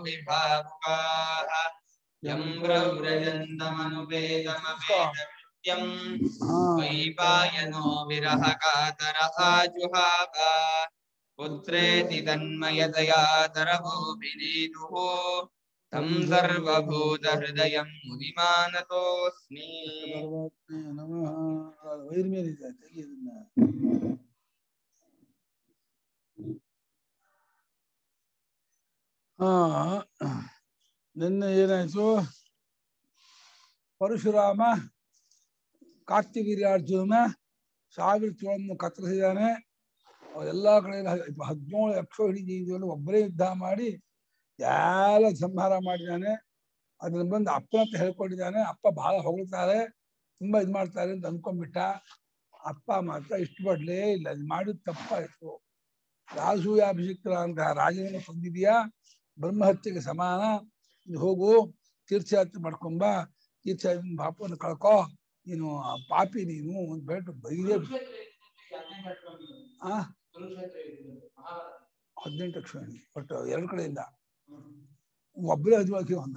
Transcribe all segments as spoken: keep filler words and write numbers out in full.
ವಿಭಾವುಕಾಃ M ಪ್ರವ್ರಜन्तಮನುಪೇತಮಪೇತವಿದ್ಯಂ ವೈಪಾಯನೋ ವಿರಹಕಾತರ ಆಜುಹಾವ ಪುತ್ರೇತಿ ತನ್ಮಯತಯಾ ತರವೋಭಿನೇದುಃ ತಂ ಸರ್ವಭೂತಹೃದಯಂ ಮುನಿಮಾನತೋಸ್ಮಿ. Wire ಮೇಲೆ ಇದೆ, ತೆಗಿ ಇದನ್ನ. ಹಾ, ನಿನ್ನೆ ಏನಾಯ್ತು? ಪರಶುರಾಮ ಕಾರ್ತಿವೀರ್ಯಾರ್ಜುನ ಸಾವಿರ ಚೋಳನ್ನು ಕತ್ತರಿಸಿದ್ದಾನೆ. ಎಲ್ಲಾ ಕಡೆಯಿಂದ ಹದಿನೇಳು ಯಕ್ಷ ಹಿಡಿದು ಒಬ್ಬರೇ ಯುದ್ಧ ಮಾಡಿ ಎಲ್ಲ ಸಂಹಾರ ಮಾಡಿದ್ದಾನೆ. ಅದನ್ನ ಬಂದು ಅಪ್ಪನಂತ ಹೇಳ್ಕೊಂಡಿದ್ದಾನೆ. ಅಪ್ಪ ಬಹಳ ಹೊಗಳ್ತಾರೆ, ತುಂಬಾ ಇದ್ ಮಾಡ್ತಾರೆ ಅಂತ ಅನ್ಕೊಂಡ್ಬಿಟ್ಟ. ಅಪ್ಪ ಮಾತ್ರ ಇಷ್ಟು ಪಡ್ಲೇ ಇಲ್ಲ, ಇದು ಮಾಡಿದ ತಪ್ಪಾಯ್ತು. ರಾಜಸೂಯಾಭಿಷಿಕ್ತರ ಅಂತ ರಾಜನನ್ನು ಕೊಂದಿದೀಯಾ, ಬ್ರಹ್ಮಹತ್ಯೆಗೆ ಸಮಾನ. ಇದು ಹೋಗು, ತೀರ್ಥಯಾತ್ರೆ ಮಾಡ್ಕೊಂಬ, ತೀರ್ಥಯಾತ್ರೆ ಪಾಪವನ್ನು ಕಳ್ಕೊ, ನೀನು ಪಾಪಿ ನೀನು ಅಂತ ಬೇಟು ಬೈದೇ. ಆ ಹದಿನೆಂಟು ಲಕ್ಷ ಒಟ್ಟು ಎರಡು ಕಡೆಯಿಂದ ಒಬ್ಬರೇ ಹದಿವಾಕಿ ಹೊಂದ.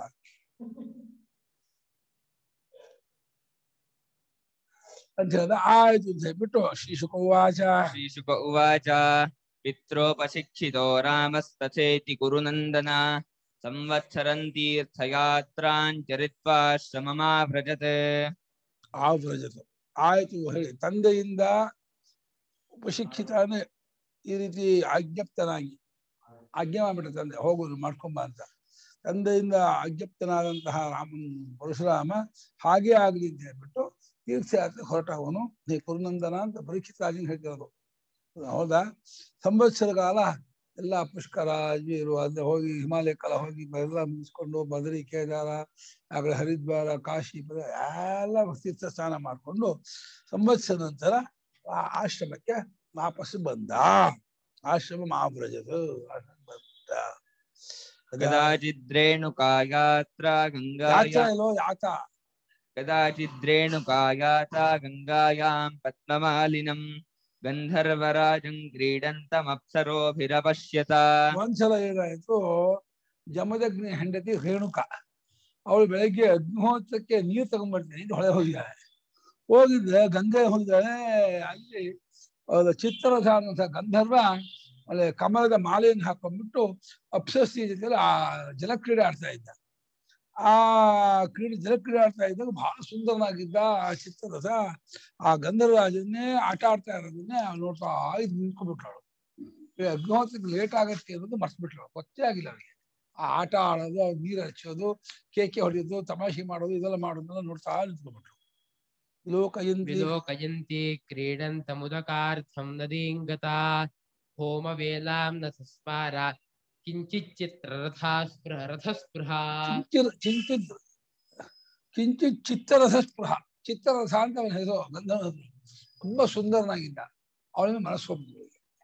ಅಂತ ಹೇಳಿದ. ಆಯ್ತು ಅಂತ ಹೇಳ್ಬಿಟ್ಟು ಶ್ರೀಶುಕ ಉವಾಚ ಶ್ರೀಶುಕ ಉವಾಚ ಪಿತ್ರೋಪಶಿಕ್ಷಿತೋ ರಾಮಸ್ತಥೇತಿ ಕುರುನಂದನ ಸಂವತ್ಸರಂ ತೀರ್ಥಯಾತ್ರಾಂ ಚರಿತ್ವಾ ಶ್ರಮಮಾವ್ರಜತ್. ಆವ್ರಜತ್ ಆಯ್ತು ಹೇಳಿ. ತಂದೆಯಿಂದ ಉಪಶಿಕ್ಷಿತ ಅಂದ್ರೆ ಈ ರೀತಿ ಆಜ್ಞಪ್ತನಾಗಿ ಆಜ್ಞೆ ಮಾಡ್ಬಿಟ್ಟ ತಂದೆ, ಹೋಗೋದು ಮಾಡ್ಕೊಂಬ ಅಂತ. ತಂದೆಯಿಂದ ಆಜ್ಞಪ್ತನಾದಂತಹ ರಾಮನ್ ಪರಶುರಾಮ ಹಾಗೇ ಆಗಲಿ ಅಂತ ಹೇಳ್ಬಿಟ್ಟು ತೀರ್ಥಯಾತ್ರೆ ಹೊರಟವನು. ನೀ ಕುರುನಂದನ ಅಂತ ಪರೀಕ್ಷಿತ ರಾಜನ್ ಹೇಳ್ತಿರೋದು, ಹೌದಾ? ಸಂವತ್ಸರ ಕಾಲ ಎಲ್ಲ ಪುಷ್ಕರ ಅಜ್ಮೀರು ಅಲ್ಲೇ ಹೋಗಿ ಹಿಮಾಲಯಕ್ಕೆಲ್ಲ ಹೋಗಿ ಎಲ್ಲ ಮುಗಿಸ್ಕೊಂಡು ಬದರಿ ಕೇದಾರ ಆಗಲೇ ಹರಿದ್ವಾರ ಕಾಶಿ ಎಲ್ಲ ತೀರ್ಥ ಸ್ನಾನ ಮಾಡಿಕೊಂಡು ಸಂವತ್ಸರ ನಂತರ ಆ ಆಶ್ರಮಕ್ಕೆ ವಾಪಸ್ಸು ಬಂದ. ಆಶ್ರಮ ಮಾವ್ರಜದು ಬಂದ. ಕದಾಚಿದ್ರೇಣುಕಾ ಯಾತ್ರಾ ಗಂಗಾಯಾ ಯಾತ್ರಾ ಇಲ್ಲೋ ಯಾತ ಕದಾಚಿದ್ರೇಣುಕಾ ಯಾತಾ ಗಂಗಾಯಾಂ ಪದ್ಮಮಾಲಿನಂ ಗಂಧರ್ವರಾಜಂ ಕ್ರೀಡಂತಮಪ್ಸರೋಭಿರಪಶ್ಯತ. ಒಂದ್ಸಲ ಏನಾಯ್ತು, ಜಮದಗ್ನಿ ಹೆಂಡತಿ ರೇಣುಕ ಅವಳು ಬೆಳಗ್ಗೆ ಅಗ್ನಿಹೋತ್ರಕ್ಕೆ ನೀರು ತಗೊಂಡ್ಬರ್ತೀನಿ ಅಂತ ಹೊಳೆ ಹೋಗಿದ್ದಾಳೆ. ಹೋಗಿದ್ರೆ ಗಂಗೆ ಹೋಗಿದ್ದಾಳೆ. ಅಲ್ಲಿ ಚಿತ್ರರಥ ಅನ್ನುವಂಥ ಗಂಧರ್ವ ಅಲ್ಲಿ ಕಮಲದ ಮಾಲೆಯನ್ನು ಹಾಕೊಂಡ್ಬಿಟ್ಟು ಅಪ್ಸರಸಿ ಜೊತೆಲಿ ಆ ಜಲಕ್ರೀಡೆ ಆಡ್ತಾ ಇದ್ದ. ಆ ಕ್ರೀಡೆ ಜಲಕ್ರೀಡೆ ಆಡ್ತಾ ಇದ್ದಾಗ ಬಹಳ ಸುಂದರನಾಗಿದ್ದ ಆ ಚಿತ್ರರಥ. ಆ ಗಂಧರ್ವರಾಜನ್ನೇ ಆಟ ಆಡ್ತಾ ಇರೋದನ್ನೇ ನೋಡ್ತಾ ಇದು ನಿಂತ್ಕೊಂಡ್ಬಿಟ್ಳು. ಅಗ್ನಿಹೋತ್ರಕ್ಕೆ ಲೇಟ್ ಆಗತ್ತೆ ಅನ್ನೋದು ಮರ್ಸ್ಬಿಟ್ಲು, ಗೊತ್ತೇ ಆಗಿಲ್ಲ ಅವಳಿಗೆ. ಆ ಆಟ ಆಡೋದು, ನೀರು ಹಚ್ಚೋದು, ಕೇಕೆ ಹೊಡೆಯೋದು, ತಮಾಷೆ ಮಾಡೋದು, ಇದೆಲ್ಲ ಮಾಡೋದೆಲ್ಲ ನೋಡ್ತಾ ನಿಂತ್ಕೊಂಡ್ಬಿಟ್ಲು. ಲೋಕಯಂತಿ ವಿಲೋಕಯಂತಿ ಕ್ರೀಡಂತ ಮುದಕಾರ್ಥಂ ನದೀಂಗತಾ ಹೋಮ ವೇಲಾಂ ನ ಸಸ್ಪಾರ ಕಿಂಚಿತ್ ಚಿತ್ರರಥಾ ಸ್ಪೃಹ ರಥಸ್ಪೃಹ. ಕಿಂಚಿತ್ ಕಿಂಚಿತ್ ಕಿಂಚಿತ್ ಚಿತ್ರರಥ ಸ್ಪೃಹ. ಚಿತ್ರರಥ ಅಂತ ಅವನ ಹೆಸರು. ಗಂಧರ್ವ ತುಂಬಾ ಸುಂದರನಾಗಿದ್ದ. ಅವಳಿಗೆ ಮನಸ್ಸು ಹೋಗ್ಬಿಟ್ಲು,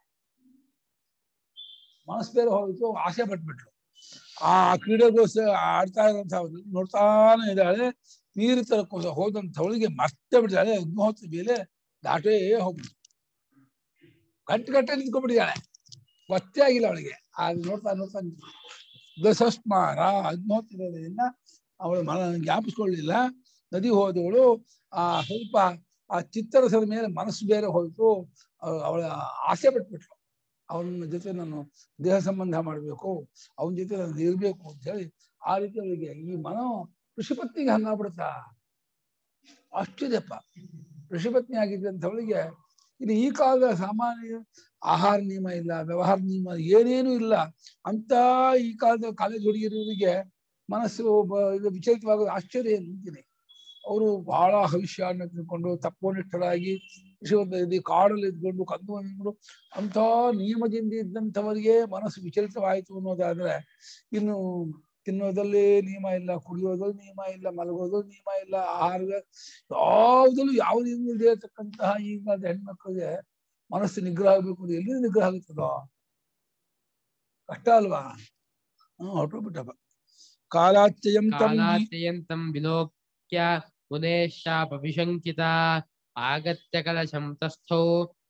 ಮನಸ್ಸು ಬೇರೆ ಹೋಗಿತ್ತು, ಆಸೆ ಪಟ್ಬಿಟ್ಲು. ಆ ಕ್ರೀಡೆಗೋಸ್ಕರ ಆಡ್ತಾ ಇರೋಂಥ ನೋಡ್ತಾನೆ ಇದ್ದಾಳೆ. ನೀರು ತರಕೋಸ ಹೋದಂಥವಳಿಗೆ ಮತ್ತೆ ಬಿಟ್ಟಿದ್ದಾಳೆ. ಅಗ್ನಿಹೋತ್ರ ಮೇಲೆ ದಾಟೇ ಹೋಗ್ಬಿಟ್ಟು ಗಂಟೆ ಗಂಟೆ ನಿಂತ್ಕೊಂಡ್ಬಿಟ್ಟಿದ್ದಾಳೆ. ಗೊತ್ತೇ ಆಗಿಲ್ಲ ಅವಳಿಗೆ. ಆಗ ನೋಡ್ತಾ ನೋಡ್ತಾ ದಸಸ್ಮಾರ ಅಗ್ನಿಹೋತ್ರದಿಂದ ಅವಳು ಮನ ಜ್ಞಾಪಿಸ್ಕೊಳ್ಳಿಲ್ಲ. ನದಿ ಹೋದವಳು ಆ ಸ್ವಲ್ಪ ಆ ಚಿತ್ತರಸದ ಮೇಲೆ ಮನಸ್ಸು ಬೇರೆ ಹೋಯ್ತು. ಅವಳ ಆಸೆ ಪಟ್ಬಿಟ್ಲು, ಅವನ ಜೊತೆ ನಾನು ದೇಹ ಸಂಬಂಧ ಮಾಡಬೇಕು, ಅವನ ಜೊತೆ ನಾನು ಇರ್ಬೇಕು ಅಂತ ಹೇಳಿ. ಆ ರೀತಿ ಅವಳಿಗೆ ಈ ಮನೋ ಋಷಿಪತ್ನಿಗೆ ಹಂಗಾಗ್ಬಿಡುತ್ತಾ. ಅಷ್ಟಿದೆಪ್ಪ ಋಷಿಪತ್ನಿ ಆಗಿದ್ದಂಥವಳಿಗೆ. ಇನ್ನು ಈ ಕಾಲದ ಸಾಮಾನ್ಯ ಆಹಾರ ನಿಯಮ ಇಲ್ಲ, ವ್ಯವಹಾರ ನಿಯಮ ಏನೇನು ಇಲ್ಲ ಅಂತ ಈ ಕಾಲದ ಕಾಲೇಜ್ ಹುಡುಗಿರೋರಿಗೆ ಮನಸ್ಸು ಇದು ವಿಚಲಿತವಾಗೋದು ಆಶ್ಚರ್ಯ ಏನು ಅಂತೀನಿ. ಅವರು ಬಹಳ ಭವಿಷ್ಯವನ್ನು ತಿಳ್ಕೊಂಡು ತಪ್ಪೋನಿಷ್ಠರಾಗಿ ವಿಷಯದಲ್ಲಿ ಕಾಡಲ್ಲಿ ಇದ್ಕೊಂಡು ಕಂದು ಅಂದ್ಕೊಂಡು ಅಂಥ ನಿಯಮದಿಂದ ಇದ್ದಂಥವರಿಗೆ ಮನಸ್ಸು ವಿಚಲಿತವಾಯಿತು ಅನ್ನೋದಾದ್ರೆ, ಇನ್ನು ತಿನ್ನೋದಲ್ಲಿ ನಿಯಮ ಇಲ್ಲ, ಕುಡಿಯೋದ್ರಲ್ಲಿ ನಿಯಮ ಇಲ್ಲ, ಮಲಗೋದ್ರಲ್ಲಿ ನಿಯಮ ಇಲ್ಲ, ಆಹಾರ ಯಾವುದಲ್ಲೂ ಯಾವ ನಿಯಮ ಇಲ್ಲದೆ ಇರತಕ್ಕಂತಹ ಈಗ ಹೆಣ್ಮಕ್ಳಿಗೆ ಮನಸ್ಸು ನಿಗ್ರಹ ಆಗಬೇಕು ಅಂದ್ರೆ ಎಲ್ಲಿ ನಿಗ್ರಹ ಆಗುತ್ತದೋ? ಕಷ್ಟ ಅಲ್ವಾ? ಹ್ಮ್ ಹೊರಟೋಗ್ಬಿಟ್ಟಪ್ಪ. ಕಾಲಾತ್ಯಯಂತಂ ಕಾಲಾತ್ಯಯಂತಂ ವಿಲೋಕ್ಯ ಮುನೇಶಾಪ ವಿಶಂಕಿತ ಆಗತ್ಯ ಕಲಶಂ ತಸ್ಥೌ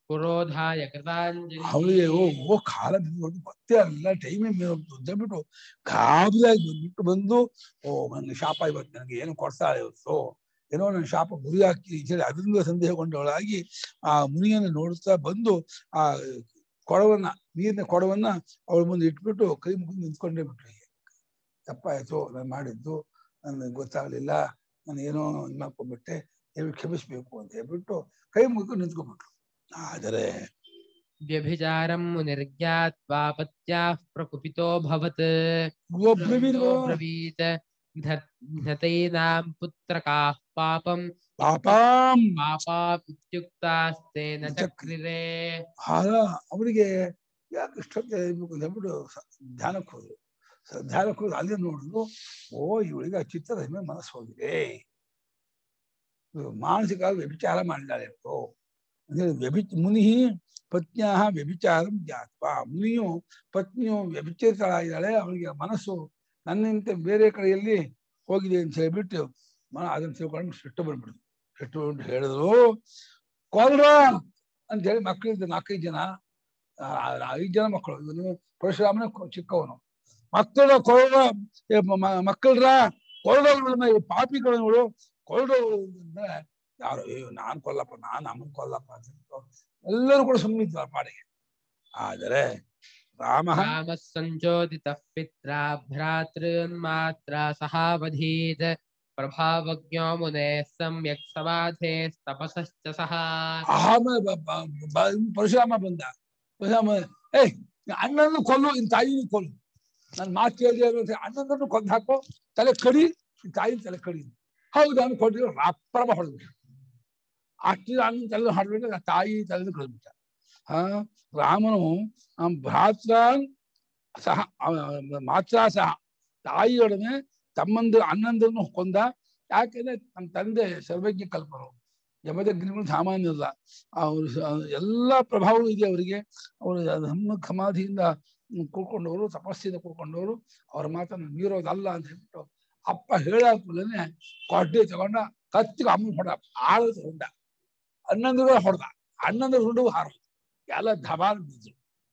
ಪುರೋಧಾಯ ಕೃತಾಂಜಲಿ. ಅವಳಿಗೆ ಓ ಓ ಕಾಲ ಬಿದ್ದು ಮತ್ತೆ ಅಲ್ಲ ಟೈಮೇ ಮೇಲೋಗ್ತು ಅಂತ ಹೇಳ್ಬಿಟ್ಟು ಗಾಬರಿಯಾಗಿ ಬಂದ್ಬಿಟ್ಟು ಬಂದು ಓ ನನ್ನ ಶಾಪ ಇವತ್ತು ನನಗೆ ಏನು ಕೊಡ್ತಾಳೆ ಇವತ್ತು, ಏನೋ ನನ್ನ ಶಾಪ ಗುರಿ ಹಾಕಿ ಹೇಳಿ ಅದರಿಂದ ಸಂದೇಹಗೊಂಡವಳಾಗಿ ಆ ಮುನಿಯನ್ನು ನೋಡುತ್ತಾ ಬಂದು ಆ ಕೊಡವನ್ನ ನೀರಿನ ಕೊಡವನ್ನ ಅವಳ ಮುಂದೆ ಇಟ್ಬಿಟ್ಟು ಕೈ ಮುಗಿದು ನಿಂತ್ಕೊಂಡೇ ಬಿಟ್ರು. ತಪ್ಪಾಯ್ತು, ನಾನು ಮಾಡಿದ್ದು ನನಗೆ ಗೊತ್ತಾಗ್ಲಿಲ್ಲ, ನಾನು ಏನೋ ಇದು ಮಾಡ್ಕೊಂಡ್ಬಿಟ್ಟೆ, ನೀವು ಕ್ಷಮಿಸ್ಬೇಕು ಅಂತ ಹೇಳ್ಬಿಟ್ಟು ಕೈ ಮುಗಿದು ನಿಂತ್ಕೊಂಡ್ಬಿಟ್ರು. ಆದರೆ ವ್ಯಭಿಚಾರಂ ಮುನಿರ್ಜ್ಞಾತ್ವಾ ಪತ್ಯಾಃ ಪ್ರಕುಪಿತೋऽಭವತ್. ಒಬ್ರವೀರು ಬ್ರವೀತ್ ಘ್ನತೈನಾಂ ಪುತ್ರಕಾಃ ಪಾಪಂ ಪಾಪಾಂ ಪಾಪಾಪ್ಯುಕ್ತಾಸ್ತೇನ ಚಕ್ರಿರೇ. ಆಗ ಅವರಿಗೆ ಯಾಕೆ ಇಷ್ಟೊತ್ತೆ ಇರ್ಬೇಕು ಅಂತ ಹೇಳ್ಬಿಟ್ಟು ಧ್ಯಾನಕ್ಕೆ ಹೋದ್ರು. ಧ್ಯಾನಕ್ಕೆ ಹೋದ್ರು, ಅಲ್ಲಿ ನೋಡಿದ್ರು ಓ ಇವಳಿಗೆ ಆ ಚಿತ್ರದ ಮೇಲೆ ಮನಸ್ಸು ಹೋಗಿದೆ, ಮಾನಸಿಕ ವ್ಯಭಿಚಾರ ಮಾಡಿದ್ದಾಳೆ. ವ್ಯಭಿ ಮುನಿ ಪತ್ನಿಯ ವ್ಯಭಿಚಾರಂ ಜ್ಞಾತ್ವ, ಮುನಿಯು ಪತ್ನಿಯು ವ್ಯಭಿಚರಿತಳಾಗಿದ್ದಾಳೆ, ಅವಳಿಗೆ ಮನಸ್ಸು ನನ್ನಿಂತ ಬೇರೆ ಕಡೆಯಲ್ಲಿ ಹೋಗಿದೆ ಅಂತ ಹೇಳ್ಬಿಟ್ಟು ಅದನ್ನು ತಿಳ್ಕೊಂಡು ಸಿಟ್ಟು ಬಂದ್ಬಿಡುದು. ಸಿಟ್ಟು ಬಂದ್ಬಿಟ್ಟು ಹೇಳಿದ್ರು ಕೊಲ್ರ ಅಂತ ಹೇಳಿ ಮಕ್ಕಳಿದ್ದ ನಾಲ್ಕೈದು ಜನ, ಐದು ಜನ ಮಕ್ಕಳು, ಇವನು ಪರಶುರಾಮನ ಚಿಕ್ಕವನು. ಮಕ್ಕಳ ಕೊಲ್ರ ಮಕ್ಕಳ್ರ ಕೊಲ್ರ ಪಾಪಿಗಳು ಕೊಲ್ಡೋರು ಅಂದ್ರೆ ಯಾರು ನಾನ್ ಕೊಲ್ಲಪ್ಪ ನಾನ್ ಅಮ್ಮನ್ ಕೊಲ್ಲಪ್ಪ ಅಂತ ಎಲ್ಲರೂ ಕೂಡ ಸುಮ್ಮನಿದ್ದಾರೆ ಪಾಡಿಗೆ. ಆದರೆ ರಾಮ ರಾಮ ಸಂಚೋದಿತ ಪಿತ್ರ ಭ್ರಾತೃನ್ಮಾತ್ರ ಸಹಾವಧೀತ್ ಪ್ರಭಾವಜ್ಞೋ ಮುನೆ ಸಮ್ಯಕ್ ಸಮಾಧೆ ತಪಸಶ್ಚ ಸಹ. ಆಮೇಲೆ ಪರಶುರಾಮ ಬಂದ. ಪರಶುರಾಮ ಏಯ್ ಅಣ್ಣನ್ನು ಕೊಲ್ಲು, ಇನ್ ತಾಯಿನೂ ಕೊಲ್ಲು, ನನ್ ಮಾತು ಕೇಳಿದ್ರೆ ಅಣ್ಣನನ್ನು ಕೊಂದು ಹಾಕೋ, ತಲೆ ಕಡಿ, ತಾಯಿನ ತಲೆ ಕಡಿ. ಹೌದು ನಾನು ಕೊಟ್ಟಿರೋ ರಾಪ್ರಭ ಹೊಡೆದ್ಬಿಟ್ಟ. ಅಷ್ಟಿದ ಅಣ್ಣನ ತಲೆ ಹೊಡೆದ್ಬಿಟ್ಟ, ತಾಯಿ ತಲೆ ಕಳೆದ್ಬಿಟ್ಟ. ಆ ರಾಮನು ಭ್ರಾತ್ರಾನ್ ಸಹ ಮಾತ್ರ ಸಹ ತಾಯಿಯೊಡನೆ ತಮ್ಮಂದು ಅಣ್ಣಂದನ್ನು ಕೊಂದ. ಯಾಕೆಂದ್ರೆ ನಮ್ಮ ತಂದೆ ಸರ್ವಜ್ಞ ಕಲ್ಪರು, ಯಮದಗ್ನಿಗಳು ಸಾಮಾನ್ಯ ಇಲ್ಲ, ಅವರು ಎಲ್ಲಾ ಪ್ರಭಾವವೂ ಇದೆ ಅವರಿಗೆ. ಅವರು ನಮ್ಮ ಸಮಾಧಿಯಿಂದ ಕೂಡ್ಕೊಂಡವರು, ತಪಸ್ಸಿಂದ ಕೂಡ್ಕೊಂಡವರು, ಅವ್ರ ಮಾತನ್ನು ಮೀರೋದಲ್ಲ ಅಂತ ಹೇಳ್ಬಿಟ್ಟು ಅಪ್ಪ ಹೇಳಾದ್ಮೇಲೆ ಕೊಡ್ಡೆ ತಗೊಂಡ ಕತ್ತಿಗೆ ಅಮ್ಮನ ಹೊಡ ಆಳದ ಹೊಂಡ, ಅಣ್ಣಂದ್ರು ಹೊಡೆದ, ಅಣ್ಣಂದ್ರ ಹುಡುಗ ಹಾರ ಎಲ್ಲ ಧಮಾಲ್ ಬಿದ್ರು.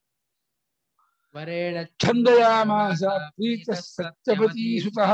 ಛಂದಯಾಮಾಸ ಪ್ರೀತ ಸತ್ಯವತೀ ಸುತಃ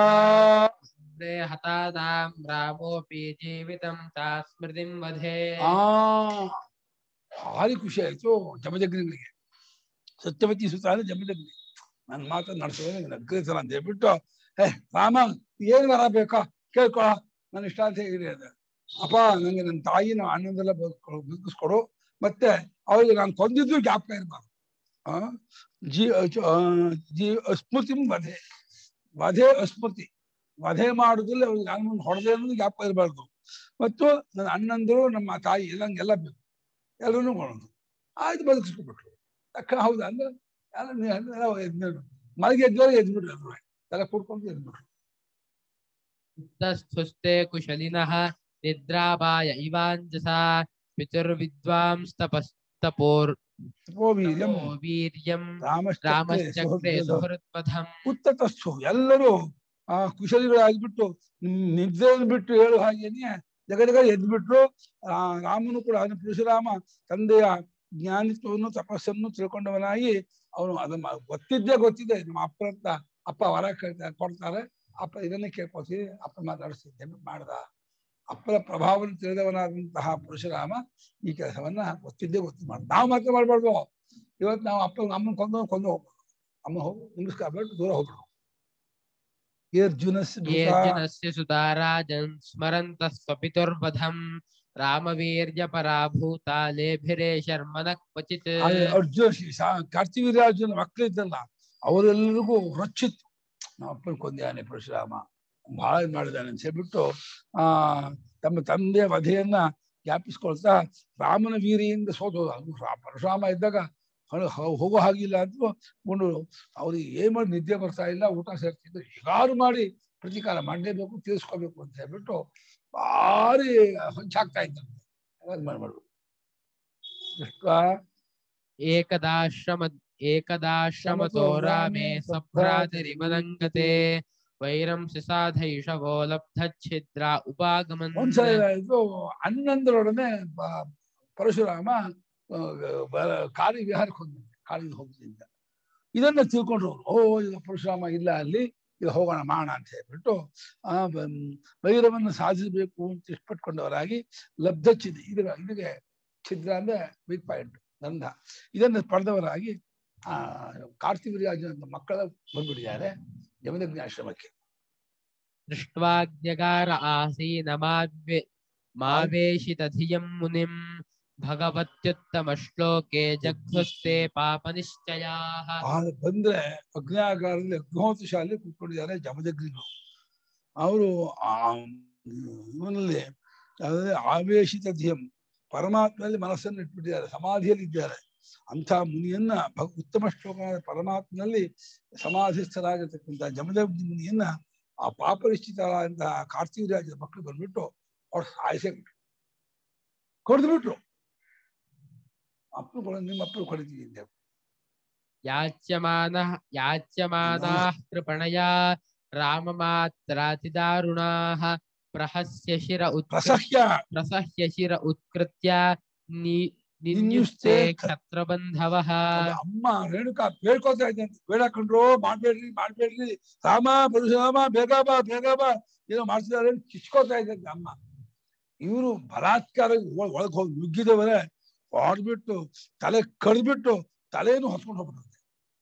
ಹತಾನಾಂ ರಾಮೋಪಿ ಜೀವಿತಂ ತಾ ಸ್ಮೃತಿಂ ವಧೇ. ಆ ಭಾರಿ ಖುಷಿ ಆಯ್ತು ಜಮದಗ್ನಿಗಳಿಗೆ. ಸತ್ಯವತಿ ಸುತ ಅಂದ್ರೆ ಜಮದಗ್ನಿ, ನನ್ನ ಮಾತನ್ನು ನಡೆಸೋದು ನಗ್ಗೈತಲ್ಲ ಅಂತ ಹೇಳ್ಬಿಟ್ಟು, ಏ ರಾಮ ಏನ್ ವರ ಬೇಕಾ ಕೇಳ್ಕೊಳ, ನನ್ನ ಇಷ್ಟ ಅಂತ ಹೇಳಿ ಅದ. ಅಪ್ಪ ನಂಗೆ ನನ್ನ ತಾಯಿನ ಅಣ್ಣಂದೆಲ್ಲ ಬದುಕಿಸ್ಕೊಡು, ಮತ್ತೆ ಅವಳಿಗೆ ನಾನು ಕೊಂದಿದ್ದು ಜ್ಞಾಪಕ ಇರ್ಬಾರ್ದು. ಆ ಜೀ ಜೀ ಸ್ಮೃತಿ ವಧೆ, ವಧೆ ಅಸ್ಮೃತಿ, ವಧೆ ಮಾಡುದಿಲ್ಲ ಅವ್ರಿಗೆ ನಾನು ಹೊಡೆದೆ ಅನ್ನೋದು ಜ್ಞಾಪಕ ಇರಬಾರ್ದು. ಮತ್ತು ನನ್ನ ಅಣ್ಣಂದರು ನಮ್ಮ ತಾಯಿ ಎಲ್ಲಂಗೆಲ್ಲ ಬೇಕು, ಎಲ್ಲರೂ ಕೊಡೋದು. ಆಯ್ತು ಬದುಕಿಸ್ಕೊಬಿಟ್ರು. ಅಕ್ಕ ಹೌದಾ ಅಂದ್ರೆ ಎಲ್ಲ ಎದ್ಮೇಲೆ ಮನೆಗೆ ಎದ್ಮೇಲೆ ಎದ್ಬಿಟ್ರು, ಎಲ್ಲರೂ ಎಲ್ಲ ಕೂಡ್ಕೊಂಡು ಎದ್ಬಿಟ್ರು. ಉತ್ತಸ್ಥುಸ್ತೆ ಕುಶಲಿನಃ ನಿದ್ರಾಪಾಯ ಇವಾಂಜಸಾ ಪಿತುರ್ವಿದ್ವಾಂಸ್ತಪಸ್ತಪೋರ್ ವೀರ್ಯಂ ವೀರ್ಯಂ ರಾಮಶ್ಚಕ್ರೆ ರಾಮಶ್ಚಕ್ರೆ ಸುಹೃತ್ಪಥಂ. ಉತ್ತತಸ್ಥು ಎಲ್ಲರೂ ಆ ಕುಶಲಿಗಳಾಗ್ಬಿಟ್ಟು ನಿದ್ರೆಯನ್ನು ಬಿಟ್ಟು ಹೇಳು ಹಾಗೇನೆ ಜಗದಗ ಎದ್ಬಿಟ್ರು. ಆ ರಾಮನು ಕೂಡ ಅವನ ಪರಶುರಾಮ ತಂದೆಯ ಜ್ಞಾನಿತ್ವವನ್ನು ತಪಸ್ಸನ್ನು ತಿಳ್ಕೊಂಡವನಾಗಿ ಅವನು ಅದನ್ನ ಗೊತ್ತಿದ್ದೇ ಗೊತ್ತಿದೆ. ನಮ್ಮ ಅಪ್ಪರಂತ ಅಪ್ಪ ವರ ಕೇಳ್ತಾ ಕೊಡ್ತಾರೆ, ಅಪ್ಪ ಇದನ್ನೇ ಕೇಳ್ಕೊತೀವಿ, ಅಪ್ಪ ಮಾತಾಡಿಸ್ತಿದ್ದೆ ಮಾಡ್ದ. ಅಪ್ಪನ ಪ್ರಭಾವವನ್ನು ತಿಳಿದವನಾದಂತಹ ಪರಶುರಾಮ ಈ ಕೆಲಸವನ್ನ ಗೊತ್ತಿದ್ದೇ ಗೊತ್ತು ಮಾಡ. ನಾವು ಮಾತ್ರ ಮಾಡ್ಬಾರ್ದು. ಇವತ್ತು ನಾವು ಅಪ್ಪ ಅಮ್ಮನ ಕೊಂದು ಕೊಂದು ಹೋಗ್ಬೋದು, ಅಮ್ಮ ಹೋಗಿ ನಿಲ್ಲಿಸ್ಕೊಬಿಟ್ಟು ದೂರ ಹೋಗ್ಬಿಡು. ಯೇರ್ಜುನಸ್ಯ ಸುತಾ ರಾಜನ್ ಸ್ಮರಂತಃ ಸ್ವಪಿತುರ್ವಧಂ ರಾಮವೀರ್ಯ ಪರಾಭೂತ ಲೇಭಿರೇ ಶರ್ಮನಃ ಕ್ವಚಿತ್. ಅರ್ಜುನ ಕಾರ್ತಿವೀರ್ಯಾರ್ಜುನ ಮಕ್ಕಳಿದ್ದಲ್ಲ ಅವರೆಲ್ಲರಿಗೂ ರೊಚ್ಚಿತ್ತು, ನಮ್ಮ ಅಪ್ಪನ ಕೊಂದಿಯಾನೆ ಪರಶುರಾಮ, ಬಹಳ ಇದು ಮಾಡಿದ್ದಾನೆ ಅಂತ ಹೇಳ್ಬಿಟ್ಟು ಆ ತಮ್ಮ ತಂದೆಯ ವಧೆಯನ್ನ ಜ್ಞಾಪಿಸ್ಕೊಳ್ತಾ ರಾಮನ ವೀರಿಯಿಂದ ಸೋತೋದ. ಪರಶುರಾಮ ಇದ್ದಾಗ ಹೋಗೋ ಹಾಗಿಲ್ಲ ಅಂತ ಕೊಂಡು ಅವ್ರಿಗೆ ಏನ್ ಮಾಡಿ ನಿದ್ದೆ ಬರ್ತಾ ಇಲ್ಲ, ಊಟ ಸೇರ್ತಿದ್ರು, ಹೇಗಾರು ಮಾಡಿ ಪ್ರತೀಕಾರ ಮಾಡಲೇಬೇಕು, ತೀರಿಸ್ಕೋಬೇಕು ಅಂತ ಹೇಳ್ಬಿಟ್ಟು ಭಾರಿ ಹೊಂಚಾಗ್ತಾ ಇದ್ದಂತೆ. ಮಾಡ್ಬಾರ್ದು. ಏಕದಾಶ್ರಮ ಏಕದಾಶ್ರಮತೋ ರಾಮೇ ಸಭ್ರಾತರಿಮದಂಗತೆ ವೈರಂ ಸಿಸಾಧೈಷವೋ ಲಬ್ಧಚ್ಛಿದ್ರ ಉಪಾಗಮನ್. ಒಂದ್ಸಲ ಇದು ಅಣ್ಣಂದರೊಡನೆ ಪರಶುರಾಮ ಕಾಳಿ ವಿಹಾರಕ್ಕೆ ಹೋದಂತೆ, ಕಾಳಿಗೆ ಹೋಗ್ತಿದ್ದ. ಇದನ್ನ ತಿಳ್ಕೊಂಡ್ರು ಅವ್ರು. ಓ ಇದು ಪರಶುರಾಮ ಇಲ್ಲ ಅಲ್ಲಿ, ಇದು ಹೋಗೋಣ ಮಾಡೋಣ ಅಂತ ಹೇಳ್ಬಿಟ್ಟು ಆ ವೈರವನ್ನು ಸಾಧಿಸಬೇಕು ಅಂತ ಇಷ್ಟಪಟ್ಕೊಂಡವರಾಗಿ ಲಬ್ಧ ಛಿದ್ರ, ಇದ್ರ ಇದಕ್ಕೆ ಛಿದ್ರ ಅಂದ್ರೆ ಬಿಗ್ ಪಾಯಿಂಟ್ ಗಂಧ, ಇದನ್ನು ಪಡೆದವರಾಗಿ ಆ ಕಾರ್ತಿವೀರ್ಯಾರ್ಜುನ ಮಕ್ಕಳ ಬಂದ್ಬಿಟ್ಟಿದ್ದಾರೆ ಯಮದಗ್ನಿ ಆಶ್ರಮಕ್ಕೆ. ದೃಷ್ಟ್ವಾಜ್ಞಗಾರ ಆಸೀನ ಮಾವ್ಯೆ ಮಾವೇಶಿತ ಧಿಯಂ ಮುನಿಂ ಭಗವತ್ಯುತ್ತಮ ಶ್ಲೋಕೆ ಜಘ್ನುಸ್ತೆ ಪಾಪ ನಿಶ್ಚಯಾಃ. ಬಂದ್ರೆ ಅಗ್ನಾಗಾರದಲ್ಲಿ ಅಗ್ನಿಹೋತ್ರ ಶಾಲೆ ಕೂತ್ಕೊಂಡಿದ್ದಾರೆ ಜಮದಗ್ನಿಗಳು. ಅವರು ಆ ಇವನಲ್ಲಿ ಅದೇ ಆವೇಶಿತ ಧಿಯಂ ಪರಮಾತ್ಮನಲ್ಲಿ ಮನಸ್ಸನ್ನು ಇಟ್ಬಿಟ್ಟಿದ್ದಾರೆ, ಸಮಾಧಿಯಲ್ಲಿ ಇದ್ದಾರೆ. ಅಂಥ ಮುನಿಯನ್ನ ಭಗ ಉತ್ತಮ ಶ್ಲೋಕನಾದ ಪರಮಾತ್ಮನಲ್ಲಿ ಸಮಾಧಿಸ್ಥರಾಗಿರ್ತಕ್ಕಂಥ ಜಮದಗ್ನಿ ಮುನಿಯನ್ನ ಆ ಪಾಪನಿಶ್ಚಿತರಾದಂತಹ ಕಾರ್ತಿವೀರ್ಯಾರ್ಜುನ ಮಕ್ಕಳು ಬಂದ್ಬಿಟ್ಟು ಅವ್ರು ಸಾಯಿಸೇ ಬಿಟ್ರು, ಕೊಡ್ದು ಬಿಟ್ರು. ಅಪ್ಪನು ಕೊಡ ನಿಮ್ಮ ಅಪ್ಪನು ಕೊಡಿದ್ದೀವಿ ಅಂತ ಯಾಚ್ಯಮಾನಃ ಯಾಚ್ಯಮಾನಾಃ ಕೃಪಣಯಾ ರಾಮಮಾತ್ರಾತಿದಾರುಣಾಃ ಪ್ರಹಸ್ಯ ಶಿರ ಉತ್ ಪ್ರಸಹ್ಯ ಪ್ರಸಹ್ಯ ಶಿರ ಉತ್ಕೃತ್ಯ ನಿ ನಿನ್ಯುಸ್ತೆ ಕ್ಷತ್ರಬಂಧವಃ. ಅಮ್ಮ ರೇಣುಕಾ ಬೇಡ್ಕೋತಾ ಇದ್ದೆ, ಬೇಡ ಕಣ್ರೋ, ಮಾಡ್ಬೇಡ್ರಿ ಮಾಡ್ಬೇಡ್ರಿ ರಾಮ ಪರಶುರಾಮ ಬೇಗ ಬಾ ಬೇಗ ಬಾ ಏನೋ ಮಾಡ್ತಿದ್ದಾರೆ ಕಿಚ್ಕೋತಾ ಇದ್ದಂತೆ ಅಮ್ಮ. ಇವರು ಬಲಾತ್ಕಾರ ಒಳಗೆ ಹೋಗಿ ನುಗ್ಗಿದವರೇ ಹೊಡ್ಬಿಟ್ಟು ತಲೆ ಕಡ್ದ್ಬಿಟ್ಟು ತಲೆಯನ್ನು ಹೊತ್ಕೊಂಡು ಹೋಗ್ಬಿಟ್ಟಂತೆ.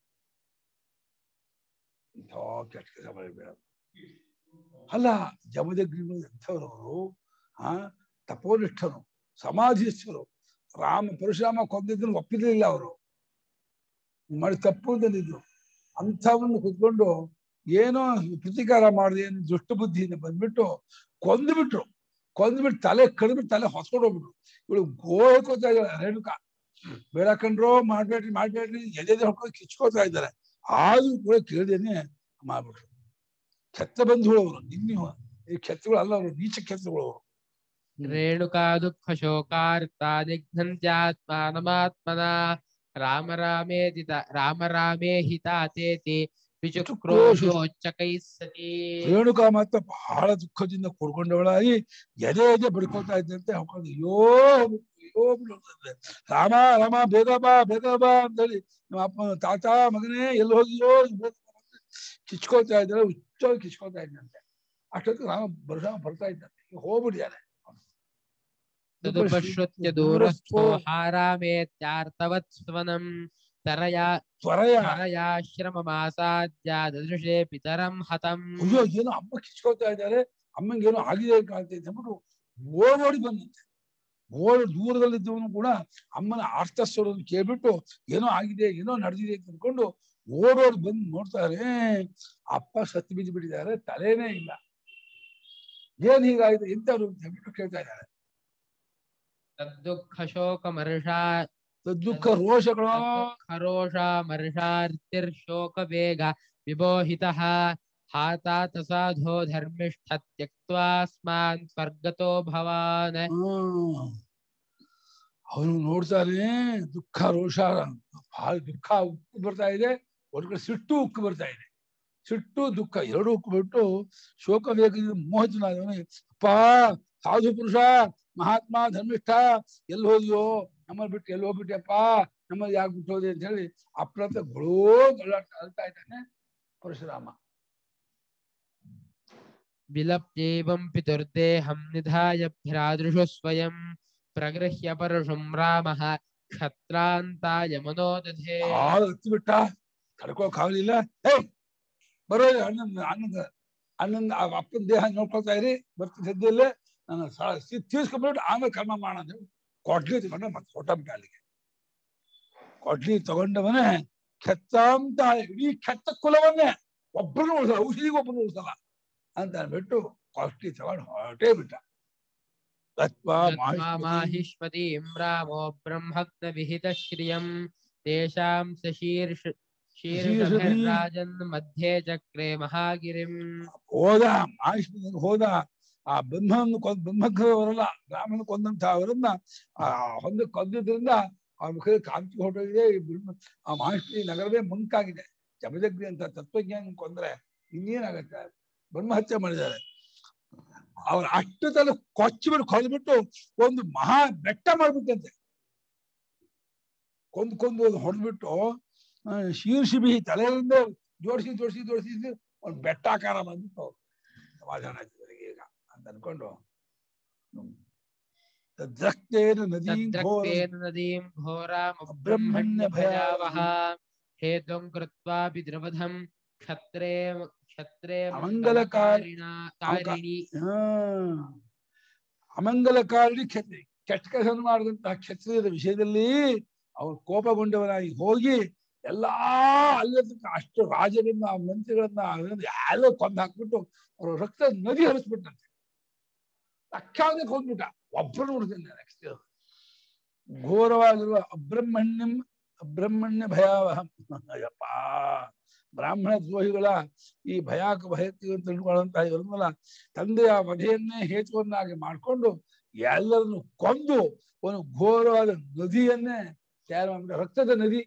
ಇಂಥ ಕೆಟ್ಟ ಕೆಲಸ ಮಾಡಬೇಡ. ಅಲ್ಲ ಜಮದಗ್ನಿಗಳು ಎಂಥವ್ರು ಅವರು, ಆ ತಪೋನಿಷ್ಠರು ಸಮಾಧಿಸ್ಥರು. ರಾಮ ಪರಶುರಾಮ ಕೊಂದಿದ್ದನ್ನು ಒಪ್ಪಿರ್ಲಿಲ್ಲ ಅವರು, ಮಾಡಿ ತಪ್ಪುದಲ್ಲಿದ್ರು. ಅಂಥವನ್ನು ಕುತ್ಕೊಂಡು ಏನೋ ಪ್ರತಿಕಾರ ಮಾಡಿದೆ ಏನು ದುಷ್ಟ ಬುದ್ಧಿಯಿಂದ ಬಂದ್ಬಿಟ್ಟು ಕೊಂದ್ಬಿಟ್ರು. ಕೊಂದ್ಬಿಟ್ಟು ತಲೆ ಕಡ್ದ್ಬಿಟ್ಟು ತಲೆ ಹೊಸ್ಕೊಂಡು ಹೋಗ್ಬಿಟ್ರು. ಇವಳು ಗೋಳ್ಕೋತಾ ಇದ್ದಾರೆ ರೇಣುಕಾ, ಬೇಡ ಕಣ್ರೋ ಮಾಡ್ಬೇಡ್ರಿ ಮಾಡ್ಬೇಡ್ರಿ ಎದೆ ಹೊಡ್ಕೊಂಡು ಕಿಚ್ಕೋತಾ ಇದ್ದಾರೆ. ಆದ್ರೂ ಕೂಡ ಕೇಳ್ದೇನೆ ಮಾಡ್ಬಿಟ್ರು. ಕ್ಷತ್ರ ಬಂಧುಗಳು ಅವರು, ನಿನ್ನೆ ಈ ಕ್ಷತ್ರಗಳು ಅಲ್ಲ, ಅವರು ನೀಚ ಕ್ಷತ್ರಗಳು ಅವರು. ರೇಣುಕಾ ದುಃಖ ಶೋಕಾರ್ತಾ ನಿಘ್ನಂತ್ಯಾತ್ಮಾನಮಾತ್ಮನಾ ರಾಮ ರಾಮೇತಿ ರಾಮ ರಾಮೇ ಹಿತಾತೇತಿ ವಿಚುಕ್ರೋಶೋಚ್ಚಕೈಃ ಸತಿ. ರೇಣುಕಾ ಮಾತ್ರ ಬಹಳ ದುಃಖದಿಂದ ಕೂಡ್ಕೊಂಡವಳಾಗಿ ಎದೆ ಎದೆ ಬಡ್ಕೋತಾ ಇದ್ದಂತೆ. ಹಾಕೊಂಡು ಅಯ್ಯೋ ಅಯ್ಯೋ ಬಿಡೋದಂತೆ, ರಾಮ ರಾಮ ಬೇಗ ಬಾ ಬೇಗ ಬಾ ಅಂತ ಹೇಳಿ ನಮ್ಮ ಅಪ್ಪ ತಾತ ಮಗನೇ ಎಲ್ಲಿ ಹೋಗಿಯೋ ಕಿಚ್ಕೋತಾ ಇದ್ದಾರೆ, ಹುಚ್ಚಾಗಿ ಕಿಚ್ಕೋತಾ ಇದ್ದಂತೆ. ಅಷ್ಟೊತ್ತಿಗೆ ರಾಮ ಪರಶುರಾಮ ಬರ್ತಾ ಇದ್ದಂತೆ, ಹೋಗ್ಬಿಟ್ಟಿದ್ದಾರೆ. ತದುಪಶ್ರುತ್ಯ ದೂರಸ್ಥೋ ಹಾರಾಮೇತ್ಯಾರ್ತವತ್ ಸ್ವನಂ ತರಯಾ ತ್ವರಯ ತ್ವರಯಾಶ್ರಮಮಾಸಾದ್ಯ ದದೃಶೇ ಪಿತರಂ ಹತಂ. ಅಯ್ಯೋ ಏನೋ ಅಮ್ಮ ಕಿಚ್ಕೋತಾ ಇದ್ದಾರೆ, ಅಮ್ಮಂಗೆ ಏನೋ ಆಗಿದೆ ಕಾಣ್ತೈತೆ ಅಂದ್ಬಿಟ್ಟು ಓಡೋಡಿ ಬಂದಂತೆ. ಓಡಿ ದೂರದಲ್ಲಿದ್ದವನು ಕೂಡ ಅಮ್ಮನ ಆರ್ತಸ್ವರನ್ನು ಕೇಳ್ಬಿಟ್ಟು ಏನೋ ಆಗಿದೆ ಏನೋ ನಡೆದಿದೆ ಅಂತ ಅನ್ಕೊಂಡು ಓಡೋಡಿ ಬಂದು ನೋಡ್ತಾರೆ, ಅಪ್ಪ ಸತ್ತು ಬಿದ್ದು ಬಿಟ್ಟಿದ್ದಾರೆ, ತಲೆನೇ ಇಲ್ಲ. ಏನ್ ಹೀಗಾಗಿದೆ ಎಂತವ್ರು ಅಂತ ಹೇಳ್ಬಿಟ್ಟು ಕೇಳ್ತಾ ಇದ್ದಾರೆ. ತದ್ದುಃಖ ಶೋಕ ಮರ್ಷಾ ದುಃಖ ರೋಷಗಳು ಖರೋಷ ಮರ್ಷಾರ್ತಿರ್ಶೋಕ ವೇಗ ವಿಬೋಹಿತಃ ಹಾತಾತ ಸಾಧೋ ಧರ್ಮಿಷ್ಠ ತ್ಯಕ್ತ್ವಾ ಸ್ಮಾನ್ ಸ್ವರ್ಗತೋ ಭವಾನ್. ಅವನು ನೋಡ್ತಾರೆ ದುಃಖ ರೋಷ ಬಹಳ ದುಃಖ ಉಕ್ಕು ಬರ್ತಾ ಇದೆ, ಒಂದ್ ಕಡೆ ಸಿಟ್ಟು ಉಕ್ಕು ಬರ್ತಾ ಇದೆ. ಸಿಟ್ಟು ದುಃಖ ಎರಡು ಉಕ್ಕು ಬಿಟ್ಟು ಶೋಕ ವೇಗದಿಂದ ಮೋಹಿತನಾದವನು, ಅಪ್ಪ ಸಾಧು ಪುರುಷ ಮಹಾತ್ಮ ಧರ್ಮಿಷ್ಠ ಎಲ್ಲಿ ಹೋದ್ಯೋ, ನಮ್ಮಲ್ಲಿ ಬಿಟ್ಟು ಎಲ್ಲಿ ಹೋಗ್ಬಿಟ್ಟೆಪ್ಪ, ನಮ್ಮಲ್ಲಿ ಯಾಕೆ ಬಿಟ್ಟು ಹೋದೆ ಅಂತ ಹೇಳಿ ಅಪ್ರತ ಗೊಳೋ ಗೊಳ್ಳಾಟ ಅಳ್ತಾ ಇದ್ದಾನೆ ಪರಶುರಾಮ. ವಿಲಪ್ಯೇವಂ ಪಿತುರ್ದೇಹಂ ನಿಧಾಯ ಭ್ರಾದೃಶು ಸ್ವಯಂ ಪ್ರಗೃಹ್ಯ ಪರಶುಂ ರಾಮಃ ಕ್ಷತ್ರಾಂತಾಯ ಮನೋದಧೇ. ಆಳ ಹತ್ತು ಬಿಟ್ಟ, ತಡ್ಕೊಳಕ್ ಆಗ್ಲಿಲ್ಲ. ಹೇ ಬರೋ ಅಣ್ಣನ ಅಣ್ಣನ ಅಣ್ಣನ ಅಪ್ಪನ ದೇಹ ನೋಡ್ಕೊಳ್ತಾ ಇರಿ, ಬರ್ತೀನಿ ಸದ್ಯಲ್ಲೇ ನಾನು ತೀರ್ಸ್ಕೊಂಡ್ಬಿಟ್ಟು ಆಮೇಲೆ ಕರ್ಮ ಮಾಡೋಣ ಅಂತ ಹೇಳಿ ಕೊಡ್ಲಿ ತಗೊಂಡ ಮತ್ತೆ ಹೊಟ್ಟ ಬಿಟ್ಟ ಅಲ್ಲಿಗೆ. ಕೊಡ್ಲಿ ತಗೊಂಡವನೇ ಕೆತ್ತಾಂತ ಇಡೀ ಕೆತ್ತ ಕುಲವನ್ನೇ ಒಬ್ಬರನ್ನು ಉಳಿಸಲ್ಲ, ಔಷಧಿಗೆ ಒಬ್ಬರು ಉಳಿಸಲ್ಲ ಅಂತ ಅನ್ಬಿಟ್ಟು ಕೊಡ್ಲಿ ತಗೊಂಡು ಹೊರಟೇ ಬಿಟ್ಟ. ಮಾಹಿಷ್ಮತೀಂ ರಾಮೋ ಬ್ರಹ್ಮಜ್ಞ ವಿಹಿತ ಶ್ರಿಯಂ ತೇಷಾಂ ಸಶೀರ್ಷ ಶೀರ್ಷಭಿರ್ರಾಜನ್ ಮಧ್ಯೆ ಚಕ್ರೆ ಮಹಾಗಿರಿಂ. ಹೋದ ಮಾಹಿಷ್ಮತಿ ಹೋದ, ಆ ಬ್ರಹ್ಮವನ್ನು ಕೊಂದ ಬ್ರಹ್ಮಗ್ರವರಲ್ಲ ರಾಮನ ಕೊಂದಂತ ಅವರನ್ನ ಆ ಹೊಂದ ಕೊಂದಿದ್ರಿಂದ ಆ ಮುಖದ ಕಾಂತಿ ಹೊರಟೋಗಿದೆ. ಆ ಮಾಹಿಷ್ಮತಿ ನಗರವೇ ಮಂಕಾಗಿದೆ. ಜಮದಗ್ನಿ ಅಂತ ತತ್ವಜ್ಞಾನ ಕೊಂದ್ರೆ ಇನ್ನೇನಾಗತ್ತೆ, ಬ್ರಹ್ಮಹತ್ಯೆ ಮಾಡಿದ್ದಾರೆ. ಅವ್ರ ಅಷ್ಟು ತಲೆ ಕೊಚ್ಚಿ ಬಿಟ್ಟು ಕೊಲ್ಬಿಟ್ಟು ಒಂದು ಮಹಾ ಬೆಟ್ಟ ಮಾಡ್ಬಿಟ್ಟಂತೆ. ಕೊಂದು ಕೊಂದು ಅದು ಹೊಡೆದ್ಬಿಟ್ಟು ಶೀರ್ಷಿಬಿ ತಲೆಯಿಂದ ಜೋಡಿಸಿ ಜೋಡಿಸಿ ಜೋಡಿಸಿ ಒಂದು ಬೆಟ್ಟಾಕಾರ ಬಂದ್ಬಿಟ್ಟು ಸಮಾಧಾನ ಆಯ್ತು ನನಗೆ ಈಗ ಅಂತ ಅನ್ಕೊಂಡು ತದ್ರಕ್ತೇನ ನದೀಂ ಘೋರ ತದ್ರಕ್ತೇನ ನದೀಂ ಘೋರಾಂ ಬ್ರಹ್ಮಣ್ಯ ಭಯಾವಹ ಹೇತುಂ ಕೃತ್ವಾಪಿ ದ್ರವಧಂ ಕ್ಷತ್ರೇ ಕ್ಷತ್ರೇ ಅಮಂಗಲಕಾರಿ ಕಾರಿಣಿ ಹಾ ಅಮಂಗಲಕಾರಿ ಕ್ಷತ್ರಿ ಕೆಟ್ಟ ಕೆಲಸ ಮಾಡಿದಂತಹ ಕ್ಷತ್ರಿಯರ ವಿಷಯದಲ್ಲಿ ಅವ್ರು ಕೋಪಗೊಂಡವರಾಗಿ ಹೋಗಿ ಎಲ್ಲಾ ಅಲ್ಲಿರ್ತಕ್ಕ ಅಷ್ಟು ರಾಜರನ್ನ ಮಂತ್ರಿಗಳನ್ನ ಎಲ್ಲ ಕೊಂದು ಹಾಕ್ಬಿಟ್ಟು ಅವ್ರ ರಕ್ತ ನದಿ ಹರಿಸ್ಬಿಟ್ಟಂತೆ ಲಕ್ಷಾಂತರ ಕೊಂದ್ಬಿಟ್ಟ ಒಬ್ಬರು ನೋಡ್ತೇನೆ ನೆಕ್ಸ್ಟ್ ಘೋರವಾಗಿರುವ ಅಬ್ರಹ್ಮಣ್ಯಂ ಅಬ್ರಹ್ಮಣ್ಯ ಭಯಾವಹಂ ಅಯ್ಯಪ್ಪ ಬ್ರಾಹ್ಮಣ ದ್ರೋಹಿಗಳ ಈ ಭಯಾಕ ಭಯಕ್ಕೆ ಅಂತ ತಿಳ್ಕೊಳ್ಳುವಂತಹ ಇವರನ್ನೆಲ್ಲ ತಂದೆಯ ವಧೆಯನ್ನೇ ಹೇತುವನ್ನಾಗಿ ಮಾಡಿಕೊಂಡು ಎಲ್ಲರನ್ನು ಕೊಂದು ಒಂದು ಘೋರವಾದ ನದಿಯನ್ನೇ ತಯಾರು ಮಾಡಿಬಿಟ್ಟ ರಕ್ತದ ನದಿ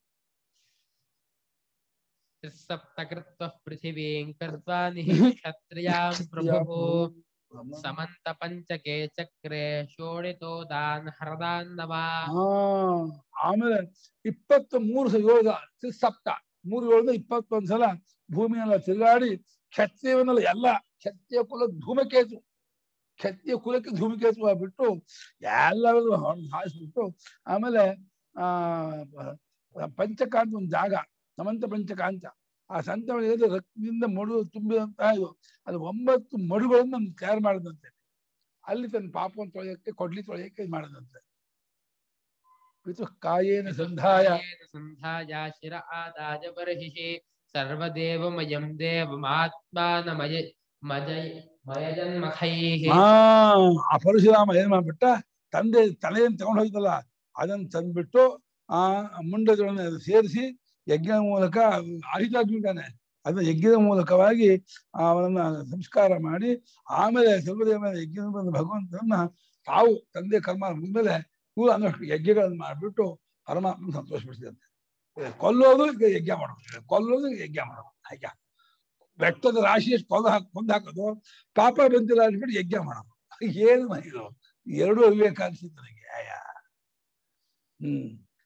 ಸಪ್ತಕೃತ್ವಃ ಪೃಥಿವೀಂ ಕೃತ್ವಾ ನಿಹಿ ಕ್ಷತ್ರಿಯಾಂ ಪ್ರಭುಃ ಸಮಂತ ಪಂಚಕೆ ಚಕ್ರೆ ಶೋಣಿತೋ ದಾನ್ ಹರದಾನ್ನವ. ಹಾ ಆಮೇಲೆ ಇಪ್ಪತ್ತ ಮೂರು ಸಲ ಏಳು ಸಪ್ತ ಮೂರು ಏಳು ಇಪ್ಪತ್ತೊಂದ್ ಸಲ ಭೂಮಿಯೆಲ್ಲ ತಿರುಗಾಡಿ ಕ್ಷತ್ರಿಯವನ್ನೆಲ್ಲ ಎಲ್ಲ ಕ್ಷತ್ರಿಯ ಕುಲ ಧೂಮಕೇತು ಕ್ಷತ್ರಿಯ ಕುಲಕ್ಕೆ ಧೂಮಕೇತು ಆಗ್ಬಿಟ್ಟು ಎಲ್ಲರೂ ಹಾಯಿಸ್ಬಿಟ್ಟು ಆಮೇಲೆ ಆ ಪಂಚಕಾಂತ ಒಂದು ಜಾಗ ಸಮಂತ ಪಂಚಕಾಂತ ಆ ಸಂತ ರಕ್ತದಿಂದ ಮಡು ತುಂಬಿದಂತಹ ಇದು ಅದು ಒಂಬತ್ತು ಮಡುಗಳನ್ನು ತಯಾರು ಮಾಡಿದಂತೆ ಅಲ್ಲಿ ತನ್ನ ಪಾಪವನ್ನು ತೊಳೆಯಕ್ಕೆ ಕೊಡ್ಲಿ ತೊಳೆಯಕ್ಕೆ ಮಾಡಿದಂತೆ ಕಾಯೇನ ಸಂಧಾಯ ಸಂಧಾಯ ಶಿರ ಆದಾಯ ಬರ್ಹಿಷಿ ಸರ್ವದೇವಮಯಂ ದೇವಮಾತ್ಮಾನಮಯ ಮಜಯ ಮಯಜನ್ಮಖೈಃ. ಆ ಪರಶುರಾಮ ಏನ್ ಮಾಡ್ಬಿಟ್ಟ ತಂದೆ ತಲೆಯನ್ನು ತಗೊಂಡು ಹೋಯ್ತಲ್ಲ ಅದನ್ನ ತಂದ್ಬಿಟ್ಟು ಆ ಮುಂಡಗಳನ್ನು ಸೇರಿಸಿ ಯಜ್ಞ ಮೂಲಕ ಆಹಿತಾಗ್ಬಿಟ್ಟಾನೆ ಅದನ್ನ ಯಜ್ಞದ ಮೂಲಕವಾಗಿ ಅವನನ್ನ ಸಂಸ್ಕಾರ ಮಾಡಿ ಆಮೇಲೆ ಸರ್ವದೇವ ಯಜ್ಞದ ಭಗವಂತನನ್ನ ತಾವು ತಂದೆ ಕರ್ಮ ಮುಂದಲೆ ಕೂಡ ಅನ್ನಷ್ಟು ಯಜ್ಞಗಳನ್ನ ಮಾಡಿಬಿಟ್ಟು ಪರಮಾತ್ಮ ಸಂತೋಷಪಡಿಸಿದಂತೆ. ಕೊಲ್ಲೋದು ಯಜ್ಞ ಮಾಡೋದು ಕೊಲ್ಲೋದು ಯಜ್ಞ ಮಾಡೋದು ಹಾಗೆ ಬೆಟ್ಟದ ರಾಶಿಯಷ್ಟು ಕೊಂದು ಹಾಕಿ ಕೊಂದು ಹಾಕೋದು ಪಾಪ ಬಂದಿಲ್ಲ ಅಂದ್ಬಿಟ್ಟು ಯಜ್ಞ ಮಾಡೋದು ಏನು ಇದು ಎರಡೂ ವಿವೇಕ ಅನ್ಸಿತ್ತು ನನಗೆ ಆಯಾ. ಹ್ಮ್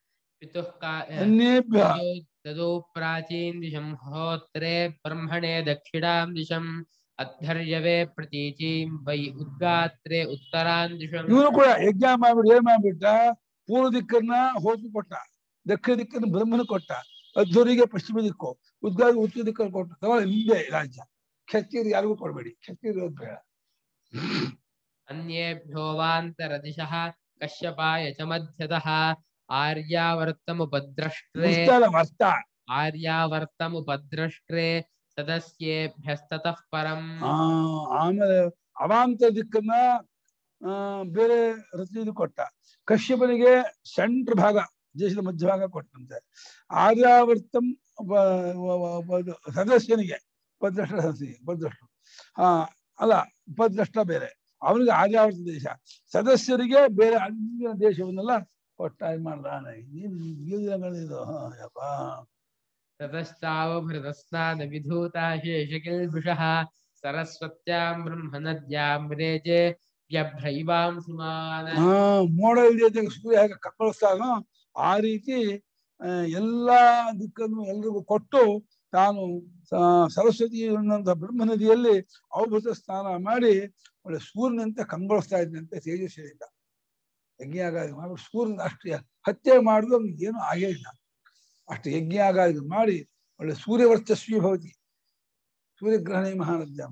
ಅನ್ಯೇಭ್ಯ ತದೋ ಪ್ರಾಚೀನ್ ದಿಶಂ ಹೋತ್ರೆ ಬ್ರಹ್ಮಣೇ ದಕ್ಷಿಣಾಂ ದಿಶಂ ಅಧ್ಯರ್ಯವೇ ಪ್ರತೀಚೀಂ ವೈ ಉದ್ಗಾತ್ರೆ ಉತ್ತರಾನ್ ದಿಶಂ. ಇವನು ಕೂಡ ಯಜ್ಞ ಮಾಡ್ಬಿಟ್ಟು ಏನ್ ಮಾಡ್ಬಿಟ್ಟ ಪೂರ್ವ ದಿಕ್ಕನ್ನ ಹೋತು ಕೊಟ್ಟ, ದಕ್ಷಿಣ ದಿಕ್ಕನ್ನು ಬ್ರಹ್ಮನ ಕೊಟ್ಟ, ಅಧ್ವರಿಗೆ ಪಶ್ಚಿಮ ದಿಕ್ಕು, ಉದ್ಗಾದ ಉತ್ತರ ದಿಕ್ಕನ್ನು ಕೊಟ್ಟ. ತಗೊಳ್ಳ ಹಿಂದೆ ರಾಜ್ಯ ಕ್ಷತ್ರಿಯರು ಯಾರಿಗೂ ಕೊಡ್ಬೇಡಿ, ಕ್ಷತ್ರಿಯರು ಬೇಡ. ಅನ್ಯೇಭ್ಯೋ ವಾಂತರ ದಿಶಃ ಕಶ್ಯಪಾಯ ಚ ಮಧ್ಯತಃ ಆರ್ಯಾವರ್ತಮುಪದ್ರಷ್ಟ್ರೇ ವರ್ತ ಆರ್ಯಾವರ್ತಮುಪದ್ರಷ್ಟ್ರೇ ಸದಸ್ಯೇಭ್ಯಸ್ತತಃ ಪರಂ. ಆಮೇಲೆ ಅವಾಂತ ದಿಕ್ಕನ್ನ ಆ ಬೇರೆ ರತ್ನ ಕೊಟ್ಟ, ಕಶ್ಯಪನಿಗೆ ಸೆಂಟ್ರ್ ಭಾಗ ದೇಶದ ಮಧ್ಯಭಾಗ ಕೊಟ್ಟಂತೆ, ಆರ್ಯಾವರ್ತಂ ಸದಸ್ಯನಿಗೆ ಉಪದ್ರಷ್ಟ ಸದಸ್ಯನಿಗೆ ಉಪದ್ರಷ್ಟು ಆ ಅಲ್ಲ ಉಪದ್ರಷ್ಟ ಬೇರೆ ಅವನಿಗೆ ಆರ್ಯಾವರ್ತ ದೇಶ, ಸದಸ್ಯರಿಗೆ ಬೇರೆ ಅಂದಿನ ದೇಶವನ್ನೆಲ್ಲ ಕೊಟ್ಟ ಮಾಡ್ದಾನೆ. ಇದು ಯಪ್ಪ ತತಶ್ಚಾವಭೃತಸ್ನಾನ ವಿಧೂತಾ ಶೇಷಕಿಲ್ಬಿಷಃ ಸರಸ್ವತ್ಯಾಂ ಬ್ರಹ್ಮನದ್ಯಾಂ ರೇಜೆ ವ್ಯಭ್ರೈವಾಂಸುಮಾನ. ಹಾ ಮೋಡ ಇಲ್ಲದೆ ಸೂರ್ಯ ಹೇಗೆ ಕಕ್ಕಳಿಸ್ತಾನೋ ಆ ರೀತಿ ಎಲ್ಲಾ ದಿಕ್ಕನ್ನು ಎಲ್ರಿಗೂ ಕೊಟ್ಟು ತಾನು ಸರಸ್ವತಿ ಅನ್ನುವಂಥ ಬ್ರಹ್ಮ ನದಿಯಲ್ಲಿ ಅವಭೃತ ಸ್ನಾನ ಮಾಡಿ ಒಳ್ಳೆ ಸೂರ್ಯನಂತೆ ಕಂಗೊಳಿಸ್ತಾ ಇದ್ದಂತೆ ತೇಜಸ್ವಿಯಿಂದ ಯಜ್ಞ ಆಗಾದಿ ಮಾಡಿ ಸೂರ್ಯನ ಅಷ್ಟು ಹತ್ಯೆ ಮಾಡಿದ್ರು ಅವ್ನಿಗೆ ಏನು ಆಗೇ ಇಲ್ಲ. ಅಷ್ಟು ಯಜ್ಞ ಆಗಾದಿ ಮಾಡಿ ಒಳ್ಳೆ ಸೂರ್ಯವರ್ಚಸ್ವಿ ಭವತಿ ಸೂರ್ಯಗ್ರಹಣೆ ಮಹಾನದ್ಯಾಮ.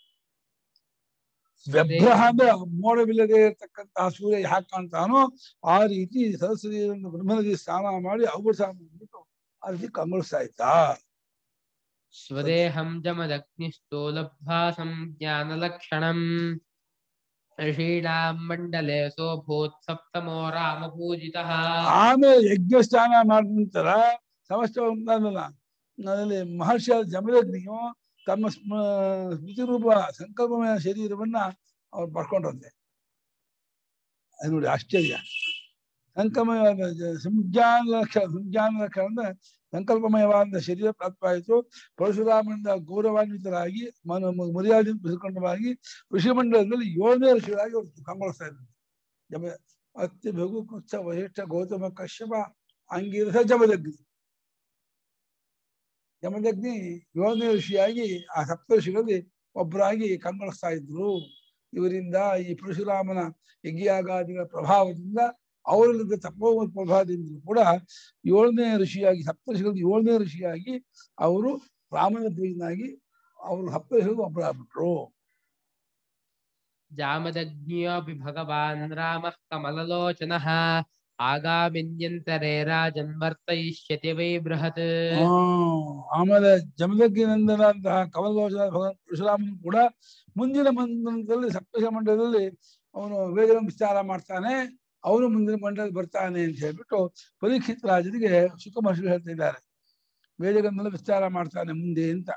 ವ್ಯಭ್ರಹ ಅಂದ್ರೆ ಮೋಡವಿಲ್ಲದೆ ಇರತಕ್ಕಂತಹ ಸೂರ್ಯ ಯಾಕೆ ಕಾಣ್ತಾನೋ ಆ ರೀತಿ ಸರಸ್ವತಿ ಬ್ರಹ್ಮನದಿ ಸ್ನಾನ ಮಾಡಿ ಅವಭೃತ ಬಿಟ್ಟು ಆ ರೀತಿ ಕಂಗೊಳಿಸ್ತಾ ಇತ್ತಾ. ಸ್ವದೇಹಂ ಜಮದಗ್ನಿಸ್ತೋ ಲಬ್ಧ್ವಾ ಸಂಜ್ಞಾನಲಕ್ಷಣಂ ಋಷೀಣಾಂ ಮಂಡಲೆ ಸೋಭೂತ್ ಸಪ್ತಮೋ ರಾಮ ಪೂಜಿತಃ. ಆಮೇಲೆ ಯಜ್ಞ ಸ್ನಾನ ಮಾಡಿದ ನಂತರ ಸಮಸ್ತ ಅದರಲ್ಲಿ ಮಹರ್ಷಿ ಜಮದಗ್ನಿಯು ತಮ್ಮ ಸ್ಮೃತಿ ರೂಪ ಸಂಕಲ್ಪಮಯ ಶರೀರವನ್ನ ಅವ್ರು ಪಡ್ಕೊಂಡ್ರಂತೆ. ಅದು ನೋಡಿ ಆಶ್ಚರ್ಯ. ಸಂಕಲ್ಪಮಯವಾದ ಸಂಜ್ಞಾನ ಲಕ್ಷಣ ಸಂಜ್ಞಾನ ಲಕ್ಷಣ ಅಂದ್ರೆ ಸಂಕಲ್ಪಮಯವಾದ ಶರೀರ ಪ್ರಾಪ್ತವಾಯಿತು. ಪರಶುರಾಮನಿಂದ ಗೌರವಾನ್ವಿತರಾಗಿ ಮನ ಮರ್ಯಾದೆಯನ್ನು ಬೆಳೆದುಕೊಂಡವಾಗಿ ಋಷಿಮಂಡಲದಲ್ಲಿ ಏಳನೇ ಋಷಿಗಳಾಗಿ ಅವರು ಕಂಗೊಳಿಸ್ತಾ ಇದ್ದಾರೆ. ಜಮ ಅತ್ತಿ ಭಗು ಕುತ್ಸ ವಹಿಷ್ಠ ಗೌತಮ ಕಶ್ಯಪ ಅಂಗಿರಸ ಜಮದಗ್ನಿ. ಜಮದಗ್ನಿ ಏಳನೇ ಋಷಿಯಾಗಿ ಆ ಸಪ್ತಋಷಿಗಳಲ್ಲಿ ಒಬ್ಬರಾಗಿ ಕಂಗೊಳಿಸ್ತಾ ಇದ್ರು. ಇವರಿಂದ ಈ ಪರಶುರಾಮನ ಯಜ್ಞಯಾಗಾದಿಗಳ ಪ್ರಭಾವದಿಂದ ಅವರಲ್ಲಿದ್ದ ತಪೋ ಪ್ರಭಾವದಿಂದ ಕೂಡ ಏಳನೇ ಋಷಿಯಾಗಿ ಸಪ್ತಋಷಿಗಳಲ್ಲಿ ಏಳನೇ ಋಷಿಯಾಗಿ ಅವರು ರಾಮನ ಪ್ರಿಯನಾಗಿ ಅವರು ಸಪ್ತಋಷಿಗಳು ಒಬ್ಬರಾಗ್ಬಿಟ್ರು. ಜಾಮದಗ್ನಿಯೋಪಿ ಭಗವಾನ್ ರಾಮಃ ಕಮಲಲೋಚನಃ ಆಗಾಮಿನ್ಯಂತರೇ ರಾಜನ್ ವರ್ತಯಿಷ್ಯತಿ ವೈ ಬೃಹತ್. ಆಮೇಲೆ ಜಮದಗ್ನಿನಂದನಂತಹ ಕಮಲಲೋಚನ ಭಗವಾನ್ ಪರಶುರಾಮನು ಕೂಡ ಮುಂದಿನ ಮಂಡಲದಲ್ಲಿ ಸಪ್ತಋಷಿ ಮಂಡಲದಲ್ಲಿ ಅವನು ವೇದಗಳ ವಿಚಾರ ಮಾಡ್ತಾನೆ, ಅವನು ಮುಂದಿನ ಮಂಡಲದಲ್ಲಿ ಬರ್ತಾನೆ ಅಂತ ಹೇಳ್ಬಿಟ್ಟು ಪರೀಕ್ಷಿತ ರಾಜನಿಗೆ ಸುಖ ಮಹರ್ಷಿಗಳು ಹೇಳ್ತಾ ಇದ್ದಾರೆ. ವೇದಗಳನ್ನೆಲ್ಲ ವಿಚಾರ ಮಾಡ್ತಾನೆ ಮುಂದೆ ಅಂತ.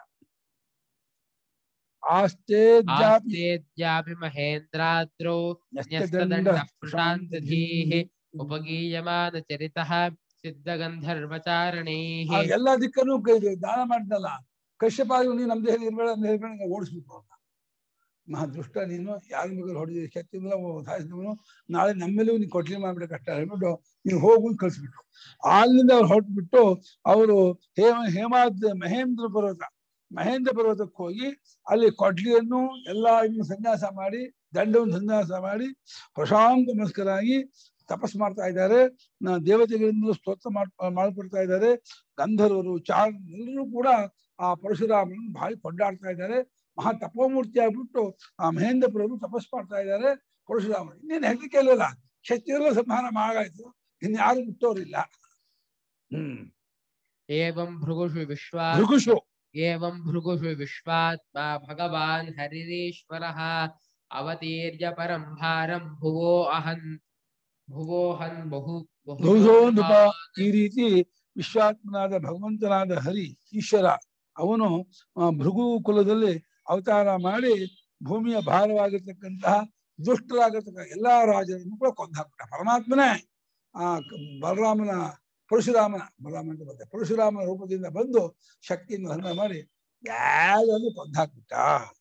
ಆಸ್ತೇಜ್ಯಾಪಿ ಮಹೇಂದ್ರಾದ್ರೌ ನ್ಯಸ್ತದಂಡಃ ಪ್ರಶಾಂತಧೀಃ ಉಪಗೀಯಮಾನ ಚರಿತಃ ಸಿದ್ಧಗಂಧರ್ವಚಾರಣೈಃ. ಎಲ್ಲ ದಿಕ್ಕನ್ನು ದಾನ ಮಾಡಿದಲ್ಲ ಕಶ್ಯಪಾಗಿ ನೀನು ನಮ್ಮ ದೇಹದಲ್ಲಿ ಇರ್ಬೇಡ ಅಂತ ಹೇಳ್ಬೇಡ ಓಡಿಸ್ಬಿಟ್ಟು ಅವ್ರನ್ನ. ಮಹಾ ದುಷ್ಟ ನೀನು, ಯಾರ ಮಗಳು ಹೊಡೆದ ಶಕ್ತಿಯಿಂದ ಸಾಯಿಸಿದವನು, ನಾಳೆ ನಮ್ಮೇಲೂ ನೀನು ಕೊಟ್ಲಿ ಮಾಡ್ಬಿಡ ಕಷ್ಟ ಹೇಳ್ಬಿಟ್ಟು ನೀನು ಹೋಗು ಕಳಿಸ್ಬಿಟ್ರು. ಅಲ್ಲಿಂದ ಅವ್ರು ಹೊರಟ್ಬಿಟ್ಟು ಅವರು ಹೇಮ ಹೇಮಾದ್ ಮಹೇಂದ್ರ ಪರ್ವತ ಮಹೇಂದ್ರ ಪರ್ವತಕ್ಕೆ ಹೋಗಿ ಅಲ್ಲಿ ಕೊಡ್ಲಿಯನ್ನು ಎಲ್ಲ ಇನ್ನು ಸನ್ಯಾಸ ಮಾಡಿ ದಂಡವನ್ನು ಸನ್ಯಾಸ ಮಾಡಿ ಪ್ರಶಾಂತ ಮನಸ್ಕರಾಗಿ ತಪಸ್ ಮಾಡ್ತಾ ಇದ್ದಾರೆ. ನಾ ದೇವತೆಗಳಿಂದ ಸ್ತೋತ್ರ ಮಾಡ್ ಮಾಡ್ಕೊಡ್ತಾ ಇದ್ದಾರೆ. ಗಂಧರ್ವರು ಚಾರ್ ಎಲ್ಲರೂ ಕೂಡ ಆ ಪರಶುರಾಮನನ್ನು ಭಾರಿ ಕೊಂಡಾಡ್ತಾ ಇದ್ದಾರೆ. ಮಹಾ ತಪೋಮೂರ್ತಿ ಆಗ್ಬಿಟ್ಟು ಆ ಮಹೇಂದ್ರ ಪರ್ವತ ತಪಸ್ ಮಾಡ್ತಾ ಇದ್ದಾರೆ. ಪರಶುರಾಮನು ಇನ್ನೇನು ಹೆದರಿಕೆ ಇಲ್ಲಲ್ಲ, ಶಕ್ತಿಯೆಲ್ಲ ಸಂಹಾರ ಮಾಡಾಯ್ತು, ಇನ್ಯಾರು ಬಿಟ್ಟೋರಿಲ್ಲ. ಹ್ಮ್ ಏವಂ ಭೃಗುಷು ವಿಶ್ವಾ ಭೃಗುಷು ಏವಂ ಭೃಗುಷು ವಿಶ್ವಾತ್ಮ ಭಗವಾನ್ ಹರಿರೀಶ್ವರಃ ಅವತೀರ್ಯ ಪರಂ ಭಾರಂ ಭುವೋ ಅಹನ್ ಭುವೋಹನ್ ಬಹು ಬಹುಶೋ ನೃಪ. ಈ ರೀತಿ ವಿಶ್ವಾತ್ಮನಾದ ಭಗವಂತನಾದ ಹರಿ ಈಶ್ವರ ಅವನು ಭೃಗು ಕುಲದಲ್ಲಿ ಅವತಾರ ಮಾಡಿ ಭೂಮಿಯ ಭಾರವಾಗಿರ್ತಕ್ಕಂತಹ ದುಷ್ಟರಾಗಿರ್ತಕ್ಕ ಎಲ್ಲಾ ರಾಜರನ್ನು ಕೂಡ ಕೊಂದು ಹಾಕ್ಬಿಟ್ಟ. ಪರಮಾತ್ಮನೇ ಆ ಬಲರಾಮನ ಪರಶುರಾಮನ ಬಲರಾಮ ಅಂತ ಬಂದ ಪರಶುರಾಮನ ರೂಪದಿಂದ ಬಂದು ಶಕ್ತಿಯನ್ನು ಹರಣ ಮಾಡಿ ಯಾರನ್ನು ಕೊಂದು ಹಾಕ್ಬಿಟ್ಟ.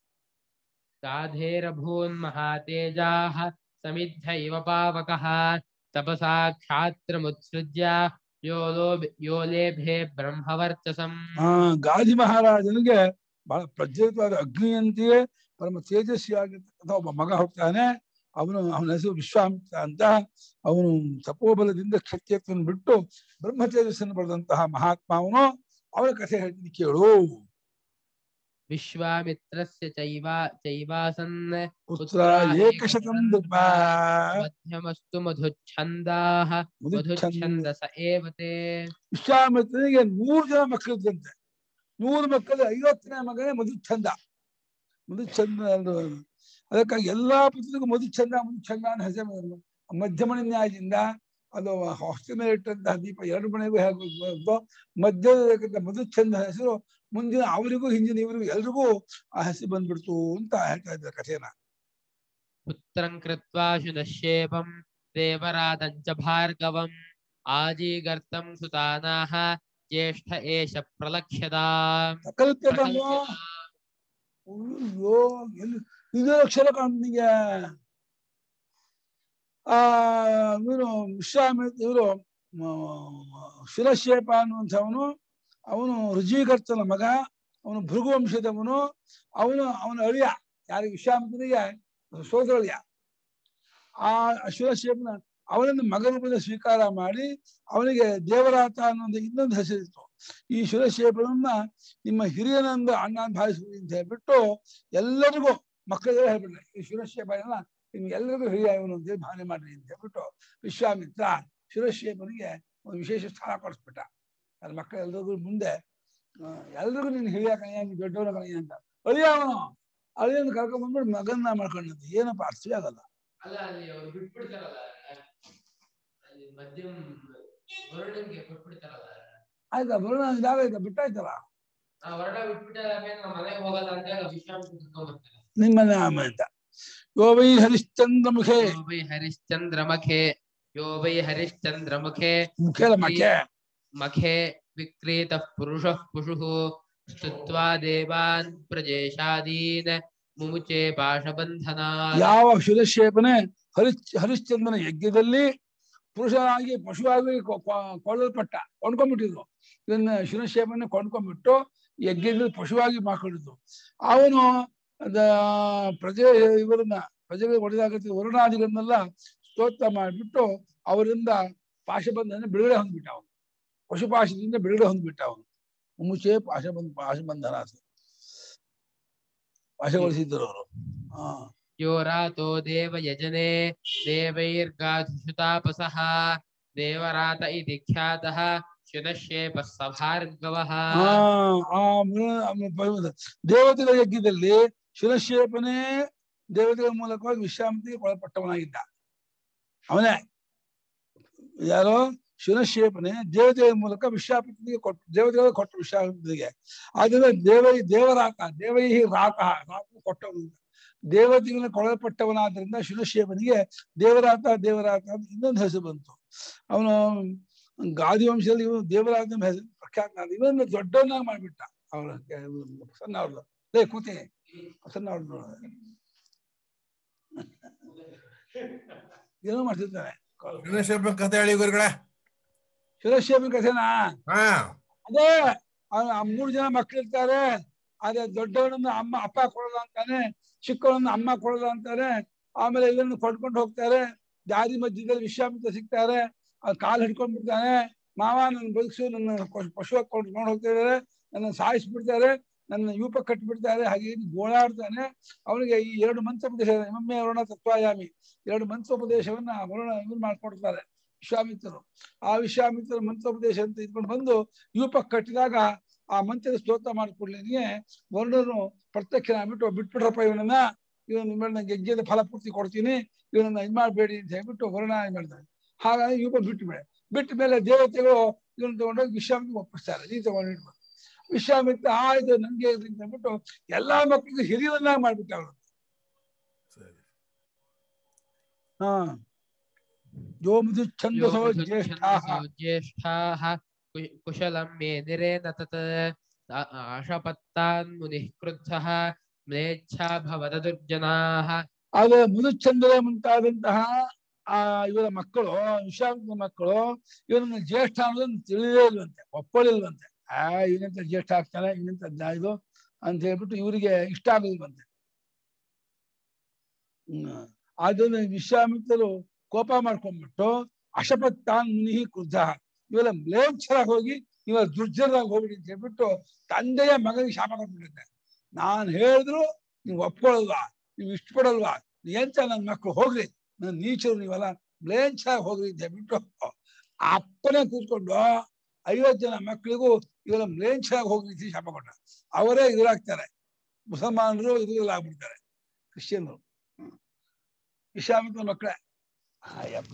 ಸಾಧೇರಭೂನ್ ಮಹಾತೇಜಾಃ ಸಮಿದ್ಧ ಇವ ಪಾವಕಃ ತಪಸಾ ಕ್ಷಾತ್ರಮುತ್ಸೃಜ್ಯ ಯೋಲೋ ಯೋಲೇಭೆ ಬ್ರಹ್ಮವರ್ಚಸಂ. ಆ ಗಾಧಿ ಮಹಾರಾಜನಿಗೆ ಬಹಳ ಪ್ರಜ್ವಲಿತವಾದ ಅಗ್ನಿಯಂತೆಯೇ ಪರಮ ತೇಜಸ್ವಿಯಾಗಿರ್ತಕ್ಕಂಥ ಒಬ್ಬ ಮಗ ಹೋಗ್ತಾನೆ. ಅವನು ಅವನ ಹೆಸರು ವಿಶ್ವಾಮಿತ್ರ ಅಂತ. ಅವನು ತಪೋಬಲದಿಂದ ಕ್ಷತ್ರಿಯತ್ವವನ್ನು ಬಿಟ್ಟು ಬ್ರಹ್ಮ ತೇಜಸ್ಸನ್ನು ಪಡೆದಂತಹ ಮಹಾತ್ಮ ಅವನು. ಅವನ ಕಥೆ ಹೇಳ್ತೀನಿ ಕೇಳು. ವಿಶ್ವಾಮಿತ್ರಸ್ಯ ಚೈವಾ ಚೈವಾಸನ್ ಪುತ್ರ ಏಕಶತಂ ನೃಪ. ಮಧ್ಯಮಸ್ತು ಮಧುಚ್ಛಂದಾಃ ಮಧುಚ್ಛಂದಸ ಏವತೆ. ವಿಶ್ವಾಮಿತ್ರನಿಗೆ ನೂರು ಜನ ಮಕ್ಕಳಿದ್ದಂತೆ. ನೂರು ಮಕ್ಕಳು ಐವತ್ತನೇ ಮಗನೇ ಮಧುಚ್ಛಂದ. ಮಧುಚ್ಛಂದ ಅದಕ್ಕಾಗಿ ಎಲ್ಲಾ ಪುತ್ರರಿಗೂ ಮಧುಚ್ಛಂದ ಮಧುಚ್ಛಂದ ಅಂತ ಹೆಸರು. ಮಧ್ಯಮಣಿ ನ್ಯಾಯದಿಂದ ಅದು ಹೊಸ್ತಿ ಮೇಲೆ ಇಟ್ಟಂತಹ ದೀಪ ಎರಡು ಮನೆಗೂ ಹೇಗೆ ಮಧ್ಯದ ಮಧುಚ್ಛಂದ ಹೆಸರು ಮುಂದಿನ ಅವರಿಗೂ ಹಿಂದಿನ ಇವರಿಗೂ ಎಲ್ರಿಗೂ ಆ ಹೆಸರು ಬಂದ್ಬಿಡ್ತು ಅಂತ ಹೇಳ್ತಾ ಇದ್ದಾರೆ ಕಥೆನ. ಪುತ್ರಂ ಕೃತ್ವಾ ಶುನಶ್ಯೇಪಂ ದೇವರಾದಂಚ ಭಾರ್ಗವಂ ಆಜೀಗರ್ತಂ ಸುತಾನಾಃ ಜ್ಯೇಷ್ಠ ಏಷ ಪ್ರಲಕ್ಷ್ಯದಾ. ಕಲ್ಪತನು ಅಯ್ಯೋ ಎಲ್ಲಿ ಇದು ಅಕ್ಷರ ಕಾಣ್ತಿಗೆ. ಆ ಇವನು ವಿಶ್ವಾಮಿತ್ರ ಇವರು ಶಿರಶೇಪ ಅನ್ನುವಂಥವನು ಅವನು ರುಜೀಕರ್ತನ ಮಗ. ಅವನು ಭೃಗುವಂಶದವನು. ಅವನು ಅವನ ಅಳಿಯ ಯಾರಿಗೆ ವಿಶ್ವಾಮಿತ್ರನಿಗೆ ಸೋದರ ಅಳಿಯ. ಆ ಶಿರಶೇಪನ ಅವನನ್ನು ಮಗರೂಪದ ಸ್ವೀಕಾರ ಮಾಡಿ ಅವನಿಗೆ ದೇವರಾತ ಅನ್ನೊಂದು ಇನ್ನೊಂದು ಹೆಸರಿತ್ತು. ಈ ಶಿರಶೇಪನನ್ನ ನಿಮ್ಮ ಹಿರಿಯನಂದು ಅಣ್ಣ ಭಾವಿಸುವುದು ಅಂತ ಹೇಳ್ಬಿಟ್ಟು ಎಲ್ಲರಿಗೂ ಮಕ್ಕಳಿಗೆ ಹೇಳ್ಬಿಟ್ರೆ ಈ ಶಿರಶೇಪನ ನಿಮ್ಗೆ ಎಲ್ಲರಿಗೂ ಹಿರಿಯ ಇವನು ಅಂತ ಭಾವನೆ ಮಾಡ್ರಿ ಅಂತ ಹೇಳ್ಬಿಟ್ಟು ವಿಶ್ವಾಮಿತ್ರ ಶಿರಶೇಪನಿಗೆ ಒಂದು ವಿಶೇಷ ಸ್ಥಾನ ಕೊಡಿಸ್ಬಿಟ್ಟ. ನನ್ನ ಮಕ್ಕಳೆಲ್ಲರಿಗೂ ಮುಂದೆ ಎಲ್ರಿಗೂ ನೀನು ಹಿರಿಯ ಕಣಿಯ ದೊಡ್ಡವನ ಕಣಿಯ ಅಂತ. ಅಳಿಯ ಅವನು ಅಳಿಯನ್ನು ಕರ್ಕೊಂಡ್ ಬಂದ್ಬಿಟ್ಟು ಮಗನ್ನ ಮಾಡ್ಕೊಂಡಂತೆ. ಏನಪ್ಪ ಅರ್ಥವೇ ಆಗಲ್ಲ. ಅಲ್ಲ ಅಲ್ಲಿ ಅವರು ಬಿಟ್ಬಿಡ್ತಾರಲ್ಲ ಮಧ್ಯಮ ವರ್ಣಂಗೆ ಬಿಟ್ಬಿಡ್ತಾರಲ್ಲ. ಆಯ್ತಾ ಬರೋಣ ಇದಾಗೈತ ಬಿಟ್ಟಾಯ್ತಲ್ಲ. ಆ ವರ್ಣ ಬಿಟ್ಬಿಟ್ಟಾರ ನಮ್ಮ ಮನೆಗೆ ಹೋಗಲ್ಲ ಅಂತ ಹೇಳಿ ವಿಶ್ವಾಮಿತ್ರ ಕರ್ಕೊಂಡ್ಬರ್ತಾರೆ ನಿಮ್ಮನೆ ಆಮ ಅಂತ. ಯೋ ವೈ ಹರಿಶ್ಚಂದ್ರ ಮುಖೇ ಯೋ ವೈ ಹರಿಶ್ಚಂದ್ರ ಮುಖೇ ಯೋ ವೈ ಹರಿಶ್ಚಂದ್ರ ಮುಖೇ ಮುಖೇಲ ಮಖೆ ಮಖೇ ವಿಕ್ರೀತ ಪುರುಷಃ ಪುಷುಃ ಸ್ತುತ್ವಾ ದೇವಾನ್ ಪ್ರಜೇಶಾದೀನ್ ಮುಮುಚೆ ಪಾಶಬಂಧನಾ. ಯಾವ ಶಿರಶೇಪನೆ ಹರಿಶ್ ಹರಿಶ್ಚಂದ್ರನ ಯಜ್ಞದಲ್ಲಿ ಪುರುಷನಾಗಿ ಪಶುವಾಗಿ ಕೊಳ್ಳಲ್ಪಟ್ಟ ಕೊಂಡ್ಕೊಂಡ್ಬಿಟ್ಟಿದ್ರು. ಇದನ್ನ ಶಿವಶೇಪನೆ ಕೊಂಡ್ಕೊಂಡ್ಬಿಟ್ಟು ಯಜ್ಞದಲ್ಲಿ ಪಶುವಾಗಿ ಮಾಡ್ಕೊಂಡಿದ್ರು. ಅವನು ಪ್ರಜೆ ಇವರನ್ನ ಪ್ರಜೆಗಳಿಗೆ ಒಡೆದಾಗತ್ತೆ ವರುಣಾದಿಗಳನ್ನೆಲ್ಲ ಸ್ತೋತ್ರ ಮಾಡಿಬಿಟ್ಟು ಅವರಿಂದ ಪಾಶಬಂಧನ ಬಿಡುಗಡೆ ಹೊಂದ್ಬಿಟ್ಟ. ಅವನು ಪಶುಪಾಶದಿಂದ ಬಿಡುಗಡೆ ಹೊಂದ್ಬಿಟ್ಟ. ಅವನು ಮುಚ್ಚೆ ಪಾಶಬಂಧ ಪಾಶಬಂಧನ ಪಾಶಗೊಳಿಸಿದ್ದರು ಅವರು. ಹಾ ಯೋರಾತೋ ದೇವ ಯಜನೆ ದೇವೈರ್ಗಾಧುಷುತಾಪಸಃ ದೇವರಾತ ಇತಿ ಖ್ಯಾತಃ ಶುನಶೇಪ ಸಭಾರ್ಗವಃ. ದೇವತೆಗಳ ಯಜ್ಞದಲ್ಲಿ ಶುನಶೇಪನೇ ದೇವತೆಗಳ ಮೂಲಕವಾಗಿ ವಿಶ್ರಾಂತಿಗೆ ಒಳಪಟ್ಟವನಾಗಿದ್ದ. ಅವನೇ ಯಾರೋ ಶುನಶೇಪನೆ ದೇವತೆಗಳ ಮೂಲಕ ವಿಶ್ರಾಂತಿಗೆ ಕೊಟ್ಟು ದೇವತೆಗಳ ಕೊಟ್ಟ ವಿಶ್ರಾಂತಿಗೆ. ಆದ್ರಿಂದ ದೇವೈ ದೇವರಾಕ ದೇವೈ ರಾಕ ರಾಕ ಕೊಟ್ಟವನು ದೇವತೆಗಳನ್ನ ಕೊಳಪಟ್ಟವನಾದ್ರಿಂದ ಶುನಶೇಪನಿಗೆ ದೇವರಾತ ದೇವರಾತ ಅಂತ ಇನ್ನೊಂದು ಹೆಸರು ಬಂತು. ಅವನು ಗಾದಿ ವಂಶದಲ್ಲಿ ಇವನು ದೇವರಾತ ಹೆಸರು ಪ್ರಖ್ಯಾತ. ಇವನ್ನ ದೊಡ್ಡವನ್ನಾಗಿ ಮಾಡ್ಬಿಟ್ಟ. ಅವಳ ಸಣ್ಣ ಅವ್ರದ್ದು ಲೇ ಕೂತಿ ಸಣ್ಣ ಅವ್ರದ್ದು ಏನೋ ಮಾಡ್ತಿರ್ತಾನೆ. ಶುನಶೇಪನ ಕಥೆ ಹೇಳಿ ಗುರುಗಳೇ. ಶುನಶೇಪನ ಕಥೆನಾ? ಅದೇ ಅವನ ಮೂರು ಜನ ಮಕ್ಕಳಿರ್ತಾರೆ. ಆದ್ರೆ ದೊಡ್ಡವನನ್ನ ಅಮ್ಮ ಅಪ್ಪ ಕೊಡಲ್ಲ ಅಂತಾನೆ, ಚಿಕ್ಕವನನ್ನ ಅಮ್ಮ ಕೊಡಲ್ಲ ಅಂತಾರೆ. ಆಮೇಲೆ ಇದನ್ನು ಕೊಂಡ್ಕೊಂಡು ಹೋಗ್ತಾರೆ. ದಾರಿ ಮಧ್ಯದಲ್ಲಿ ವಿಶ್ವಾಮಿತ್ರ ಸಿಗ್ತಾರೆ. ಅವ್ನು ಕಾಲು ಹಿಡ್ಕೊಂಡ್ ಬಿಡ್ತಾನೆ. ಮಾವ ನನ್ನ ಬದುಕ್ಸು, ನನ್ನ ಪಶುವಾಗಿ ಕೊಂಡ್ಕೊಂಡು ಹೋಗ್ತಿದ್ದಾರೆ, ನನ್ನ ಸಾಯಿಸ್ಬಿಡ್ತಾರೆ, ನನ್ನ ಯೂಪ ಕಟ್ಬಿಡ್ತಾರೆ. ಹಾಗೆ ಗೋಳಾಡ್ತಾನೆ. ಅವನಿಗೆ ಈ ಎರಡು ಮಂತ್ರೋಪದೇಶ ಎಮ್ಮೆ ವರುಣ ತತ್ವಾಯಾಮಿ ಎರಡು ಮಂತ್ರೋಪದೇಶವನ್ನ ವರುಣ ಇವ್ರು ಮಾಡ್ಕೊಡ್ತಾರೆ ವಿಶ್ವಾಮಿತ್ರರು. ಆ ವಿಶ್ವಾಮಿತ್ರ ಮಂತ್ರೋಪದೇಶ ಅಂತ ಇದ್ಕೊಂಡು ಬಂದು ಯೂಪ ಕಟ್ಟಿದಾಗ ಆ ಮಂತ್ರದ ಸ್ತೋತ್ರ ಮಾಡಿಕೊಡ್ಲಿಕ್ಕೆ ವರುಣನು ಪ್ರತ್ಯಕ್ಷನಾಗ್ಬಿಟ್ಟು ಬಿಟ್ಬಿಟ್ರಪ್ಪ ಇವನನ್ನ, ಇವನು ನಿಮ್ಮನ್ನ ಯಜ್ಞದ ಫಲಪೂರ್ತಿ ಕೊಡ್ತೀನಿ, ಇವನನ್ನ ಇದು ಮಾಡಬೇಡಿ ಅಂತ ಹೇಳ್ಬಿಟ್ಟು ವರುಣ ಇದು ಮಾಡ್ತಾನೆ. ಹಾಗಾಗಿ ಯೂಪ ಬಿಟ್ಟು ಬೇಡ ಬಿಟ್ಟ ಮೇಲೆ ದೇವತೆಗಳು ಇವನು ತಗೊಂಡೋಗಿ ವಿಶ್ವಾಮಿತ್ರ ಒಪ್ಪಿಸ್ತಾರೆ. ನೀ ತಗೊಂಡಿಡ್ಬೋದು. ವಿಶ್ವಾಮಿತ್ರ ಆಯ್ತು ನಂಗೆ ಅಂತ ಹೇಳ್ಬಿಟ್ಟು ಎಲ್ಲಾ ಮಕ್ಕಳಿಗೂ ಹಿರಿಯವನ್ನಾಗಿ ಮಾಡ್ಬಿಟ್ಟ ಅವರು. ಹಾ ಯೋ ಮೃದು ಛಂದಸೋ ಜ್ಯೇಷ್ಠಾಃ ಕುಶಲಂ ಮೇದಿರೇನ ತತ್ ಆಶಪತ್ತಾನ್ ಮುನಿಃ ಕ್ರುದ್ಧಃ ಮ್ಲೇಚ್ಛಾ ಭವದ ದುರ್ಜನಾಃ. ಆಗ ಮೃದುಚಂದ್ರ ಮುಂತಾದಂತಹ ಆ ಇವರ ಮಕ್ಕಳು ವಿಶ್ವಾಮಿತ್ರ ಮಕ್ಕಳು ಇವರನ್ನ ಜ್ಯೇಷ್ಠ ಅನ್ನೋದನ್ನು ತಿಳಿದೇ ಇಲ್ವಂತೆ, ಒಪ್ಪಳಿಲ್ವಂತೆ. ಆ ಇವನಂತ ಜ್ಯೇಷ್ಠ ಆಗ್ತಾನೆ, ಇವನಂತ ಇದು ಅಂತ ಹೇಳ್ಬಿಟ್ಟು ಇವರಿಗೆ ಇಷ್ಟ ಆಗಲಿಲ್ವಂತೆ. ಹ್ಮ್ ಅದನ್ನ ವಿಶ್ವಾಮಿತ್ರರು ಕೋಪ ಮಾಡ್ಕೊಂಡ್ಬಿಟ್ಟು ಅಶಪತ್ತಾನ್ ಮುನಿಹಿ ಕ್ರುದ್ಧ, ಇವೆಲ್ಲ ಮ್ಲೇಚ್ಛರಾಗಿ ಹೋಗಿ ಇವ ದುರ್ಜನರಾಗಿ ಹೋಗ್ಬಿಡಿ ಅಂತ ಹೇಳ್ಬಿಟ್ಟು ತಂದೆಯ ಮಗನಿಗೆ ಶಾಪ ಕೊಟ್ಬಿಡುತ್ತೆ. ನಾನ್ ಹೇಳಿದ್ರು ನೀವು ಒಪ್ಕೊಳಲ್ವಾ, ನೀವು ಇಷ್ಟಪಡಲ್ವಾ, ಎಂತ ನನ್ನ ಮಕ್ಕಳು ಹೋಗ್ರಿ, ನನ್ನ ನೀಚರು ನೀವೆಲ್ಲ ಮ್ಲೇಚ್ಛರಾಗಿ ಹೋಗ್ರಿ ಅಂತ ಹೇಳ್ಬಿಟ್ಟು ಅಪ್ಪನೇ ಕೂತ್ಕೊಂಡು ಐವತ್ತು ಜನ ಮಕ್ಕಳಿಗೂ ಇವೆಲ್ಲ ಮ್ಲೇಚ್ಛರಾಗಿ ಹೋಗ್ರಿ ಅಂತ ಶಾಪ ಕೊಟ್ಟ. ಅವರೇ ಎದುರಾಗ್ತಾರೆ, ಮುಸಲ್ಮಾನರು ಎದುರಾಗ್ಬಿಡ್ತಾರೆ, ಕ್ರಿಶ್ಚಿಯನ್ರು. ವಿಶ್ವಾಮಿತ್ರ ಮಕ್ಕಳೇ. ಅಯ್ಯಪ್ಪ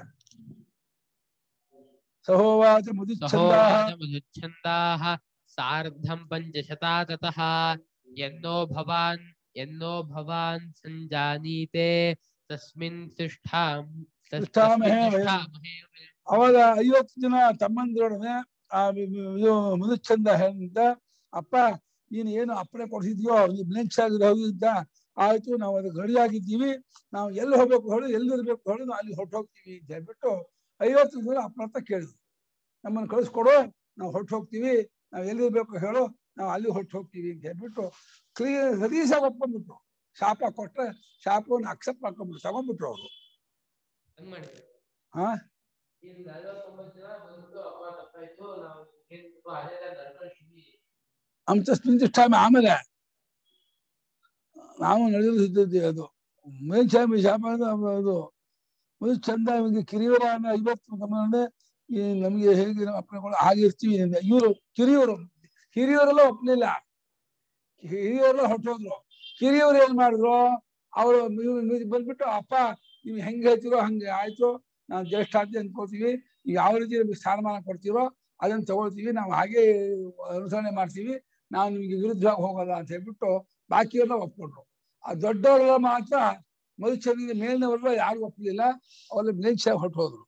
ಸಹೋವಾಚ ಮುದುಚ್ಛಂದಾಃ ಸಾರ್ಧಂ ಪಂಚಶತಾ ತತಃ ಯನ್ನೋ ಭವಾನ್ ಯನ್ನೋ ಭವಾನ್ ಸಂಜಾನೀತೆ ತಸ್ಮಿನ್ ತಿಷ್ಠಾಂ ತಿಷ್ಠಾಮಹೇ ವಯಂ. ಅವಾಗ ಐವತ್ತು ಜನ ತಮ್ಮಂದಿರೊಡನೆ ಆ ಇದು ಮುದುಚ್ಛಂದ ಅಂತ, ಅಪ್ಪ ನೀನು ಏನು ಅಪ್ಪಣೆ ಕೊಡ್ಸಿದ್ಯೋ ನೀವು ಮ್ಲೇಚ್ಛಾಗಿ ಹೋಗಿದ್ದ, ಆಯ್ತು ನಾವು ಅದು ಗಡಿಯಾಗಿದ್ದೀವಿ, ನಾವು ಎಲ್ಲಿ ಹೋಗ್ಬೇಕು ಹೇಳು, ಎಲ್ಲಿರ್ಬೇಕು ಹೇಳು, ನಾವು ಅಲ್ಲಿ ಹೊರಟು ಹೋಗ್ತೀವಿ ಅಂತ ಹೇಳ್ಬಿಟ್ಟು ಐವತ್ತು ಜನ ಅಪ್ಪನ ಹತ್ರ ಕೇಳಿದ್ವಿ. ನಮ್ಮನ್ನು ಕಳಿಸ್ಕೊಡು, ನಾವು ಹೊರಟು ಹೋಗ್ತೀವಿ, ನಾವು ಎಲ್ಲಿರ್ಬೇಕು ಹೇಳು, ನಾವು ಅಲ್ಲಿ ಹೊರಟು ಹೋಗ್ತೀವಿ ಅಂತ ಹೇಳ್ಬಿಟ್ಟು ಕ್ಲಿಯ ಸದೀಸಾಗಿ ಒಪ್ಕೊಂಡ್ಬಿಟ್ರು. ಶಾಪ ಕೊಟ್ರೆ ಶಾಪವನ್ನು ಅಕ್ಸೆಪ್ಟ್ ಮಾಡ್ಕೊಂಡ್ಬಿಟ್ಟು ತಗೊಂಡ್ಬಿಟ್ರು ಅವರು. ಹಾ ಅಂತಸ್ಮಿನ್ ತಿಷ್ಠಾಮಿ. ಆಮೇಲೆ ನಾವು ನಡೆದಿದ್ದೀವಿ ಅದು ಮೇಲ್ಚಾಮಿ ಶಾಪ ಅದು ಮುದು ಚಂದ. ನಮಗೆ ಕಿರಿಯವರ ಐವತ್ತು ಗಮನ ಈ ನಮಗೆ ಹೇಗೆ ನಾವು ಅಪ್ಪಣೆಗಳು ಹಾಗೆ ಇರ್ತೀವಿ. ಇವರು ಕಿರಿಯವರು ಹಿರಿಯವರೆಲ್ಲ ಒಪ್ಪಲಿಲ್ಲ, ಹಿರಿಯವರೆಲ್ಲ ಹೊಟ್ಟೋದ್ರು. ಕಿರಿಯವರು ಏನ್ ಮಾಡಿದ್ರು, ಅವರು ಬಂದ್ಬಿಟ್ಟು ಅಪ್ಪ ನೀವು ಹೆಂಗೆ ಹೇಳ್ತೀರೋ ಹಂಗೆ ಆಯ್ತು, ನಾವು ಜ್ಯೇಷ್ಠ ಅಂತ ಅನ್ಕೋತೀವಿ, ನೀವು ಯಾವ ರೀತಿ ನಮಗೆ ಸ್ಥಾನಮಾನ ಕೊಡ್ತೀರೋ ಅದನ್ನ ತಗೊಳ್ತೀವಿ, ನಾವು ಹಾಗೆ ಅನುಸರಣೆ ಮಾಡ್ತೀವಿ, ನಾವು ನಿಮಗೆ ವಿರುದ್ಧವಾಗಿ ಹೋಗಲ್ಲ ಅಂತ ಹೇಳ್ಬಿಟ್ಟು ಬಾಕಿಯೆಲ್ಲ ಒಪ್ಕೊಂಡ್ರು. ಆ ದೊಡ್ಡವರೆಲ್ಲ ಮಾತ್ರ ಮನುಷ್ಯನಿಗೆ ಮೇಲಿನವರೆಲ್ಲ ಯಾರು ಒಪ್ಪಲಿಲ್ಲ, ಅವರೆಲ್ಲ ಮ್ಲೇಚ್ಛ ಹೊರಟು ಹೋದ್ರು.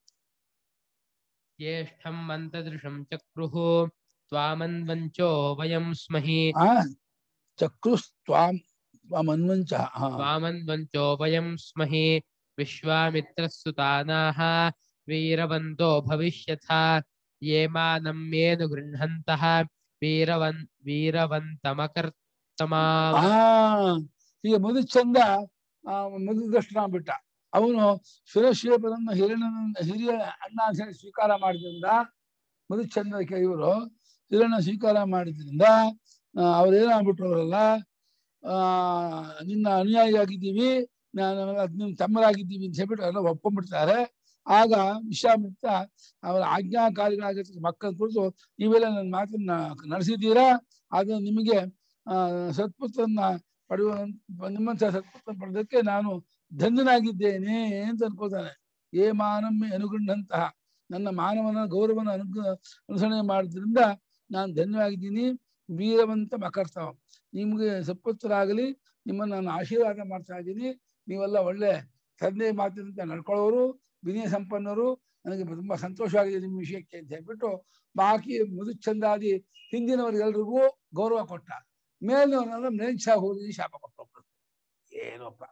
ಜ್ಯೇಷ್ಠಂ ಮಂತದೃಶಂ ಚಕ್ರುಃ ತ್ವಾಮನ್ವಂಚೋ ವಯಂ ಸ್ಮಹಿ. ಆ ಚಕ್ರುಸ್ ತ್ವಾಂ ತ್ವಾಮನ್ವಂಚ ತ್ವಾಮನ್ವಂಚೋ ವಯಂ ಸ್ಮಹಿ ವಿಶ್ವಾಮಿತ್ರಸ್ಸುತಾನಾಃ वीरवन्तो भविष्यथा ये मानं येनु गृह्णन्तः वीरवन् वीरवन्तमकर्तमाम् ಆ ಈಗ ಮಧುಚಂದ ಆ ಮಧು ದರ್ಶನ ಬಿಟ್ಟ. ಅವನು ಶಿರಶೇಪನನ್ನು ಹಿರಣ್ಯನ ಹಿರಿಯ ಅಣ್ಣ ಅಂತ ಹೇಳಿ ಸ್ವೀಕಾರ ಮಾಡಿದ್ರಿಂದ ಮಧುಚಂದ್ರಕ್ಕೆ ಇವರು ಹಿರಣ್ಯ ಸ್ವೀಕಾರ ಮಾಡಿದ್ರಿಂದ ಅವ್ರೇನಾಗ್ಬಿಟ್ರು ಅವರೆಲ್ಲ ಆ ನಿನ್ನ ಅನುಯಾಯಿ ಆಗಿದ್ದೀವಿ, ನಾನು ನಿಮ್ ತಮ್ಮರಾಗಿದ್ದೀವಿ ಅಂತ ಹೇಳ್ಬಿಟ್ಟು ಎಲ್ಲ ಒಪ್ಕೊಂಡ್ಬಿಡ್ತಾರೆ. ಆಗ ವಿಶ್ವಾಮಿತ್ರ ಅವರ ಆಜ್ಞಾಕಾರಿಗಳಾಗಿರ್ತ ಮಕ್ಕಳ ಕುರಿತು ನೀವೆಲ್ಲ ನನ್ನ ಮಾತನ್ನ ನಡೆಸಿದ್ದೀರಾ, ಅದು ನಿಮಗೆ ಆ ಸತ್ಪುತ್ರನ್ನ ಪಡೆಯುವ ನಿಮ್ಮಂತ ಸತ್ಪುತ್ರ ಪಡೆದಕ್ಕೆ ನಾನು ಧನ್ಯನಾಗಿದ್ದೇನೆ ಅಂತ ಅನ್ಕೋತಾನೆ. ಏ ಮಾನಮ್ಮೆ ಅನುಗುಂಡಂತಹ ನನ್ನ ಮಾನವನ ಗೌರವನ ಅನುಗ್ರ ಅನುಸರಣೆ ಮಾಡೋದ್ರಿಂದ ನಾನು ಧನ್ಯವಾಗಿದ್ದೀನಿ. ವೀರವಂತ ಮಕರ್ತವ, ನಿಮ್ಗೆ ಸತ್ಪುತ್ರರಾಗಲಿ ನಿಮ್ಮನ್ನ ನಾನು ಆಶೀರ್ವಾದ ಮಾಡ್ತಾ ಇದ್ದೀನಿ. ನೀವೆಲ್ಲ ಒಳ್ಳೆ ತಂದೆ ಮಾತಿನಂತ ನಡ್ಕೊಳ್ಳೋರು, ವಿನಯ ಸಂಪನ್ನರು, ನನಗೆ ತುಂಬಾ ಸಂತೋಷವಾಗಿದೆ ನಿಮ್ಮ ವಿಷಯಕ್ಕೆ ಅಂತ ಹೇಳ್ಬಿಟ್ಟು ಬಾಕಿ ಮಧುಚಂದಾದಿ ಹಿಂದಿನವರಿಗೆಲ್ರಿಗೂ ಗೌರವ ಕೊಟ್ಟ. ಮೇಲಿನವರೆಲ್ಲ ಮ್ಲೇಚ್ಛ ಹೋಗಿ ಶಾಪ ಕೊಟ್ಟು ಏನಪ್ಪ.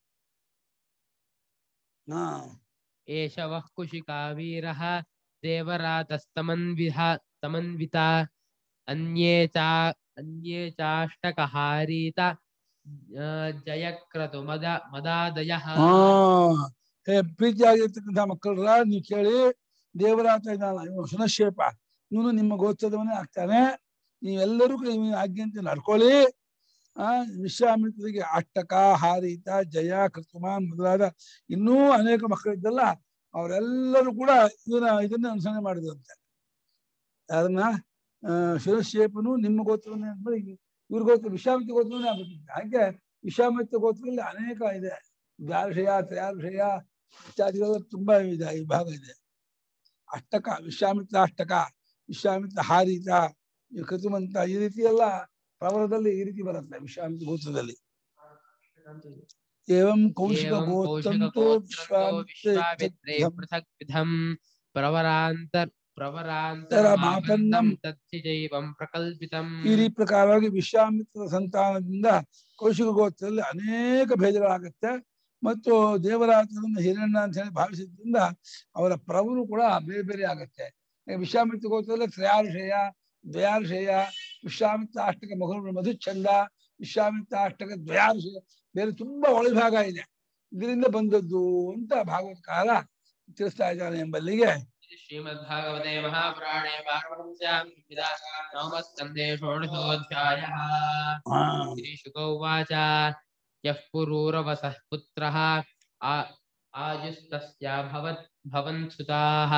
ಹಾ एष वः कुशिका वीरः देवरातस्तमन्विः तमन्विता अन्ये चा अन्ये चाष्टकहारीत जयक्रतु मद मदादयः ಹಾ ಹೇ ಪ್ರೀತಿಯಾಗಿರ್ತಕ್ಕಂಥ ಮಕ್ಕಳ್ರ ನೀವು ಕೇಳಿ, ದೇವರಾತ ಇದ್ದಾನ ಸುನಶೇಪ, ಇವನು ನಿಮ್ಮ ಗೋತ್ರದವನೇ ಆಗ್ತಾನೆ. ನೀವೆಲ್ಲರೂ ಇವನ ಆಜ್ಞೆಂತೆ ನಡ್ಕೊಳ್ಳಿ. ಆ ವಿಶ್ವಾಮಿತ್ರರಿಗೆ ಅಷ್ಟಕ, ಹಾರಿತ, ಜಯ, ಕೃತುಮಾನ್ ಮೊದಲಾದ ಇನ್ನೂ ಅನೇಕ ಮಕ್ಕಳಿದ್ದಲ್ಲ, ಅವರೆಲ್ಲರೂ ಕೂಡ ಇವನ ಇದನ್ನ ಅನುಸರಣೆ ಮಾಡಿದಂತೆ. ಅದನ್ನ ಆ ಶಿರಶೇಪನು ನಿಮ್ಮ ಗೋತ್ರವನ್ನೇ ಅಂದ್ರೆ ಇವ್ರ ಗೋತ್ರ ವಿಶ್ವಾಮಿತ್ರ ಗೋತ್ರವನ್ನೇ ಆಗ್ಬಿಟ್ಟಿದೆ. ಹಾಗೆ ವಿಶ್ವಾಮಿತ್ರ ಗೋತ್ರದಲ್ಲಿ ಅನೇಕ ಇದೆ, ದ್ವಾರಶಯ, ತ್ರಯಾರ್ಷಯ ಇತ್ಯಾದಿಗಳು ತುಂಬಾ ಇದೆ, ಈ ಭಾಗ ಇದೆ. ಅಷ್ಟಕ, ವಿಶ್ವಾಮಿತ್ರ ಅಷ್ಟಕ, ವಿಶ್ವಾಮಿತ್ರ ಹಾರಿತ, ಕೃತುಮಂತ, ಈ ರೀತಿ ಎಲ್ಲ ಪ್ರವರದಲ್ಲಿ ಈ ರೀತಿ ಬರುತ್ತೆ ವಿಶ್ವಾಮಿತ್ರ ಗೋತ್ರದಲ್ಲಿ. ಏವಂ ಕೌಶಿಕ ಗೋತ್ರಂತೋ विश्वामित्रे पृथक् विधम् प्रवरान्तर् ಪ್ರವರಾಂತರಮಾಪನ್ನಂ ತಚ್ಚಿಜೈವಂ ಪ್ರಕಲ್ಪಿತಂ. ಈ ರೀತಿ ಪ್ರಕಾರವಾಗಿ ವಿಶ್ವಾಮಿತ್ರ ಸಂತಾನದಿಂದ ಕೌಶಿಕ ಗೋತ್ರದಲ್ಲಿ ಅನೇಕ ಭೇದಗಳಾಗುತ್ತೆ. ಮತ್ತು ದೇವರಾತನನ್ನು ಹಿರಣ್ಯ ಅಂತ ಹೇಳಿ ಭಾವಿಸಿದ್ರಿಂದ ಅವರ ಪ್ರವನು ಕೂಡ ಬೇರೆ ಬೇರೆ ಆಗುತ್ತೆ. ವಿಶ್ವಾಮಿತ್ರ ಗೋತ್ರದಲ್ಲಿ ತ್ರಯಾರ್ಷಯ, ದ್ವಯಾರ್ಷಯ, ವಿಶ್ವಾಮಿತ್ರ ಅಷ್ಟಕ ಮಗಳು ಮಧುಚಂದ, ವಿಶ್ವಾಮಿತ್ರ ಅಷ್ಟಕ ದ್ವಯಾರ್ಷಯ, ಬೇರೆ ತುಂಬಾ ಒಳಭಾಗ ಇದೆ. ಇದರಿಂದ ಬಂದದ್ದು ಅಂತ ಭಾಗವತಕಾರ ತಿಳಿಸ್ತಾ ಇದ್ದಾನೆ ಎಂಬಲ್ಲಿಗೆ ಶ್ರೀಮದ್ಭಾಗವತೆ ಮಹಾಪುರಾಣೇ ಪಾರಮಹಂಸ್ಯಾಂ ನವಮಸ್ಕಂಧೇ ಷೋಡಶೋऽಧ್ಯಾಯಃ. ಶ್ರೀಶುಕ ಉವಾಚ ಯಃ ಪುರೂರವಸಃ ಪುತ್ರಃ ಆಯುಸ್ತಸ್ಯಾಭವತ್ ಭವನ್ಸುತಾಃ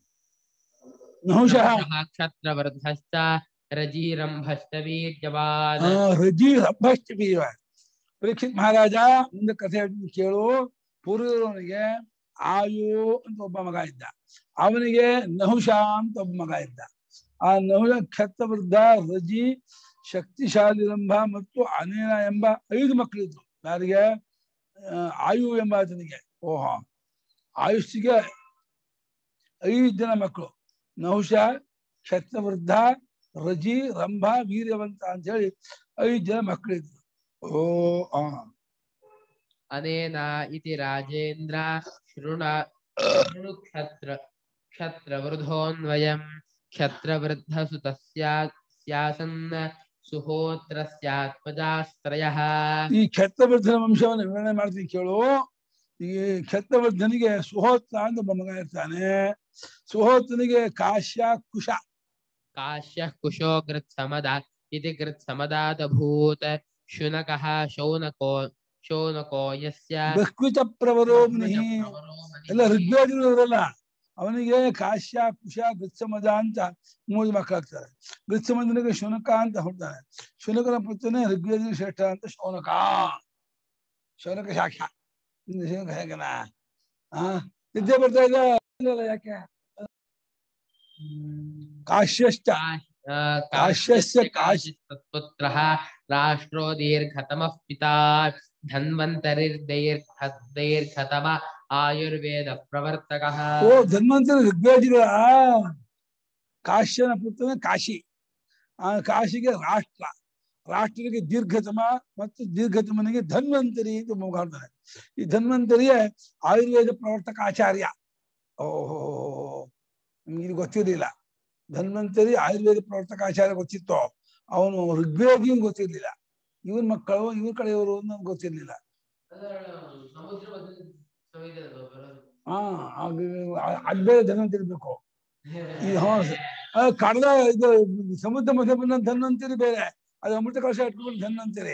ನಹುಷಃ ಕ್ಷತ್ರವರ್ಧಶ್ಚ ರಜೀರಂಭಶ್ಚ ವೀರ್ಯವಾನ್. ರಜೀರಂಭಶ್ಚ ವೀರ್ಯವಾನ್. ಪರೀಕ್ಷಿತ್ ಮಹಾರಾಜ ಮುಂದೆ ಕಥೆ ಕೇಳು. ಪೂರ್ವನಿಗೆ ಆಯು ಅಂತ ಒಬ್ಬ ಮಗ ಇದ್ದ, ಅವನಿಗೆ ನಹುಷ ಅಂತ ಒಬ್ಬ ಮಗ ಇದ್ದ. ಆ ನಹುಷ ಕ್ಷತ್ರವೃದ್ಧ, ರಜಿ, ಶಕ್ತಿಶಾಲಿ ರಂಭ ಮತ್ತು ಅನೇನ ಎಂಬ ಐದು ಮಕ್ಕಳಿದ್ರು. ಯಾರಿಗೆ? ಆಯು ಎಂಬ ಆತನಿಗೆ. ಓಹ, ಆಯುಷ್ಗೆ ಐದು ಜನ ಮಕ್ಕಳು. ನಹುಷ, ಕ್ಷತ್ರವೃದ್ಧ, ರಜಿ, ರಂಭ, ವೀರ್ಯವಂತ ಅಂತ ಹೇಳಿ ಐದು ಜನ ಮಕ್ಕಳಿದ್ರು. ಓ ಆ ಅನೇನ ಇತಿ ರಾಜೇಂದ್ರ ಶೃಣ ಶೃಣು ಕ್ಷತ್ರ ಕ್ಷತ್ರವೃಧೋನ್ವಯಂ ಕ್ಷತ್ರವೃದ್ಧ ಸುತಸ್ಯಾಸನ್ ಸುಹೋತ್ರಸ್ಯಾತ್ಮಜಾಸ್ತ್ರಯಃ. ಈ ಕ್ಷತ್ರವರ್ಧನ ವಂಶವನ್ನು ವಿವರಣೆ ಮಾಡ್ತೀನಿ ಕೇಳು. ಈ ಕ್ಷತ್ರವರ್ಧನಿಗೆ ಸುಹೋತ್ರ ಅಂತ ಒಬ್ಬ ಮಗ ಇರ್ತಾನೆ. ಸುಹೋತ್ರನಿಗೆ ಕಾಶ್ಯ, ಕುಶ. ಕಾಶ್ಯ ಕುಶೋ ಗೃತ್ ಸಮದ ಇತಿ ಗೃತ್ ಸಮದಾದಭೂತ್ ಶುನಕಃ ಶೌನಕೋ ಶೌನಕೋ ಯಸ್ಯ ಬಹ್ವಿಚ ಪ್ರವರೋ ಮುನಿ. ಎಲ್ಲ ಋಗ್ವೇದಿಗಳವರಲ್ಲ. ಅವನಿಗೆ ಕಾಶ್ಯ, ಕುಶ, ಗೃತ್ಸಮದ ಅಂತ ಮೂರು ಮಕ್ಕಳಾಗ್ತಾರೆ. ಗೃತ್ಸಮದನಿಗೆ ಶುನಕ ಅಂತ ಹುಡ್ತಾನೆ. ಶುನಕನ ಪುತ್ರನೇ ಋಗ್ವೇದಿ ಶ್ರೇಷ್ಠ ಅಂತ ಶೌನಕ. ಶೌನಕ ಶಾಖ. ಶೌನಕ ಹೇಗನ ಆ ನಿದ್ದೆ ಬರ್ತಾ ಇದೆ ಯಾಕೆ? ಕಾಶ್ಯಶ್ಚ ಕಾಶ್ಯಸ್ಯ ಕಾಶಿ ಪುತ್ರಃ ರಾಷ್ಟ್ರೋ ದೀರ್ಘತಮಃ ಪಿತಾ ಧನ್ವಂತರಿರ್ದೈರ್ಘ ದೈರ್ಘತಮ ಆಯುರ್ವೇದ ಪ್ರವರ್ತಕಃ. ಓ ಧನ್ವಂತರ ಋಗ್ವೇದಿಗಳ ಕಾಶ್ಯನ ಪುತ್ರನ ಕಾಶಿ. ಆ ಕಾಶಿಗೆ ರಾಷ್ಟ್ರ, ರಾಷ್ಟ್ರನಿಗೆ ದೀರ್ಘತಮ ಮತ್ತು ದೀರ್ಘತಮನಿಗೆ ಧನ್ವಂತರಿ ಅಂತ ಮಾಡ್ತಾರೆ. ಈ ಧನ್ವಂತರಿಯೇ ಆಯುರ್ವೇದ ಪ್ರವರ್ತಕ ಆಚಾರ್ಯ. ಓಹೋ, ನಿಮ್ಗೆ ಇದು ಗೊತ್ತಿರಲಿಲ್ಲ. ಧನ್ವಂತರಿ ಆಯುರ್ವೇದ ಪ್ರವರ್ತಕ ಆಚಾರ್ಯ ಗೊತ್ತಿತ್ತು, ಅವನು ಋಗ್ವೇದಿಯನ್ ಗೊತ್ತಿರ್ಲಿಲ್ಲ. ಇವನ್ ಮಕ್ಕಳು ಇವನ್ ಕಡೆಯವರು ನಮ್ಗೆ ಗೊತ್ತಿರ್ಲಿಲ್ಲ. ಹಾ ಅದ್ ಬೇರೆ ಧನ್ವಂತರಿರ್ಬೇಕು. ಇದು ಹ ಕಡಲ ಇದು ಸಮುದ್ರ ಮಧ್ಯೆ ಬಂದ ಧನ್ವಂತರಿ ಬೇರೆ, ಅದು ಅಮೃತ ಕಲಶ ಇಟ್ಕೊಂಡು ಧನ್ವಂತರಿ.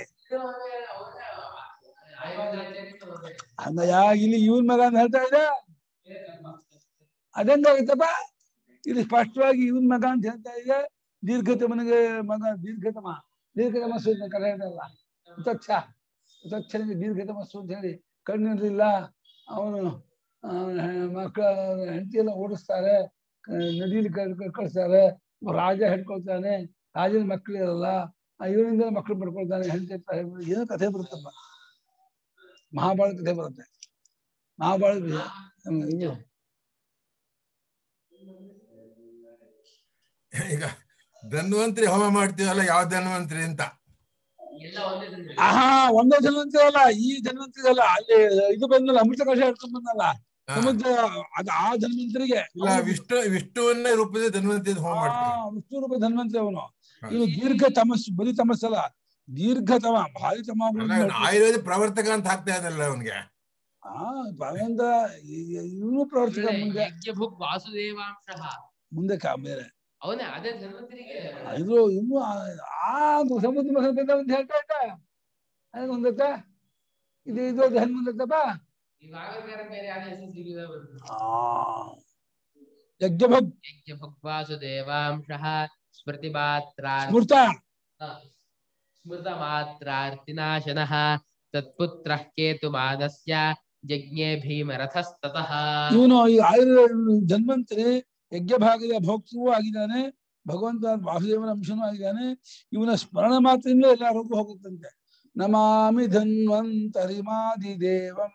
ಹಂಗಯ್ಯ, ಇಲ್ಲಿ ಇವನ್ ಮಗ ಅಂತ ಹೇಳ್ತಾ ಇದೆ. ಅದೆಂಗಾಗುತ್ತಪ್ಪ, ಇಲ್ಲಿ ಸ್ಪಷ್ಟವಾಗಿ ಇವನ್ ಮಗ ಅಂತ ಹೇಳ್ತಾ ಇದೆ. ದೀರ್ಘತಮನಿಗೆ ಮಗ ದೀರ್ಘತಮ, ದೀರ್ಘತಮಸ್ಸು ಅಂತ ಕರೆ ಹೇಳ್ತಾರಲ್ಲ, ಉತಚ್ಛ ಉತಚ್ಛನಿಗೆ ದೀರ್ಘತಮಸ್ಸು ಅಂತ ಹೇಳಿ ಕಣ್ಣಿರಲಿಲ್ಲ. ಅವನು ಮಕ್ಕಳ ಹೆಂಡತಿಯೆಲ್ಲ ಓಡಿಸ್ತಾರೆ, ನದಿಯಲ್ಲಿ ಕಳಿಸ್ತಾರೆ, ರಾಜ ಹಿಡ್ಕೊಳ್ತಾನೆ, ರಾಜನ ಮಕ್ಕಳಿರಲ್ಲ, ಇವನಿಂದ ಮಕ್ಕಳು ಪಡ್ಕೊಳ್ತಾನೆ, ಹೆಂಡತಿ ಏನೋ ಕಥೆ ಬರುತ್ತಪ್ಪ, ಮಹಾಭಾರತ ಕಥೆ ಬರುತ್ತೆ. ಮಹಾಭಾರತ ಇದು ಈಗ ಧನ್ವಂತರಿ ಹೋಮ ಮಾಡ್ತೀವಲ್ಲ, ಯಾವ ಧನ್ವಂತರಿ ಅಂತ. ಆಹಾ, ಒಂದೇ ಧನ್ವಂತರಿ ಅಲ್ಲ, ಈ ಧನ್ವಂತರಿ ಅಲ್ಲ, ಅಲ್ಲಿ ಇದು ಬಂದಲ್ಲ, ಅಮೃತ ಕಲಶ ಹಿಡ್ಕೊಂಡ್ ಬಂದಲ್ಲ ಸಮುದ್ರ, ಅದು ಆ ಧನ್ವಂತರಿಗೆ. ವಿಷ್ಣು ವಿಷ್ಣುವನ್ನೇ ರೂಪದ ಧನ್ವಂತರಿ ಹೋಮ ಮಾಡ್ತೀವಿ. ವಿಷ್ಣು ರೂಪ ಧನ್ವಂತರಿ ಅವನು. ಇನ್ನು ದೀರ್ಘ ತಮಸ್ಸು, ಬರೀ ತಮಸ್ಸಲ್ಲ, ದೀರ್ಘತಮ, ಭಾರಿ ತಮ. ಆಯುರ್ವೇದ ಪ್ರವರ್ತಕ ಅಂತ ಹಾಕ್ತಾ ಇದ್ದಲ್ಲ ಅವನ್ಗೆ. ಆ ಭಗವಂತ ಇವನು ಪ್ರವರ್ತಕ. ಮುಂದೆ ವಾಸುದೇವಾಂಶ ಮುಂದೆ ಕಾ ಬೇರೆ ಅವನೇ ಅದೇ ಧನ್ವಂತರಿಗೆ ಇದು ಇನ್ನು ಆ ಸಮುದ್ರ ಮಗ ಅಂತ ಹೇಳ್ತಾ ಇದ್ದ. ಅದೇ ಒಂದತ್ತ ಇದು ಇದು ಹನುಮಂತಪ್ಪ. ಯಜ್ಞಭಗ್ ಯಜ್ಞಭಗ್ ವಾಸುದೇವಾಂಶಃ ಸ್ಮೃತಿ ಮಾತ್ರ ಸ್ಮೃತ ಸ್ಮೃತ ಮಾತ್ರಾರ್ತಿನಾಶನಃ ತತ್ಪುತ್ರಃ ಕೇತುಮಾನಸ್ಯ ಯಜ್ಞೇ ಭೀಮರಥಸ್ತತಃ. ಇವನು ಈ ಆಯುರ್ವೇದ ಧನ್ವಂತರಿ ಯಜ್ಞ ಭಾಗದ ಭೋಕ್ತೃವೂ ಆಗಿದ್ದಾನೆ, ಭಗವಂತ ವಾಸುದೇವನ ಅಂಶನೂ ಆಗಿದ್ದಾನೆ. ಇವನ ಸ್ಮರಣ ಮಾತ್ರದಿಂದ ಎಲ್ಲ ರೋಗ ಹೋಗುತ್ತಂತೆ. ನಮಾಮಿ ಧನ್ವಂತರಿಮಾದಿ ದೇವಂ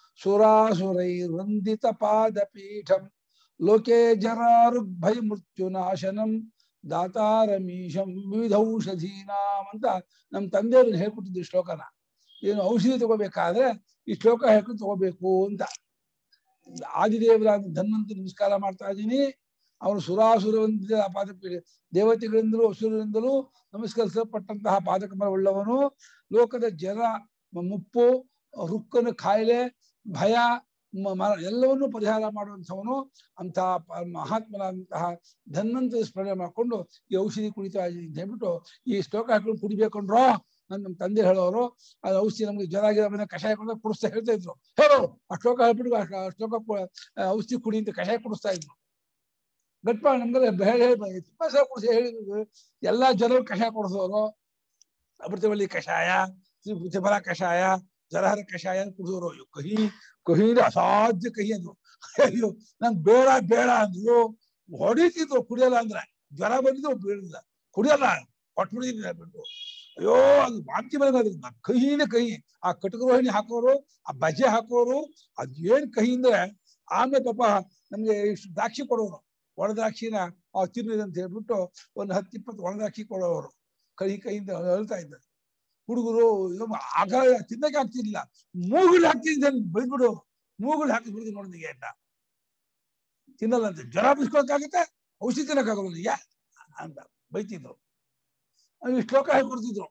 ಸುರಾಸುರೈರ್ವಂದಿತ ಪಾದಪೀಠಂ ಲೋಕೆ ಜರಾರುಗ್ಭಯ ಮೃತ್ಯುನಾಶನಂ ದಾತಾರಮೀಶಂ ವಿವಿಧೌಷಧೀನಾಂ ಅಂತ ನಮ್ಮ ತಂದೆಯವ್ರಿಗೆ ಹೇಳ್ಕೊಟ್ಟಿದ್ದು ಶ್ಲೋಕನ. ಏನು ಔಷಧಿ ತಗೋಬೇಕಾದ್ರೆ ಈ ಶ್ಲೋಕ ಹೇಳ್ಕೊಂಡು ತಗೋಬೇಕು ಅಂತ. ಆದಿದೇವರಾದ ಧನ್ವಂತರಿ ನಮಸ್ಕಾರ ಮಾಡ್ತಾ ಇದ್ದೀನಿ. ಅವನು ಸುರಾಸುರವಂದಿತ ಪಾದಪೀಠ, ದೇವತೆಗಳಿಂದಲೂ ಅಸುರರಿಂದಲೂ ನಮಸ್ಕರಿಸಲ್ಪಟ್ಟಂತಹ ಪಾದಕಮಲ ಉಳ್ಳವನು. ಲೋಕದ ಜರ, ಮುಪ್ಪು, ರುಕ್ಕನ ಕಾಯಿಲೆ, ಭಯ ಎಲ್ಲವನ್ನೂ ಪರಿಹಾರ ಮಾಡುವಂಥವನು. ಅಂತಹ ಮಹಾತ್ಮನಾದಂತಹ ಧನ್ವಂತರಿ ಸ್ಮರಣೆ ಮಾಡಿಕೊಂಡು ಈ ಔಷಧಿ ಕುಡಿತಾ ಇದ್ದೀನಿ ಅಂತ ಹೇಳ್ಬಿಟ್ಟು ಈ ಶ್ಲೋಕ ಹಾಕೊಂಡು ಕುಡಿಬೇಕೊಂಡ್ರೋ ನನ್ನ ನಮ್ಮ ತಂದೆ ಹೇಳೋರು. ಅದು ಔಷಧಿ ನಮ್ಗೆ ಜ್ವರ ಆಗಿರೋ ಕಷಾಯ ಕೊಡ ಕುಡಿಸ್ತಾ ಹೇಳ್ತಾ ಇದ್ರು. ಹೇಳೋ ಆ ಶ್ಲೋಕ ಹೇಳ್ಬಿಟ್ಟು ಆ ಶ್ಲೋಕ ಔಷಧಿ ಕುಡಿ ಅಂತ ಕಷಾಯ ಕುಡಿಸ್ತಾ ಇದ್ರು. ಗಟ್ಪ ನಮ್ಗೆಲ್ಲ ಹೇಳಿ ಹೇಳಿ ತುಂಬಾ ಸಲ ಕುಡಿಸಿ ಹೇಳಿದ್ರು. ಎಲ್ಲಾ ಜ್ವರ ಕಷಾಯ ಕೊಡಿಸೋರು, ಅಮೃತವಳ್ಳಿ ಕಷಾಯ, ಪ್ರತಿಫಲ ಕಷಾಯ, ಜಲಹರ ಕಷಾಯ ಕುಡಿಸೋರು. ಅಯ್ಯೋ ಕಹಿ ಕಹಿ ಅಸಾಧ್ಯ ಕಹಿ ಅಂದ್ರು. ಅಯ್ಯೋ ನಂಗೆ ಬೇಡ ಬೇಡ ಅಂದ್ರು. ಹೊಡಿತಿದ್ರು ಕುಡಿಯಲ್ಲ ಅಂದ್ರೆ. ಜ್ವರ ಬಂದಿದ್ದು ಬೀಳಿಲ್ಲ, ಕುಡಿಯಲ್ಲ ಕೊಟ್ಬಿಡಿದ್ರು ಬಿಟ್ಟು. ಅಯ್ಯೋ ಅದು ವಾಂತಿ ಬರೋದು, ಕಹಿನೇ ಕಹಿ. ಆ ಕಟಕರೋಹಿಣಿ ಹಾಕೋರು, ಆ ಬಜೆ ಹಾಕೋರು, ಅದೇನ್ ಕಹಿ ಅಂದ್ರೆ. ಆಮೇಲೆ ಪಾಪ ನಮ್ಗೆ ಇಷ್ಟು ದ್ರಾಕ್ಷಿ ಕೊಡೋರು, ಒಣ ದ್ರಾಕ್ಷಿನ ಆ ತಿನ್ನಿದೆ ಅಂತ ಹೇಳ್ಬಿಟ್ಟು ಒಂದು ಹತ್ತು ಇಪ್ಪತ್ತು ಒಣ ದ್ರಾಕ್ಷಿ ಕೊಡೋರು. ಕಹಿ ಕಹಿಯಿಂದ ಹೇಳ್ತಾ ಇದ್ದಾರೆ ಹುಡುಗರು. ಆಗ ತಿನ್ನಕ್ಕೆ ಆಗ್ತಿರ್ಲಿಲ್ಲ, ಮೂಗುಳು ಹಾಕ್ತಿದ್ದೆ ಬೈದ್ಬಿಡು, ಮೂಗುಳು ಹಾಕಿ ಬಿಡುದು ನೋಡಿದೀಗ ಅಂತ. ತಿನ್ನಲ್ಲ ಅಂತ, ಜ್ವರ ಬಿಸ್ಕೊಳಕ್ಕಾಗತ್ತೆ, ಔಷಧಿ ತಿನ್ನಕ್ಕಾಗೋದಿಲ್ಲ ಯಾ ಅಂತ ಬೈತಿದ್ರು. ಈ ಶ್ಲೋಕ ಹೇಳ್ಕೊಡ್ತಿದ್ರು.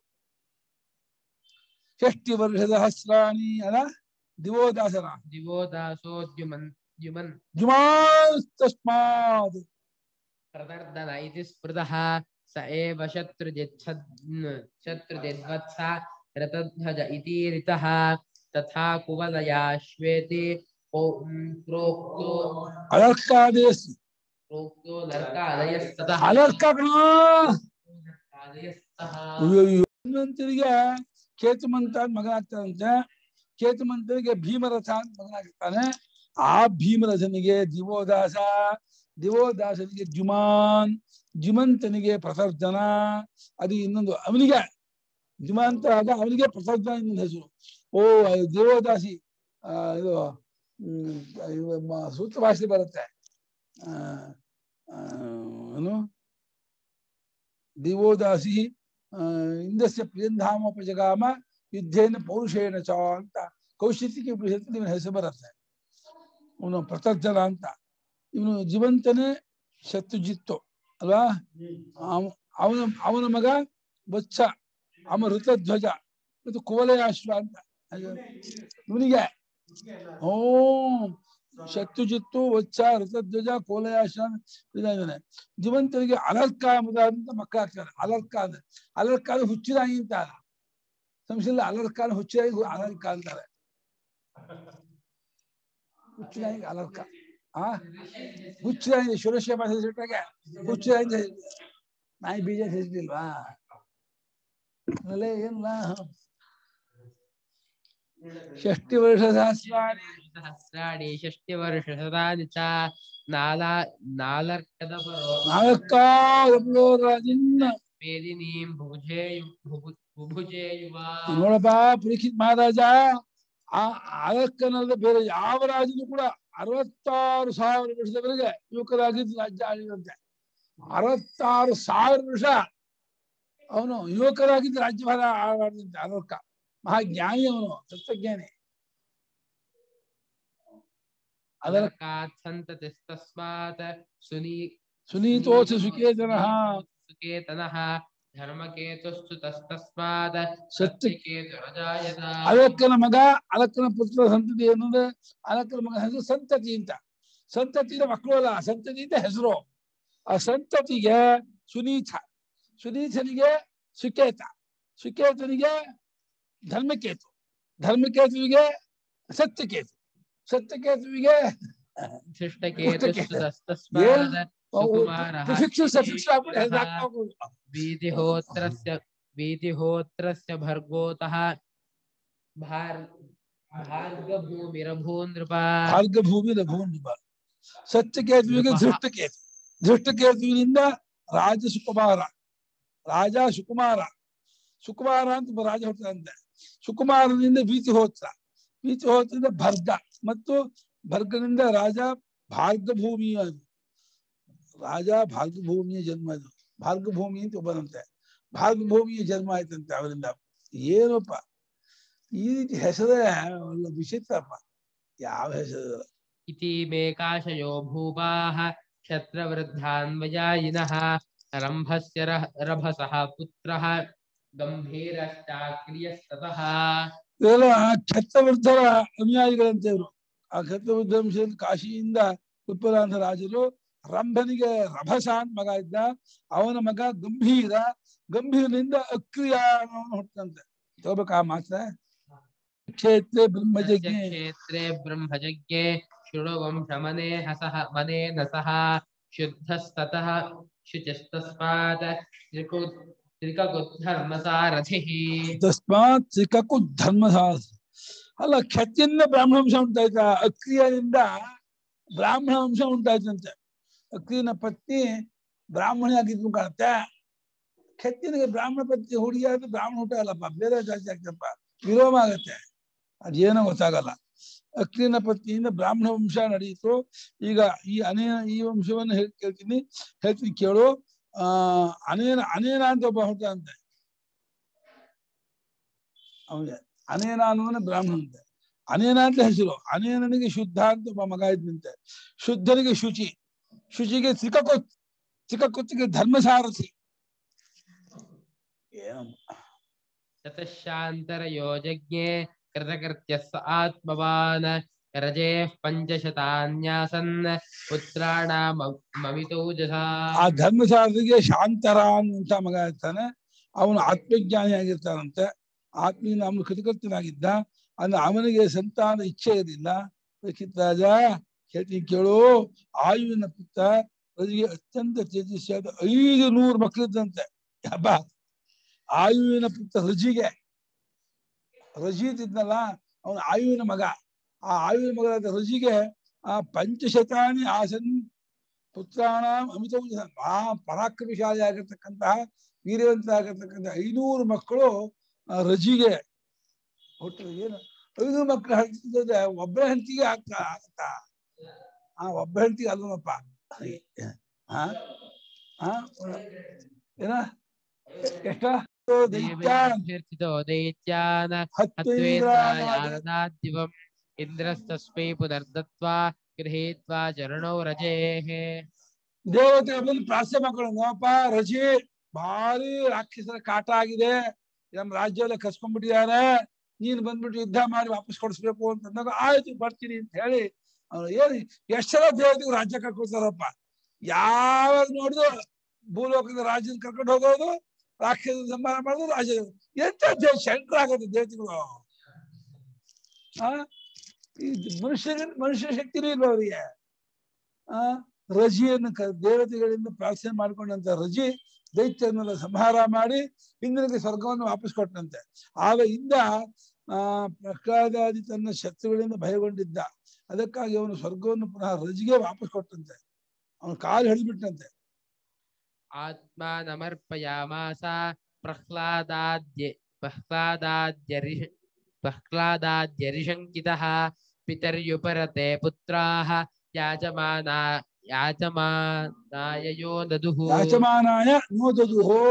ಷಷ್ಟಿ ವರ್ಷದ ಹಸ್ರಾಣಿ ಅಲ್ಲ ದಿವೋದಾಸನ ದಿವೋದಾಸೋ ದ್ಯುಮನ್ ದ್ಯುಮನ್ ಜುಮಾಸ್ತಸ್ಮಾದ್ ಪ್ರದರ್ದನ ಇತಿ ಸ್ಮೃತಃ ಸ ಏವ ಶತ್ರುಜಿತ್ ಶತ್ರುಜಿದ್ವತ್ಸ ರತಧ್ವಜ ಇತಿ ರಿತಃ ತಥಾ ಕುವಲಯಾಶ್ವೇತಿ ಪ್ರೋಕ್ತೋ ಅಲರ್ಕಾದೇಶ್ ಪ್ರೋಕ್ತೋ ಲರ್ಕಾದಯಸ್ತತಃ ಅಲರ್ಕಾದಯಸ್ತಃ. ಧನ್ವಂತರಿಗೆ ಕೇತುಮಂತ ಅಂತ ಮಗನಾಗ್ತಾನಂತೆ. ಕೇತುಮಂತನಿಗೆ ಭೀಮರಥ ಅಂತ ಮಗನಾಗ್ತಾನೆ. ಆ ಭೀಮರಥನಿಗೆ ದಿವೋದಾಸ, ದಿವೋದಾಸನಿಗೆ ಜುಮಾನ್, ಜುಮಂತನಿಗೆ ಪ್ರಸರ್ಜನ. ಅದು ಇನ್ನೊಂದು ಅವನಿಗೆ ಜುಮಾಂತ ಆದ ಅವನಿಗೆ ಪ್ರಸರ್ಜನ ಇನ್ನೊಂದು ಹೆಸರು. ಓ ದೇವೋದಾಸಿ ಆ ಇದು ಹ್ಮ್ ಸೂತ್ರ ಭಾಷೆ ಬರುತ್ತೆ. ಆ ಏನು ದಿವೋದಾಸಿ ಇಂದಸ್ಯ ಪ್ರಿಯಂಧಾಮೋಪಜಗಾಮ ಯುದ್ಧೇನ ಪೌರುಷೇಣ ಚ ಅಂತ ಕೌಶಿಕಿ ಉಪನಿಷತ್ತು ಇವನ ಹೆಸರು ಬರುತ್ತೆ. ಅವನು ಪ್ರಸರ್ಜನ ಅಂತ. ಇವನು ಜೀವಂತನೇ ಶತ್ರುಜಿತ್ತು ಅಲ್ವಾ. ಅವ- ಅವನ ಅವನ ಮಗ ಬಚ್ಚ ಅಮೃತ ಧ್ವಜ ಮತ್ತು ಕೋಲೆಯಾಶ್ವ ಅಂತ ಇವನಿಗೆ. ಓ ಶತ್ರುಜಿತ್ತು ವತ್ಸ ಋತಧ್ವಜ ಕೋಲೆಯಾಶ್ವ ಇದ್ದಾನೆ. ಜೀವಂತನಿಗೆ ಅಲರ್ಕ ಎಂಬುದಾದಂತ ಮಕ್ಕಳಾಗ್ತಾರೆ. ಅಲರ್ಕ ಅಂದ್ರೆ ಅಲರ್ಕ ಅಂದ್ರೆ ಹುಚ್ಚಿದಾಗಿ ಅಂತ ಸಂಶಯ. ಅಲರ್ಕ ಹುಚ್ಚಿದಾಗಿ ಅಲರ್ಕ ಅಂತಾರೆ. ಹುಚ್ಚಿದಾಗಿ ಅಲರ್ಕ ಆ ಹುಚ್ಚಿದಾಗಿ ಸುರಕ್ಷೆ ಭಾಷೆಗೆ ಹುಚ್ಚಿದಾಗಿ ನಾಯಿ ಬೀಜ ಹೆಸರಿಲ್ವಾ ಅಲ್ಲೇ ಏನಿಲ್ಲ. ಷಷ್ಟಿ ವರ್ಷ ಸಹಸ್ರಾಣಿ ಸಹಸ್ರಾಣಿ ಷಷ್ಟಿ ವರ್ಷ ಶತಾನಿ ಚ ನಾಲಾ ನಾಲರ್ಕದ ಪರೋ ನಾಲ್ಕಾರು ರಾಜನ್ನ ಮೇದಿನೀಂ ಭುಜೇಯು ಭುಭುಜೇಯುವ. ನೋಡಪ್ಪ ಪರೀಕ್ಷಿತ್ ಮಹಾರಾಜ, ಆ ಅಲಕ್ಕನಲ್ಲದೆ ಬೇರೆ ಯಾವ ರಾಜನು ಕೂಡ ಅರವತ್ತಾರು ಸಾವಿರ ವರ್ಷದವರೆಗೆ ಯುವಕರಾಗಿದ್ದು ರಾಜ್ಯ ಆಳಿದಂತೆ. ಅರವತ್ತಾರು ಸಾವಿರ ವರ್ಷ ಅವನು ಯುವಕರಾಗಿದ್ದು ರಾಜ್ಯಭಾರ ಆಳಿದಂತೆ. ಅಲಕ್ಕ ಮಹಾಜ್ಞಾನಿ, ಅವನು ತತ್ವಜ್ಞಾನಿ. ಅದರ ಅಲರ್ಕಾತ್ ಸಂತತಿಸ್ತಸ್ಮಾತ್ ಸುನಿ ಸುನೀತೋಥ ಸುಕೇತನಃ ಸುಕೇತನಃ ಧರ್ಮಕೇತುಸ್ತು ತಸ್ತಸ್ಮಾತ್ ಸತ್ಯ ಸತ್ಯಕೇತುರಜಾಯತ. ಅಲಕ್ಕನ ಮಗ ಅಲಕ್ಕನ ಪುತ್ರ ಸಂತತಿ ಏನಂದ್ರೆ ಅಲಕ್ಕನ ಮಗ ಹೆಸರು ಸಂತತಿ ಅಂತ. ಸಂತತಿಯ ಮಕ್ಕಳು ಅಲ್ಲ, ಸಂತತಿ ಅಂತ ಹೆಸರು. ಆ ಸಂತತಿಗೆ ಸುನೀತ, ಸುನೀತನಿಗೆ ಸುಕೇತ, ಸುಕೇತನಿಗೆ ಧರ್ಮಕೇತು, ಧರ್ಮಕೇತುವಿಗೆ ಸತ್ಯಕೇತು, ಸತ್ಯಕೇತುವಿಗೆ ಶಿಷ್ಟಕೇತುಸ್ತು ತಸ್ತಸ್ಮಾತ್ ಸುಕುಮಾರಃ ಫಿಕ್ಸ್ ಫಿಕ್ಸ್ ಆಗ್ಬಿಟ್ಟು ವೀತಿಹೋತ್ರಸ್ಯ ವೀತಿಹೋತ್ರಸ್ಯ ಭರ್ಗೋತಃ ಭಾರ್ ಭಾರ್ಗಭೂಮಿರಭೂನ್ ನೃಪ. ಭಾರ್ಗಭೂಮಿ ರಘುವಂಡಿಬ. ಸತ್ಯಕೇತುವಿಗೆ ಧೃಷ್ಟಕೇತು, ಧೃಷ್ಟಕೇತುವಿನಿಂದ ರಾಜ ಸುಕುಮಾರ, ರಾಜ ಸುಕುಮಾರ, ಸುಕುಮಾರ ಅಂತ ರಾಜ ಹುಟ್ಟಂತೆ. ಸುಕುಮಾರನಿಂದ ವೀತಿಹೋತ್ರ, ವೀತಿಹೋತ್ರದಿಂದ ಭರ್ಗ ಮತ್ತು ಭರ್ಗನಿಂದ ರಾಜ ಭಾರ್ಗಭೂಮಿಯ ರಾಜ ಭಾರ್ಗಭೂಮಿಯ ಜನ್ಮ. ಇದು ಭಾರ್ಗಭೂಮಿ ಅಂತ ಒಬ್ಬನಂತೆ. ಭಾರ್ಗಭೂಮಿಯ ಜನ್ಮ ಆಯ್ತಂತೆ ಅವರಿಂದ. ಏನಪ್ಪ ಈ ರೀತಿ ಹೆಸರೇ ಒಳ್ಳೆ ವಿಚಿತ್ರಪ್ಪ. ಯಾವ ಹೆಸರು ಇತಿ ಮೇಕಾಶಯೋ ಭೂಪಾಃ ಕ್ಷತ್ರವೃದ್ಧಾನ್ವಯಾಯಿನಃ ರಂಭಸ್ಯ ರಹ- ರಭಸಃ ಪುತ್ರಃ ಗಂಭೀರಶ್ಚಾಕ್ರಿಯಸ್ತತಃ. ಇವೆಲ್ಲ ಕ್ಷತ್ರವೃದ್ಧರ ಅನುಯಾಯಿಗಳಂತೆ ಇವರು. ಆ ಕ್ಷತ್ರವೃದ್ಧ ವಂಶದಲ್ಲಿ ಕಾಶಿಯಿಂದ ಉತ್ಪಲಾಂತ ರಾಜರು. ರಂಭನಿಗೆ ರಭಸ ಅಂತ ಮಗ ಇದ್ದ, ಅವನ ಮಗ ಗಂಭೀರ, ಗಂಭೀರನಿಂದ ಅಕ್ರಿಯ ಹುಟ್ಟಂತೆ. ತಗೋಬೇಕಾ ಮಾತ್ರ. ಕ್ಷೇತ್ರ ಬ್ರಹ್ಮಜಜ್ಞೆ ಕ್ಷೇತ್ರೇ ಬ್ರಹ್ಮಜಜ್ಞೆ ಶೃಣುವಂಶ ಮನೇಹಸಃ ಮನೇನ ಸಹ ಶುದ್ಧಸ್ತತಃ ಶುಚಿಸ್ತಸ್ಮಾತ್ ತ್ರಿಕು ತ್ರಿಕಕುದ್ಧರ್ಮಸಾರಥಿಃ. ತಸ್ಮಾತ್ ತ್ರಿಕಕು ಧರ್ಮಸಾರ. ಅಲ್ಲ, ಕ್ಷತ್ರಿಯಿಂದ ಬ್ರಾಹ್ಮಣ ವಂಶ ಉಂಟಾಯ್ತ, ಅಕ್ರಿಯನಿಂದ ಬ್ರಾಹ್ಮಣ ವಂಶ ಉಂಟಾಯ್ತಂತೆ. ಅಕ್ರಿಯನ ಪತ್ನಿ ಬ್ರಾಹ್ಮಣಿ ಆಗಿದ್ದು ಕಾಣುತ್ತೆ. ಕ್ಷತ್ರಿಯನಿಗೆ ಬ್ರಾಹ್ಮಣ ಪತ್ನಿ ಹುಡುಗಿ ಆದ್ರೆ ಬ್ರಾಹ್ಮಣ ಊಟ ಅಲ್ಲಪ್ಪ, ಬೇರೆ ಜಾತಿ ಆಗ್ತಪ್ಪ, ವಿಲೋಮ ಆಗತ್ತೆ. ಅದೇನೋ ಗೊತ್ತಾಗಲ್ಲ. ಅಕ್ರಿಯನ ಪತ್ನಿಯಿಂದ ಬ್ರಾಹ್ಮಣ ವಂಶ ನಡೆಯಿತು. ಈಗ ಈ ಅನೇನ ಈ ವಂಶವನ್ನು ಹೇಳಿ ಕೇಳ್ತೀನಿ ಹೇಳ್ತೀನಿ ಕೇಳು. ಆ ಅನೇನ ಅನೇನ ಅಂತ ಒಬ್ಬ ಹುಟ್ಟ ಅಂತೆ. ಅವನಿಗೆ ಅನೇನ ಅನ್ನೋನ ಬ್ರಾಹ್ಮಣ ಅಂತೆ. ಅನೇನ ಅಂತ ಹೆಸರು. ಅನೇನನಿಗೆ ಶುದ್ಧ ಅಂತ ಒಬ್ಬ ಮಗ ಇದ್ದಂತೆ. ಶುದ್ಧನಿಗೆ ಶುಚಿ, ಶುಚಿಗೆ ತ್ರಿಕಕುತ್, ತ್ರಿಕಕುತ್ತಿಗೆ ಧರ್ಮಸಾರಥಿ. ಏನು ತತಃಶಾಂತರಯೋ ಯಜ್ಞೆ ಕೃತಕೃತ್ಯಃ ಸ ಆತ್ಮವಾನ್ ರಜೇಃ ಪಂಚಶತಾನ್ಯಾಸನ್ ಪುತ್ರಾಣಾಂ ಮಮಿತೌಜಸಾ. ಆ ಧರ್ಮಸಾರಥಿಗೆ ಶಾಂತರ ಅನ್ನುವಂತ ಮಗ ಇರ್ತಾನೆ. ಅವನು ಆತ್ಮಜ್ಞಾನಿ ಆಗಿರ್ತಾನಂತೆ. ಆತ್ಮೀಯ ಅವನು ಕೃತಕೃತ್ಯನಾಗಿದ್ದ. ಅಂದ್ರೆ ಅವನಿಗೆ ಸಂತಾನ ಇಚ್ಛೆ ಇರಲಿಲ್ಲ. ರಾಜ ಹೇಳ್ತೀನಿ ಕೇಳು. ಆಯುವಿನ ಪುತ್ರ ರಜಿಗೆ ಅತ್ಯಂತ ತೇಜಸ್ವಿಯಾದ ಐದು ನೂರು ಮಕ್ಕಳಿದ್ದಂತೆ. ಹಬ್ಬ ಆಯುವಿನ ಪುತ್ರ ರಜಿಗೆ, ರಜಿತ್ ಇದ್ನಲ್ಲ ಅವನ ಆಯುವಿನ ಮಗ. ಆ ಆಯುವಿನ ಮಗನಾದ ರಜಿಗೆ ಆ ಪಂಚಶತಾನಿ ಆಸನ್ ಪುತ್ರಾಣ ಅಮಿತ ಆ ಪರಾಕ್ರಮಶಾಲಿ ಆಗಿರ್ತಕ್ಕಂತಹ ವೀರ್ಯವಂತರಾಗಿರ್ತಕ್ಕಂಥ ಐನೂರು ಮಕ್ಕಳು ರಜಿಗೆ ಹುಟ್ಟಿದ್ರು. ಏನು ಐನೂರು ಮಕ್ಕಳು ಹೇಳ್ತಿದ್ರೆ ಒಬ್ಬರ ಹೆಂಡತಿಗೆ ಆಗ್ತಾ ಆಗತ್ತಾ? ಆ ಒಬ್ಬ ಹೆಂಡತಿಗೆ ಅಲ್ಲನಪ್ಪ. ಹಾ ಹಾ ಏನ ಎಷ್ಟ ದೇವೈರಭ್ಯರ್ಥಿತೋ ದೈತ್ಯಾನ್ ಹತ್ವೇಂದ್ರಾಯಾನದಾದ್ದಿವಂ ಇಂದ್ರಸ್ತಸ್ಮೈ ಪುನರ್ದತ್ವಾ ಗೃಹೀತ್ವಾ ಚರಣೌ ರಜೇಃ. ದೇವತೆಗಳಲ್ಲಿ ಪ್ರಾರ್ಥನೆ ಮಾಡ್ಕೊಂಡು ನೋಪ ರಜಿ ಭಾರಿ ರಾಕ್ಷಸರ ಕಾಟ ಆಗಿದೆ, ನಮ್ಮ ರಾಜ್ಯ ಎಲ್ಲ ಕಸ್ಕೊಂಡ್ಬಿಟ್ಟಿದ್ದಾರೆ, ನೀನ್ ಬಂದ್ಬಿಟ್ಟು ಯುದ್ಧ ಮಾಡಿ ವಾಪಸ್ ಕೊಡಿಸ್ಬೇಕು ಅಂತಂದಾಗ ಆಯ್ತು ಬರ್ತೀನಿ ಅಂತ ಹೇಳಿ ಅವ್ರು ಏನು ಎಷ್ಟೆಲ್ಲ ದೇವತೆಗಳು ರಾಜ್ಯ ಕರ್ಕೊಳ್ತಾರಪ್ಪ. ಯಾವಾಗ ನೋಡಿದ್ರು ಭೂಲೋಕದ ರಾಜ್ಯದ ಕರ್ಕೊಂಡು ಹೋಗೋದು, ರಾಕ್ಷಸ ಸಂಹಾರ ಮಾಡೋದು, ರಾಜ್ಯ ಎಂತ ದೇವ ಶಂಕರ ಆಗುತ್ತೆ ದೇವತೆಗಳು. ಆ ಈ ಮನುಷ್ಯ ಮನುಷ್ಯ ಶಕ್ತಿನೂ ಇಲ್ಲ ಅವರಿಗೆ. ಆ ರಜಿಯನ್ನು ಕ ದೇವತೆಗಳಿಂದ ಪ್ರಾರ್ಥನೆ ಮಾಡ್ಕೊಂಡಂತ ರಜಿ ದೈತ್ಯರನ್ನೆಲ್ಲ ಸಂಹಾರ ಮಾಡಿ ಇಂದ್ರನಿಗೆ ಸ್ವರ್ಗವನ್ನು ವಾಪಸ್ ಕೊಟ್ಟಂತೆ. ಆಗ ಇಂದ ಆ ಪ್ರಹ್ಲಾದಾದಿ ತನ್ನ ಶತ್ರುಗಳಿಂದ ಭಯಗೊಂಡಿದ್ದ, ಅದಕ್ಕಾಗಿ ಅವನು ಸ್ವರ್ಗವನ್ನು ಪುನಃ ರಜಿಗೆ ವಾಪಸ್ ಕೊಟ್ಟಂತೆ, ಅವನು ಕಾಲು ಹಿಡಿದ್ಬಿಟ್ಟಂತೆ. ಆತ್ಮಾನಮರ್ಪಯಾಮಾಸ ಪ್ರಹ್ಲಾದಾದ್ಯ ಪ್ರಹ್ಲಾದಾದ್ಯರಿ ಪ್ರಹ್ಲಾದಾದ್ಯರಿಶಂಕಿತಃ ಪಿತರ್ಯುಪರತೆ ಪುತ್ರಾಃ ಯಾಜಮಾನ ಯಾಜಮಾನಾಯಯೋ ದದುಃ. ಯಾಚಮಾನಾಯ ನೋದದು ಹೋ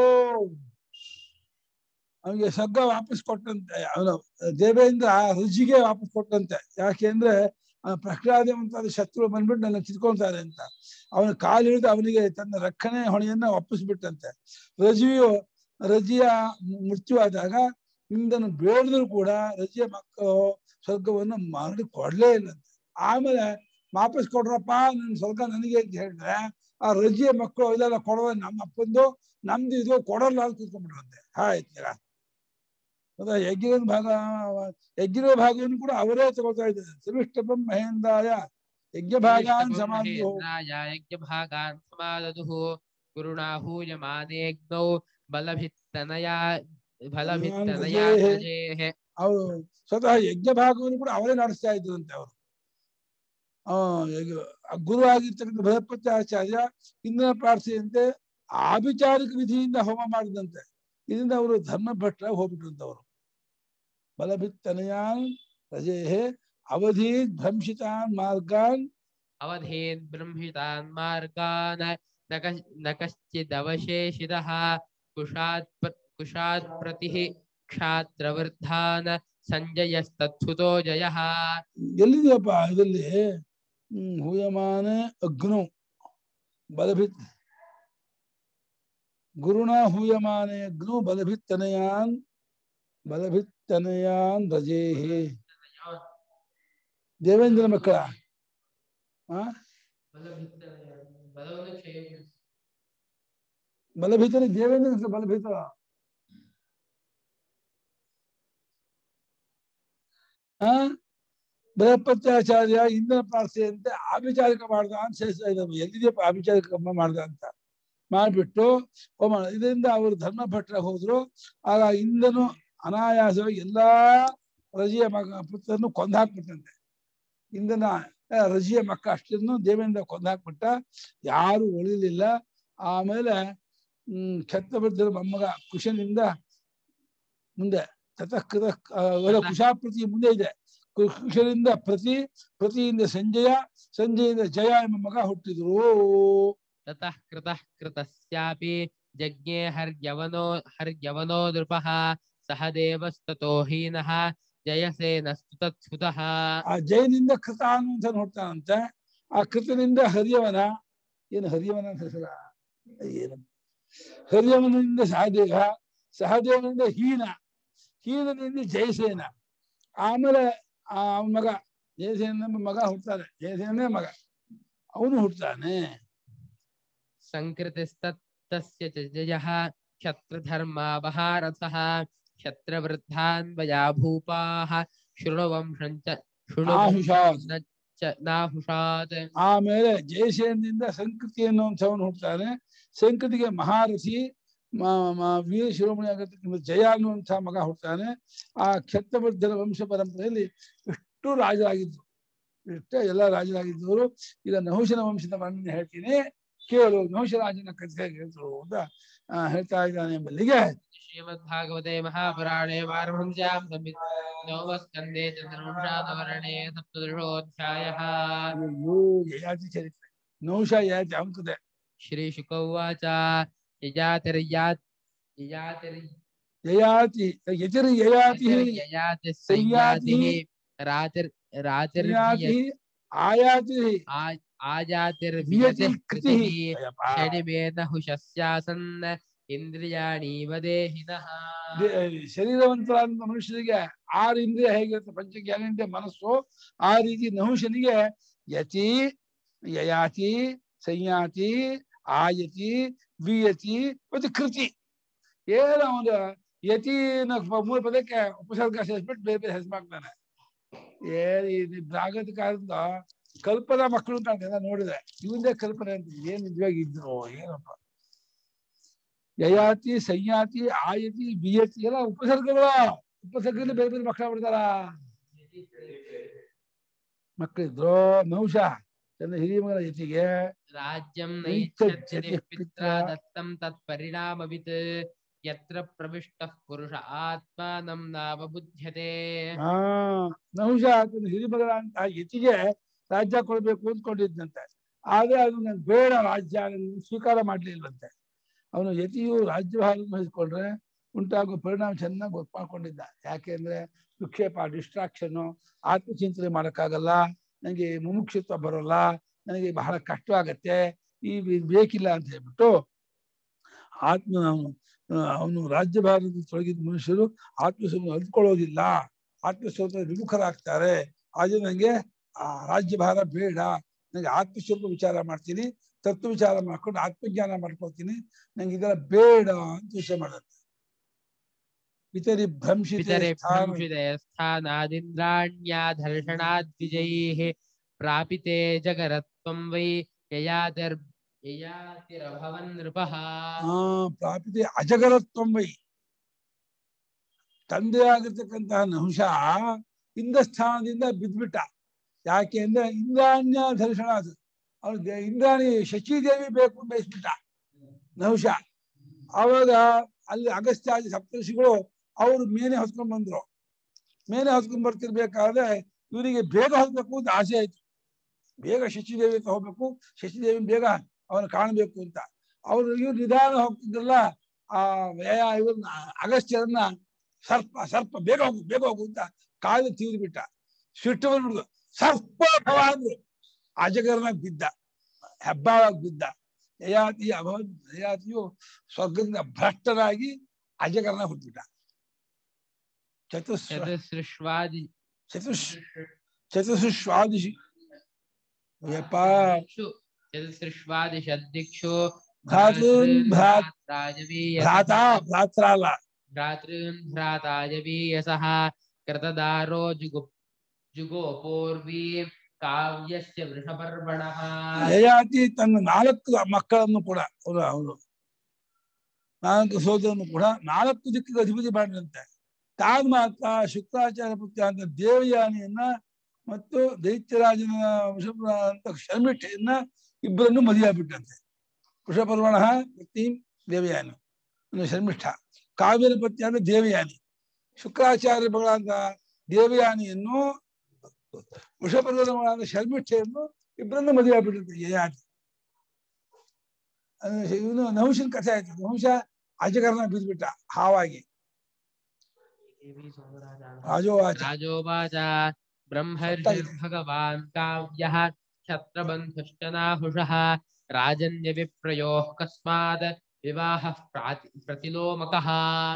ಅವನಿಗೆ ಸ್ವರ್ಗ ವಾಪಸ್ ಕೊಟ್ಟಂತೆ. ಅವನು ದೇವೇಂದ್ರ ರುಜಿಗೆ ವಾಪಸ್ ಕೊಟ್ಟಂತೆ. ಯಾಕೆಂದ್ರೆ ಪ್ರಹ್ಲಾದ ಮುಂತಾದ ಶತ್ರು ಬಂದ್ಬಿಟ್ಟು ನನ್ನ ಕಿತ್ಕೊಳ್ತಾರೆ ಅಂತ ಅವನ ಕಾಲು ಹಿಡಿದು ಅವನಿಗೆ ತನ್ನ ರಕ್ಷಣೆ ಹೊಣೆಯನ್ನ ಒಪ್ಪಿಸ್ಬಿಟ್ಟಂತೆ. ರಜಿಯು ರಜಿಯ ಮೃತ್ಯುವಾದಾಗ ಇಂದನು ಬೇಡಿದ್ರು ಕೂಡ ರಜಿಯ ಮಕ್ಕಳು ಸ್ವರ್ಗವನ್ನು ಮಾಡಿ ಕೊಡ್ಲೇ ಇಲ್ಲಂತೆ. ಆಮೇಲೆ ವಾಪಸ್ ಕೊಡ್ರಪ್ಪ ನನ್ ಸ್ವರ್ಗ ನನಗೆ ಅಂತ ಹೇಳಿದ್ರೆ ಆ ರಜಿಯ ಮಕ್ಕಳು ಇದೆಲ್ಲ ಕೊಡೋದು ನಮ್ಮ ಅಪ್ಪಂದು, ನಮ್ದು ಇದು ಕೊಡಲ್ಲ ಅಂತ ಕೂತ್ಕೊಂಡ್ಬಿಟ್ರಂತೆ. ಆಯ್ತೀರ ಯಜ್ಞದ ಭಾಗ ಯಜ್ಞದ ಭಾಗವನ್ನು ಕೂಡ ಅವರೇ ತಗೋತಾ ಇದ್ದಾರೆ. ಸವಿಷ್ಟಪಂ ಮಹೇಂದ್ರಾಯ ಯಜ್ಞ ಭಾಗಾನ್ ಸಮಾದದುಃ ಯಜ್ಞ ಭಾಗಾನ್ ಸಮಾದದುಃ ಗುರುಣಾಹೂಯಮಾನೇಗ್ನೌ ಬಲಭಿತ್ತನಯ ಬಲಭಿತ್ತನಯ ಪ್ರಜೇಃ. ಅವರು ಸ್ವತಃ ಯಜ್ಞ ಭಾಗವನ್ನು ಕೂಡ ಅವರೇ ನಡೆಸ್ತಾ ಇದ್ರಂತೆ. ಅವರು ಆ ಗುರು ಆಗಿರ್ತಕ್ಕಂಥ ಬೃಹಸ್ಪತಿ ಆಚಾರ್ಯ ಇಂದ್ರನ ಪ್ರಾರ್ಥನೆಯಂತೆ ಆಭಿಚಾರಿಕ ವಿಧಿಯಿಂದ ಹೋಮ ಮಾಡಿದಂತೆ. ಇದರಿಂದ ಅವರು ಧರ್ಮ ಭಟ್ಟ ಹೋಗ್ಬಿಟ್ರಂತವರು. ಬಲಭಿತ್ತನಯಾನ್ ಪ್ರಜೇಹೇ ಅವಧೀತ್ ಭ್ರಂಶಿತಾನ್ ಮಾರ್ಗಾನ್ ಅವಧೇನ್ ಬ್ರಹ್ಮಿತಾನ್ ಮಾರ್ಗಾನ್ ನ ಕಶ್ಚಿದವಶೇಷಿತಃ ಕುಶಾತ್ ಕುಶಾತ್ ಪ್ರತಿಃ ಕ್ಷಾತ್ರವೃದ್ಧಾನ್ ಸಂಜಯಸ್ತತ್ಸುತೋ ಜಯಃ. ಎಲ್ಲಿದೆಯಪ್ಪ ಇದರಲ್ಲಿ? ಹ್ಮ್ ಹೂಯಮಾನೆ ಅಗ್ನೌ ಬಲಭಿತ್ ಗುರುಣ ಹೂಯಮಾನೆ ಅಗ್ನೌ ಬಲಭಿತ್ತನಯಾನ್ ಬಲಭಿತ್ತನಯಾನ್ ರಜೇಹೇ. ದೇವೇಂದ್ರ ಮಕ್ಕಳ ಆ ಬಲಭೀತನ ದೇವೇಂದ್ರ ಬಲಭೀತ ಆ ಬೃಹಸ್ಪತ್ಯಾಚಾರ್ಯ ಇಂದ್ರನ ಪ್ರಾರ್ಥನೆಯಂತೆ ಆಭಿಚಾರಿಕ ಮಾಡ್ದ ಅಂತ ಸೇರಿಸ್ತಾ ಇದ್ದಾರೆ. ಎಲ್ಲಿದೆಯಪ್ಪ ಆಭಿಚಾರಿಕ ಕರ್ಮ ಮಾಡ್ದ ಅಂತ ಮಾಡ್ಬಿಟ್ಟು ಹೋಮ. ಇದರಿಂದ ಅವರು ಧರ್ಮ ಭಟ್ರ ಹೋದ್ರು. ಆಗ ಇಂದ್ರನು ಅನಾಯಾಸವಾಗಿ ಎಲ್ಲಾ ರಜಿಯ ಮಗ ಪುತ್ರನ್ನು ಕೊಂದಾಕ್ಬಿಟ್ಟಂತೆ. ಇಂದ್ರನ ರಜಿಯ ಮಕ್ಕ ಅಷ್ಟನ್ನು ದೇವೇಂದ್ರ ಕೊಂದಾಕ್ಬಿಟ್ಟ, ಯಾರು ಉಳಿಲಿಲ್ಲ. ಆಮೇಲೆ ಹ್ಮ್ ಕ್ಷತ್ರವೃದ್ಧರ ಮೊಮ್ಮಗ ಕುಶನಿಂದ ಮುಂದೆ ತತಃಕೃತ ಕುಶಾಪ್ರತಿ ಮುಂದೆ ಇದೆ. ಕುಶನಿಂದ ಪ್ರತಿ, ಪ್ರತಿಯಿಂದ ಸಂಜಯ, ಸಂಜಯಿಂದ ಜಯ ಎಂಬ ಮಗ ಹುಟ್ಟಿದ್ರು. ತತಃ ಕೃತಃ ಕೃತಸ್ಯಾಪಿ ಜಜ್ಞೆ ಹರ್ಯವನೋ ಹರ್ಯವನೋ ನೃಪಃ ಸಹ ದೇವಸ್ತತೋ ಹೀನಃ ಜಯಸೇನಸ್ತು ತತ್ಸುತಃ. ಆ ಜಯನಿಂದ ಕೃತ ಅನ್ನುವಂಥ ನೋಡ್ತಾನಂತೆ. ಆ ಕೃತನಿಂದ ಹರಿಯವನ, ಏನು ಹರಿಯವನ ಅಂತ ಹೆಸರ ಏನು, ಹರಿಯವನಿಂದ ಸಹದೇವ, ಸಹದೇವನಿಂದ ಹೀನ, ಹೀನನಿಂದ ಜಯಸೇನ. ಆಮೇಲೆ ಆ ಮಗ ಜಯಸೇನ ಮಗ ಹುಡ್ತಾನೆ, ಜಯಸೇನೇ ಮಗ, ಅವನು ಹುಡ್ತಾನೆ. ಸಂಕೃತಿಸ್ತಸ್ಯ ಜಯಃ ಕ್ಷತ್ರಧರ್ಮ ಮಹಾರಥಃ ಕ್ಷತ್ರವೃದ್ಧಾನ್ವಯಾ ಭೂಪಾಃ ಶೃಣುವಂಶಂಚ ನಾಹುಷಾತ್. ಆಮೇಲೆ ಜಯಸೇನಿಂದ ಸಂಕೃತಿ ಅನ್ನುವಂಥವನು ಹುಡ್ತಾನೆ. ಸಂಕೃತಿಗೆ ಮಹಾರಥಿ ವೀರ ಶಿರೋಮಣಿ ಆಗತಕ್ಕಂಥ ಜಯ ಅನ್ನುವಂಥ ಮಗ ಹುಡ್ತಾನೆ. ಆ ಕ್ಷತ್ರವೃದ್ಧರ ವಂಶ ಪರಂಪರೆಯಲ್ಲಿ ಎಷ್ಟು ರಾಜರಾಗಿದ್ರು, ಇಷ್ಟೇ ಎಲ್ಲ ರಾಜರಾಗಿದ್ದವರು. ಈಗ ನಹುಷನ ವಂಶದ ವರ್ಣನೆ ಹೇಳ್ತೀನಿ ಕೇಳು. ನಹುಷರಾಜನ ಕಥೆ ಹೇಳಿದ್ರು ಅಂತ ಹೇಳ್ತಾ ಇದ್ದಾನೆ ಎಂಬಲ್ಲಿಗೆ ಶ್ರೀಮದ್ಭಾಗವತೆ ಮಹಾಪುರಾಣೇ ಪಾರಮಹಂಸ್ಯಾಂ ನವಮಸ್ಕಂದೇ ಚಂದ್ರವಂಶಾದವರ್ಣೇ ಸಪ್ತದಶೋऽಧ್ಯಾಯಃ. ಯಯಾತಿ ಚರಿತ್ರೆ ನಹುಷ ಯಯಾತಿ ಅಂಕದೆ. ಶ್ರೀ ಶುಕ ಉವಾಚ ಯಯಾತಿರ್ಯಾತ್ ಯಯಾತಿರ್ ಯಯಾತಿ ಯತಿರ್ ಯಯಾತಿ ಯಯಾತಿ ಸಂಯಾತಿ ರಾತಿರ್ ರಾತಿರ್ ಯಯಾತಿ ಆಯಾತಿ ಆ- ಆಜಾತಿರ್ವಿಯತಿ ವಿಯತಿ ಕೃತಿ ಕೃತಿಃ ಷಡಿಮೇನ ಹುಷಸ್ಯಾಸನ್ ಇಂದ್ರಿಯಾಣೀವ ದೇಹಿನಃ. ಶರೀರವಂತರಾದ ಮನುಷ್ಯರಿಗೆ ಆರು ಇಂದ್ರಿಯ ಹೇಗಿರುತ್ತೆ, ಪಂಚ ಜ್ಞಾನೇಂದ್ರಿಯ ಮನಸ್ಸು, ಆ ರೀತಿ ನಹುಷನಿಗೆ ಯತಿ ಯಯಾತಿ ಸಂಯಾತಿ ಆಯತಿ ವಿಯತಿ ಮತ್ತು ಕೃತಿ. ಏನು ಅವನು ಯತಿನ ಮೂರು ಪದಕ್ಕೆ ಉಪಸರ್ಗ ಸೇರಿಸ್ಬಿಟ್ಟು ಬೇರೆ ಬೇರೆ ಹೆಸರು ಮಾಡ್ತಾನೆ. ಏ ಜಾಗತಿಕ ಕಲ್ಪನಾ ಮಕ್ಕಳು ಅಂತ ಎಲ್ಲ ನೋಡಿದ್ರೆ ಇವಂದೇ ಕಲ್ಪನೆ ಅಂತ ಏನ್ ನಿಜವಾಗಿ ಇದ್ರು ಏನಪ್ಪ. ಯಯಾತಿ ಸಂಯಾತಿ ಆಯತಿ ಬಿಯತಿ ಎಲ್ಲ ಉಪಸರ್ಗಗಳು. ಉಪಸರ್ಗದಲ್ಲಿ ಬೇರೆ ಬೇರೆ ಮಕ್ಕಳ ಬಿಡ್ತಾರ ಮಕ್ಕಳಿದ್ರು. ನಹುಷ ತನ್ನ ಹಿರಿಯ ಮಗನ ಜೊತೆಗೆ ರಾಜ್ಯಂ ನೈಚ್ಛತ್ಯತೆ ನೈಚ್ಛತ್ಯತೆ ಪಿತ್ರ ಪಿತ್ರಾ ದತ್ತಂ ತತ್ಪರಿಣಾಮವಿತ್ ಯತ್ರ ಪ್ರವಿಷ್ಟಃ ಪುರುಷ ಆತ್ಮಾನಂ ನಾವಬುಧ್ಯತೆ. ಆ ನಹುಷ ತನ್ನ ಹಿರಿಯ ಮಗನ ಅಂತ ಯತಿಗೆ ರಾಜ್ಯ ಕೊಡ್ಬೇಕು ಅಂದ್ಕೊಂಡಿದ್ದಂತೆ. ಆದ್ರೆ ಅದು ನನ್ ಬೇಡ ರಾಜ್ಯ ಸ್ವೀಕಾರ ಮಾಡ್ಲಿಲ್ವಂತೆ. ಅವನು ಯತಿಯು ರಾಜ್ಯಭಾರ ವಹಿಸ್ಕೊಂಡ್ರೆ ಉಂಟಾಗುವ ಪರಿಣಾಮ ಚೆನ್ನಾಗಿ ಗೊತ್ತು ಮಾಡ್ಕೊಂಡಿದ್ದ. ಯಾಕೆಂದ್ರೆ ವಿಕ್ಷೇಪ ಡಿಸ್ಟ್ರಾಕ್ಷನ್, ಆತ್ಮಚಿಂತನೆ ಮಾಡೋಕ್ಕಾಗಲ್ಲ, ನನಗೆ ಮುಮುಕ್ಷುತ್ವ ಬರೋಲ್ಲ, ನನಗೆ ಬಹಳ ಕಷ್ಟವಾಗತ್ತೆ, ಈ ಬೇಕಿಲ್ಲ ಅಂತ ಹೇಳ್ಬಿಟ್ಟು ಆತ್ಮ ಅವನು ರಾಜ್ಯಭಾರದಲ್ಲಿ ತೊಡಗಿದ ಮನುಷ್ಯರು ಆತ್ಮಸ್ವರೂಪ ಅರಿತುಕೊಳ್ಳೋದಿಲ್ಲ, ಆತ್ಮಸ್ವರೂಪ ವಿಮುಖರಾಗ್ತಾರೆ. ಆದ್ರೆ ನನಗೆ ಆ ರಾಜ್ಯಭಾರ ಬೇಡ, ನನಗೆ ಆತ್ಮಸ್ವರೂಪ ವಿಚಾರ ಮಾಡ್ತೀನಿ, ತತ್ವ ವಿಚಾರ ಮಾಡ್ಕೊಂಡು ಆತ್ಮಜ್ಞಾನ ಮಾಡ್ಕೊಳ್ತೀನಿ, ನಂಗೆ ಇದೆಲ್ಲ ಬೇಡ ಅಂತ ವಿಷಯ ಮಾಡುತ್ತೆ. ಪಿತರಿ ಭ್ರಂಶಿತೆ ಪಿತರೆ ಸ್ಥಾನ ಭ್ರಂಶಿತೆ ಸ್ಥಾನಾದಿಂದ್ರಾಣ್ಯಾಧರ್ಷಣಾದ್ವಿಜೈಃ ಪ್ರಾಪಿತೆ ಜಗರತ್ವಂ ವೈ ಯಯಾತಿರ್ ಯಯಾತಿರಭವನ್ ನೃಪಃ. ಆ ಪ್ರಾಪಿತೆ ಅಜಗರತ್ವಂ ವೈ. ತಂದೆ ಆಗಿರ್ತಕ್ಕಂತಹ ನಹುಷ ಇಂದ್ರಸ್ಥಾನದಿಂದ ಬಿದ್ಬಿಟ್ಟ. ಯಾಕೆ ಅಂದ್ರೆ ಇಂದ್ರಾಣ್ಯ ದರ್ಶನ ಅದು. ಅವ್ರಿಗೆ ಇಂದ್ರಾಣಿ ಶಚಿದೇವಿ ಬೇಕು ಬಯಸ್ಬಿಟ್ಟ ನಹುಷ. ಆವಾಗ ಅಲ್ಲಿ ಅಗಸ್ತ್ಯಾದಿ ಸಪ್ತರ್ಷಿಗಳು ಅವರು ಮೇನೆ ಹೊತ್ಕೊಂಡ್ ಬಂದ್ರು. ಮೇನೆ ಹೊತ್ಕೊಂಡ್ ಬರ್ತಿರ್ಬೇಕಾದ್ರೆ ಇವರಿಗೆ ಬೇಗ ಹೋಗ್ಬೇಕು ಅಂತ ಆಸೆ ಆಯ್ತು. ಬೇಗ ಶಚಿದೇವಿ ಹತ್ರ ಹೋಗ್ಬೇಕು, ಶಚಿದೇವಿ ಬೇಗ ಅವನು ಕಾಣಬೇಕು ಅಂತ. ಅವರು ಇವ್ರು ನಿಧಾನ ಹೋಗ್ತಿದ್ರಲ್ಲ, ಆ ಇವ್ರನ್ನ ಅಗಸ್ತ್ಯರನ್ನ ಸರ್ಪ ಸರ್ಪ ಬೇಗ ಹೋಗು ಬೇಗ ಹೋಗು ಅಂತ ಕಾಲು ತೀವ್ದು ಬಿಟ್ಟ. ಸಿಟ್ಟು ಬಂದ್ಬಿಡ್ದು. ಸರ್ಪ ಭವ ಅಂದ್ರು. ಅಜಗರನಾಗ ಬಿದ್ದ, ಹೆಬ್ಬಾಳಾಗಿ ಬಿದ್ದ. ಯಯಾತಿ ಅಭವ ಯಯಾತಿಯು ಸ್ವರ್ಗದಿಂದ ಭ್ರಷ್ಟರಾಗಿ ಅಜಗರನ ಹುಟ್ಟಿಬಿಟ್ಟ. ಚತುಸ್ವ ಚತುಸೃಷ್ವಾದಿ ಚತುಷ್ ಚತುಸ್ವಾದಿಶಿ ಯಪ್ಪ ಚತುಸೃಷ್ವಾದಿಷದ್ದಿಕ್ಷು ಭ್ರಾತೃನ್ ಭ್ರಾತ್ ಭ್ರಾತೃನ್ ಭ್ರಾತ ಭ್ರಾತ್ರ ಅಲ್ಲ ಭ್ರಾತೃನ್ ಭ್ರಾತಾಯವೀಯಸಃ ಕೃತದಾರೋ ಜುಗು ಜುಗೋಪೂರ್ವಿ ಕಾವ್ಯಸ್ಯ ವೃಷಪರ್ವಣಃ. ಯಯಾತಿ ತನ್ನ ನಾಲ್ಕು ಮಕ್ಕಳನ್ನು ಕೂಡ ಅವರು ಅವರು ನಾಲ್ಕು ಸೋದರನ್ನು ಕೂಡ ನಾಲ್ಕು ದಿಕ್ಕಿಗೆ ಅಧಿಪತಿ ಮಾಡಿದಂತೆ. ತಾನು ಮಾತ್ರ ಶುಕ್ರಾಚಾರ್ಯ ಪುತ್ರ ಅಂತ ದೇವಯಾನಿಯನ್ನ ಮತ್ತು ದೈತ್ಯರಾಜನ ವೃಷಭ ಅಂತ ಶರ್ಮಿಷ್ಠೆಯನ್ನ ಇಬ್ಬರನ್ನು ಮದುವೆ ಆಗ್ಬಿಟ್ಟಂತೆ. ವೃಷಪರ್ವಣ ಪತ್ನಿ ದೇವಯಾನಿ, ಶರ್ಮಿಷ್ಠ. ಕಾವ್ಯನ ಪತ್ನಿ ಅಂದ್ರೆ ದೇವಯಾನಿ. ಶುಕ್ರಾಚಾರ್ಯ ಭಗಳಾದ ದೇವಯಾನಿಯನ್ನು ವೃಷಪರ್ವಣ ಶರ್ಮಿಷ್ಠೆಯನ್ನು ಇಬ್ಬರನ್ನು ಮದುವೆ ಆಗ್ಬಿಟ್ಟಂತೆ ಯಯಾತಿ. ಇವನು ನಹುಷನ ಕಥೆ ಆಯ್ತು. ನಹುಷ ಅಜಗರನ ಬಿದ್ಬಿಟ್ಟ ಹಾವಾಗಿ. ರಾಜೋವಾಚ ರಾಜೋವಾಚ ಬ್ರಹ್ಮರ್ಷಿರ್ಭಗವಾನ್ ಕಾವ್ಯಃ ಕ್ಷತ್ರಬಂಧುಶ್ಚ ನಾಹುಷಃ ರಾಜನ್ಯ ವಿಪ್ರಯೋಃ ಕಸ್ಮಾತ್ ವಿವಾಹಃ ಪ್ರಾತಿ ಪ್ರತಿಲೋಮಕಃ.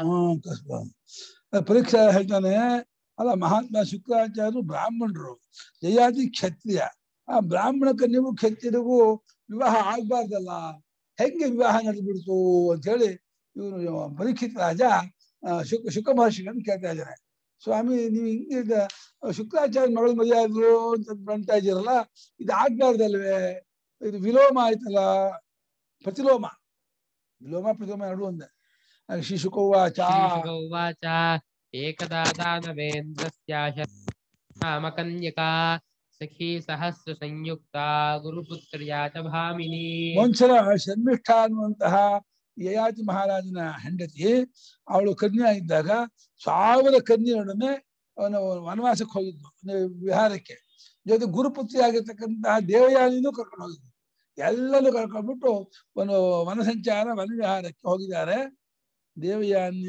ಪರೀಕ್ಷಾ ಹೇಳ್ತಾನೆ, ಅಲ್ಲ ಮಹಾತ್ಮ ಶುಕ್ರಾಚಾರ್ಯರು ಬ್ರಾಹ್ಮಣರು, ಯಯಾತಿ ಕ್ಷತ್ರಿಯ. ಆ ಬ್ರಾಹ್ಮಣ ಕನ್ಯಗೂ ಕ್ಷತ್ರಿಯರಿಗೂ ವಿವಾಹ ಆಗ್ಬಾರ್ದಲ್ಲ, ಹೆಂಗೆ ವಿವಾಹ ನಡೆದ್ಬಿಡ್ತು ಅಂತ ಹೇಳಿ ಇವನು ಪರೀಕ್ಷಿತ ರಾಜ ಶುಕ್ ಶುಕ ಮಹರ್ಷಿಗಳನ್ನು ಕೇಳ್ತಾ ಇದ್ದಾನೆ. ಸ್ವಾಮಿ, ನೀವು ಹಿಂಗೆ ಶುಕ್ರಾಚಾರ್ಯ ಮಗಳ ಮದುವೆ ಆದ್ರು ಅಂತ ಬಂತಾ ಇದ್ದೀರಲ್ಲ, ಇದು ಆಗ್ಬಾರ್ದಲ್ವೇ? ಇದು ವಿಲೋಮ ಆಯ್ತಲ್ಲ, ಪ್ರತಿಲೋಮ. ವಿಲೋಮ ಪ್ರತಿಲೋಮ ಎರಡು ಒಂದೇ. ಶ್ರೀ ಶುಕೌವಾಚ ಉವಾಚ ಏಕದಾ ದಾನವೇಂದ್ರಸ್ಯಾಶ ನಾಮಕನ್ಯಕಾ ಸಖಿ ಸಹಸ್ರ ಸಂಯುಕ್ತ ಗುರುಪುತ್ರ್ಯಾ ಚ ಭಾಮಿನಿ. ಒಂದ್ಸಲ ಶರ್ಮಿಷ್ಠ ಅನ್ನುವಂತಹ ಯಯಾತಿ ಮಹಾರಾಜನ ಹೆಂಡತಿ, ಅವಳು ಕನ್ಯಾ ಇದ್ದಾಗ ಸಾವಿರ ಕನ್ಯೆಯೊಡನೆ ಅವನು ವನವಾಸಕ್ಕೆ ಹೋಗಿದ್ನು, ವಿಹಾರಕ್ಕೆ. ಜೊತೆ ಗುರುಪುತ್ರಿ ಆಗಿರ್ತಕ್ಕಂತಹ ದೇವಯಾನಿನೂ ಕರ್ಕೊಂಡು ಹೋಗಿದ್ನು. ಎಲ್ಲರೂ ಕರ್ಕೊಂಡ್ಬಿಟ್ಟು ಒಂದು ವನ ಸಂಚಾರ ವನ ವಿಹಾರಕ್ಕೆ ಹೋಗಿದ್ದಾರೆ. ದೇವಯಾನ್ಯ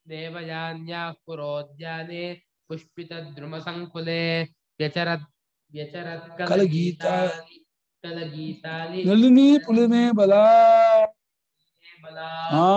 ದೇವಯಾನ್ಯಾಃ ಪುರೋದ್ಯಾನೆ ಪುಷ್ಪಿತ ದ್ರುಮ ಸಂಕುಲೆ ವ್ಯಚರತ್ ವ್ಯಚರತ್ ಕಲಗೀತಾನಿ ಕಲಗೀತಾನಿ ನಳಿನಿ ಪುಲಿಮೆ ಬಲ. ಬಲ ಹಾ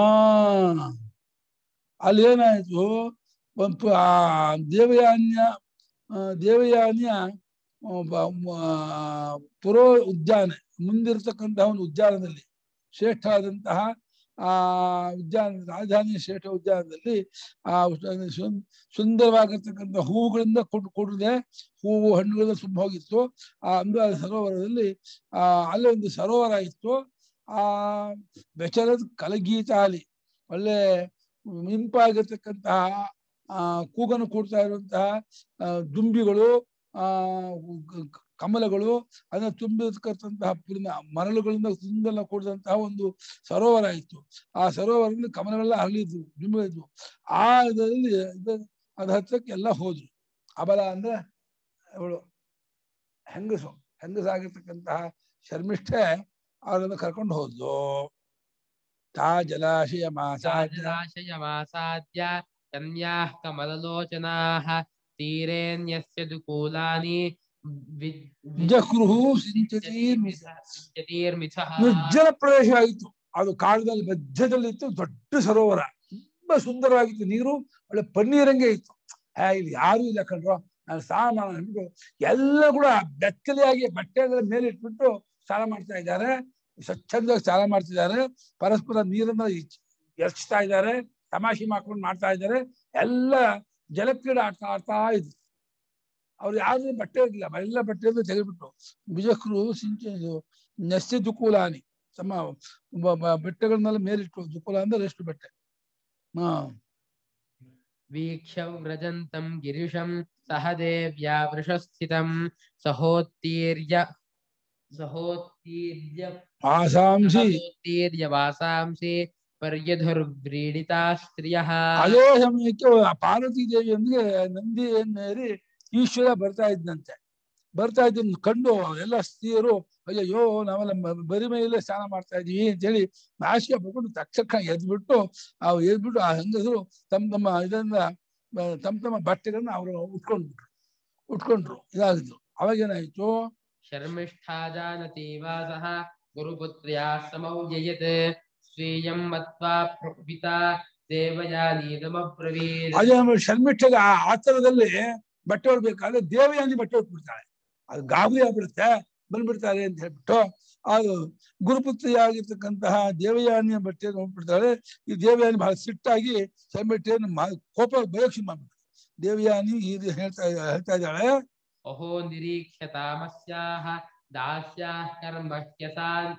ಅಲ್ಲಿ ಏನಾಯ್ತು, ಒಂದು ಆ ದೇವಯಾನ್ಯ ಆ, ದೇವಯಾನಿಯ ಒಬ್ಬ, ಆ, ಪುರೋ ಉದ್ಯಾನ ಮುಂದಿರತಕ್ಕಂತಹ ಒಂದು ಉದ್ಯಾನದಲ್ಲಿ ಶ್ರೇಷ್ಠವಾದಂತಹ ಆ ಉದ್ಯಾನ, ರಾಜಧಾನಿಯ ಶ್ರೇಷ್ಠ ಉದ್ಯಾನದಲ್ಲಿ ಆ ಸುಂ- ಸುಂದರವಾಗಿರ್ತಕ್ಕಂಥ ಹೂವುಗಳಿಂದ ಕೂಡ್ ಕೂಡಿದೆ. ಹೂವು ಹಣ್ಣುಗಳಿಂದ ತುಂಬ ಹೋಗಿತ್ತು. ಆ ಅಂಬಾಲ ಸರೋವರದಲ್ಲಿ ಆ ಅಲ್ಲಿ ಒಂದು ಸರೋವರ ಇತ್ತು. ಆ ಬೆಚರದ ಕಲಗೀತಾಲಿ ಒಳ್ಳೆ ಇಂಪಾಗಿರ್ತಕ್ಕಂತಹ ಆ ಕೂಗನ್ನು ಕೂಡ್ತಾ ಇರುವಂತಹ ಆ, ದುಂಬಿಗಳು, ಆ ಕ- ಕಮಲಗಳು, ಅದನ್ನ ತುಂಬಿರ್ತಕ್ಕಂತಹ ಪುರಿನ ಮರಳುಗಳಿಂದ ಸುಂದರ ಕೂಡಿದಂತಹ ಒಂದು ಸರೋವರ ಇತ್ತು. ಆ ಸರೋವರದಲ್ಲಿ ಕಮಲಗಳೆಲ್ಲ ಹರಳಿದ್ವು, ದುಂಬಿಗಳಿದ್ವು. ಆ ಇದರಲ್ಲಿ ಇದ- ಅದ ಹತ್ರಕ್ಕೆ ಎಲ್ಲ ಹೋದ್ರು. ಅಬಲ ಅಂದ್ರೆ ಅವಳು ಹೆಂಗಸು, ಹೆಂಗಸಾಗಿರ್ತಕ್ಕಂತಹ ಶರ್ಮಿಷ್ಠೆ ಅವರನ್ನು ಕರ್ಕೊಂಡು ಹೋದ್ಲು. ತಾ ಜಲಾಶಯ ಮಾಸಾದ್ಯ ಜಲಾಶಯಮಾಸಾದ್ಯ ಕನ್ಯಾಃ ಕಮಲಲೋಚನಾಃ ತೀರೇನ್ಯಸ್ಯ ದುಕೂಲಾನಿ ವಿಜಕೃಹು ಸಿಂಚತಿ ಸಿಂಚತೀರ್ಮಿಥಃ. ನಿರ್ಜನ ಪ್ರದೇಶ ಆಯಿತು. ಅದು ಕಾಡದಲ್ಲಿ ಮಧ್ಯದಲ್ಲಿ ಇತ್ತು, ದೊಡ್ಡ ಸರೋವರ, ತುಂಬಾ ಸುಂದರವಾಗಿತ್ತು. ನೀರು ಒಳ್ಳೆ ಪನ್ನೀರಂಗೆ ಇತ್ತು. ಹೇ ಇಲ್ಲಿ ಯಾರು ಇಲ್ಲ ಕಣ್ರೋ, ನಾನು ಸ್ನಾನ ಮಾಡೋಣ ಅಂದ್ಬಿಟ್ಟು ಎಲ್ಲ ಕೂಡ ಬೆತ್ತಲೆಯಾಗಿ ಬಟ್ಟೆಗಳ ಮೇಲೆ ಇಟ್ಬಿಟ್ಟು ಸ್ನಾನ ಮಾಡ್ತಾ ಇದ್ದಾರೆ. ಸ್ವಚ್ಛಂದವಾಗಿ ಸ್ನಾನ ಮಾಡ್ತಿದ್ದಾರೆ. ಪರಸ್ಪರ ನೀರನ್ನ ಎರ್ಚ್ತಾ ಇದ್ದಾರೆ, ತಮಾಷೆ ಮಾಡ್ಕೊಂಡು ಮಾಡ್ತಾ ಇದ್ದಾರೆ. ಎಲ್ಲ ಜಲಕ್ರೀಡೆ ಆಡ್ತಾ ಆಡ್ತಾ ಇದ್ರು. ಅವ್ರು ಯಾರು ಬಟ್ಟೆ ಇರಲಿಲ್ಲ, ಎಲ್ಲ ಬಟ್ಟೆಯನ್ನು ತೆಗೆದ್ಬಿಟ್ಟು ಬಿಜಕ್ರು ಸಿಂಚ ನೆಸ್ತಿ ದುಕೂಲಾನಿ ತಮ್ಮ ಬ- ಬ- ಬೆಟ್ಟಗಳನ್ನೆಲ್ಲ ಮೇಲಿಟ್ಟು, ದುಕೂಲ ಅಂದ್ರೆ ಎಷ್ಟು ಬಟ್ಟೆ. ಹಾ ವೀಕ್ಷ ವ್ರಜಂತಂ ಗಿರಿಶಂ ಸಹ ದೇವ್ಯಾ ವೃಷಸ್ಥಿತಂ ಸಹೋತ್ತೀರ್ಯ ಸಹೋತ್ತೀರ್ಯ ಆಸಾಂಸಿ ಸಹೋತ್ತೀರ್ಯ ವಾಸಾಂಸಿ ಪರ್ಯಧುರ್ವ್ರೀಡಿತಾ ಸ್ತ್ರಿಯಃ. ಅದೇ ಸಮಯಕ್ಕೆ ಆ ಪಾರ್ವತಿ ದೇವಿಯೊಂದಿಗೆ ನಂದಿಯನ್ನೇರಿ ಈಶ್ವರ ಬರ್ತಾ ಇದ್ದಂತೆ. ಬರ್ತಾ ಇದ್ದನ್ನು ಕಂಡು ಎಲ್ಲ ಸ್ತ್ರೀಯರು ಅಯ್ಯೋ ನಾವೆಲ್ಲ ಮ- ಬರಿ ಮೈಯಲ್ಲೇ ಸ್ನಾನ ಮಾಡ್ತಾ ಇದೀವಿ ಅಂತ ಹೇಳಿ ನಾಶಿಕೆ ಪಡ್ಕೊಂಡು ತಕ್ಷಣ ಎದ್ಬಿಟ್ಟು ಆ ಎದ್ಬಿಟ್ಟು ಆ ಹೆಂಗಸರು ತಮ್ಮ ತಮ್ಮ ಇದನ್ನ ಬ- ತಮ್ಮ ತಮ್ಮ ಬಟ್ಟೆಗಳನ್ನ ಅವರು ಉಟ್ಕೊಂಡ್ಬಿಟ್ರು ಉಟ್ಕೊಂಡ್ರು ಇದಾಗಿದ್ರು. ಅವಾಗೇನಾಯ್ತು, ಶರ್ಮಿಷ್ಠಾ ಜಾನತಿ ವಾಸಃ ಗುರುಪುತ್ರ್ಯಾ ಸಮೌಜಯತ್ ಸ್ವೀಯಂ ಮತ್ವಾ ಪ್ರಪಿತಾ ದೇವಯಾನೀದಮಬ್ರವೀತ್. ಅದೇ ಆಮೇಲೆ ಶರ್ಮಿಷ್ಠಗೆ ಆ ಆತರದಲ್ಲಿ ಬಟ್ಟೆ ಹೊಡ್ಬೇಕಾದ್ರೆ ದೇವಯಾನಿ ಬಟ್ಟೆ ಹೊಟ್ಬಿಡ್ತಾಳೆ. ಅದು ಗಾಬರಿ ಆಗ್ಬಿಡುತ್ತೆ, ಬಂದ್ಬಿಡ್ತಾರೆ ಅಂತ ಹೇಳ್ಬಿಟ್ಟು ಅದು ಗುರುಪುತ್ರಿಯಾಗಿರ್ತಕ್ಕಂತಹ ದೇವಯಾನಿಯ ಬಟ್ಟೆಯನ್ನು ಹೋಗ್ಬಿಡ್ತಾಳೆ. ಈ ದೇವಯಾನಿ ಬಹಳ ಸಿಟ್ಟಾಗಿ ಶರ್ಮಿಷ್ಠೆಯನ್ನು ಮಾ ಕೋಪ ಬಯಕ್ಷಿ ಮಾಡ್ಬಿಟ್ಟು ದೇವಯಾನಿ ಈ ರೀತಿ ಹೇಳ್ತಾ ಹೇಳ್ತಾ ಇದ್ದಾಳೆ. ಅಹೋ ನಿರೀಕ್ಷ್ಯತಾಮಸ್ಯಾಃ ದಾಸ್ಯಾಃ ಕರ್ಮ ಹ್ಯಸಾನ್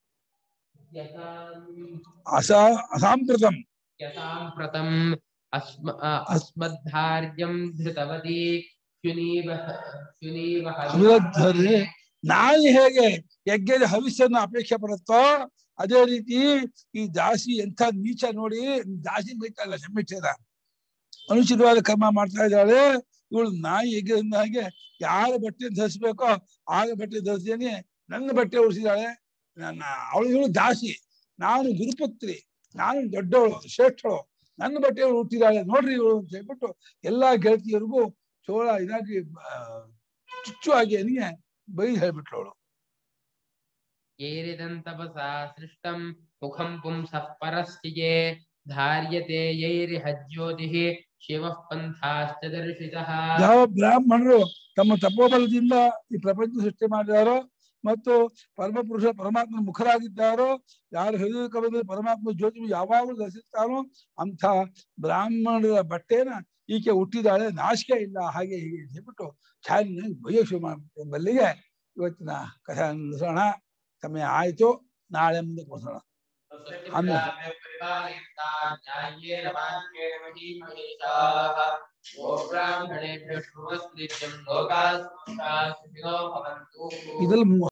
ಅಸ ಅಸಾಂಪ್ರತಂ ಯಥಾಂಪ್ರತಂ ಅಸ್ಮ ಅಸ್ಮದ್ಧಾರ್ಯಂ ಧೃತವತಿ ಶುನೀವ ಶುನೀವ ಹವಿರಧ್ವರೆ ನಾಯಿ ಹೇಗೆ ಯಜ್ಞದ ಹವಿಸ್ಸನ್ನು ಅಪೇಕ್ಷೆ ಪಡುತ್ತೋ ಅದೇ ರೀತಿ ಈ ದಾಸಿ ಎಂಥ ನೀಚ ನೋಡಿ, ದಾಸಿ ಬೈತಾ ಇಲ್ಲ ಶರ್ಮಿಷ್ಠೆದ, ಅನುಚಿತವಾದ ಕರ್ಮ ಮಾಡ್ತಾ ಇದ್ದಾಳೆ. ಇವಳು ನಾಯಿ ಯಜ್ಞದಿಂದ ಹಾಗೆ ಯಾರ ಬಟ್ಟೆ ಧರಿಸ್ಬೇಕೋ ಆಗ ಬಟ್ಟೆ ಧರಿಸ್ತೇನೆ, ನನ್ನ ಬಟ್ಟೆ ಉಳಿಸಿದಾಳೆ. ನನ್ನ ಅವಳು ಇವಳು ದಾಸಿ, ನಾನು ಗುರುಪುತ್ರಿ, ನಾನು ದೊಡ್ಡವಳು ಶ್ರೇಷ್ಠಳು, ನನ್ನ ಬಟ್ಟೆ ಹುಟ್ಟಿದಾಳೆ ನೋಡ್ರಿ ಇವಳು ಅಂತ ಹೇಳ್ಬಿಟ್ಟು ಎಲ್ಲಾ ಗೆಳತಿಯರಿಗೂ ಚೋಳ ಇದಾಗಿ ಚುಚ್ಚು ಆಗಿ ಅವನಿಗೆ ಬೈದು ಹೇಳ್ಬಿಟ್ರು ಅವಳು. ಏರಿದಂತಪಸಾ ಸೃಷ್ಟಂ ಮುಖಂ ಪುಂಸಃ ಪರಸ್ತಿಗೆ ಧಾರ್ಯತೆ ಯೈರಿಹಜ್ಯೋತಿಃ ಶಿವಃ ಪಂಥಾಶ್ಚ ದರ್ಶಿತಃ. ಯಾವ ಬ್ರಾಹ್ಮಣರು ತಮ್ಮ ತಪೋಬಲದಿಂದ ಈ ಪ್ರಪಂಚ ಸೃಷ್ಟಿ ಮಾಡಿದಾರೋ ಮತ್ತು ಪರಮಪುರುಷ ಪರಮಾತ್ಮನ ಮುಖರಾಗಿದ್ದಾರೋ, ಯಾರು ಹೃದಯ ಕಮಲದಲ್ಲಿ ಪರಮಾತ್ಮ ಜ್ಯೋತಿ ಯಾವಾಗಲೂ ದರ್ಶಿಸ್ತಾನೋ ಅಂಥ ಬ್ರಾಹ್ಮಣರ ಬಟ್ಟೆನ ಈಕೆ ಹುಟ್ಟಿದಾಳೆ, ನಾಶಿಕೆ ಇಲ್ಲ, ಹಾಗೆ ಹೀಗೆ ಅಂತ ಹೇಳ್ಬಿಟ್ಟು ಚೆನ್ನಾಗಿ ಬಯಸು ಬಲ್ಲಿಗೆ ಇವತ್ತಿನ ಕಥೆ ನಿಲ್ಲಿಸೋಣ. ಸಮಯ ಆಯ್ತು, ನಾಳೆ ಮುಂದೆ ಕೊಡ್ಸೋಣ. ಆಮೇಲೆ ಇದ್ರಲ್ಲಿ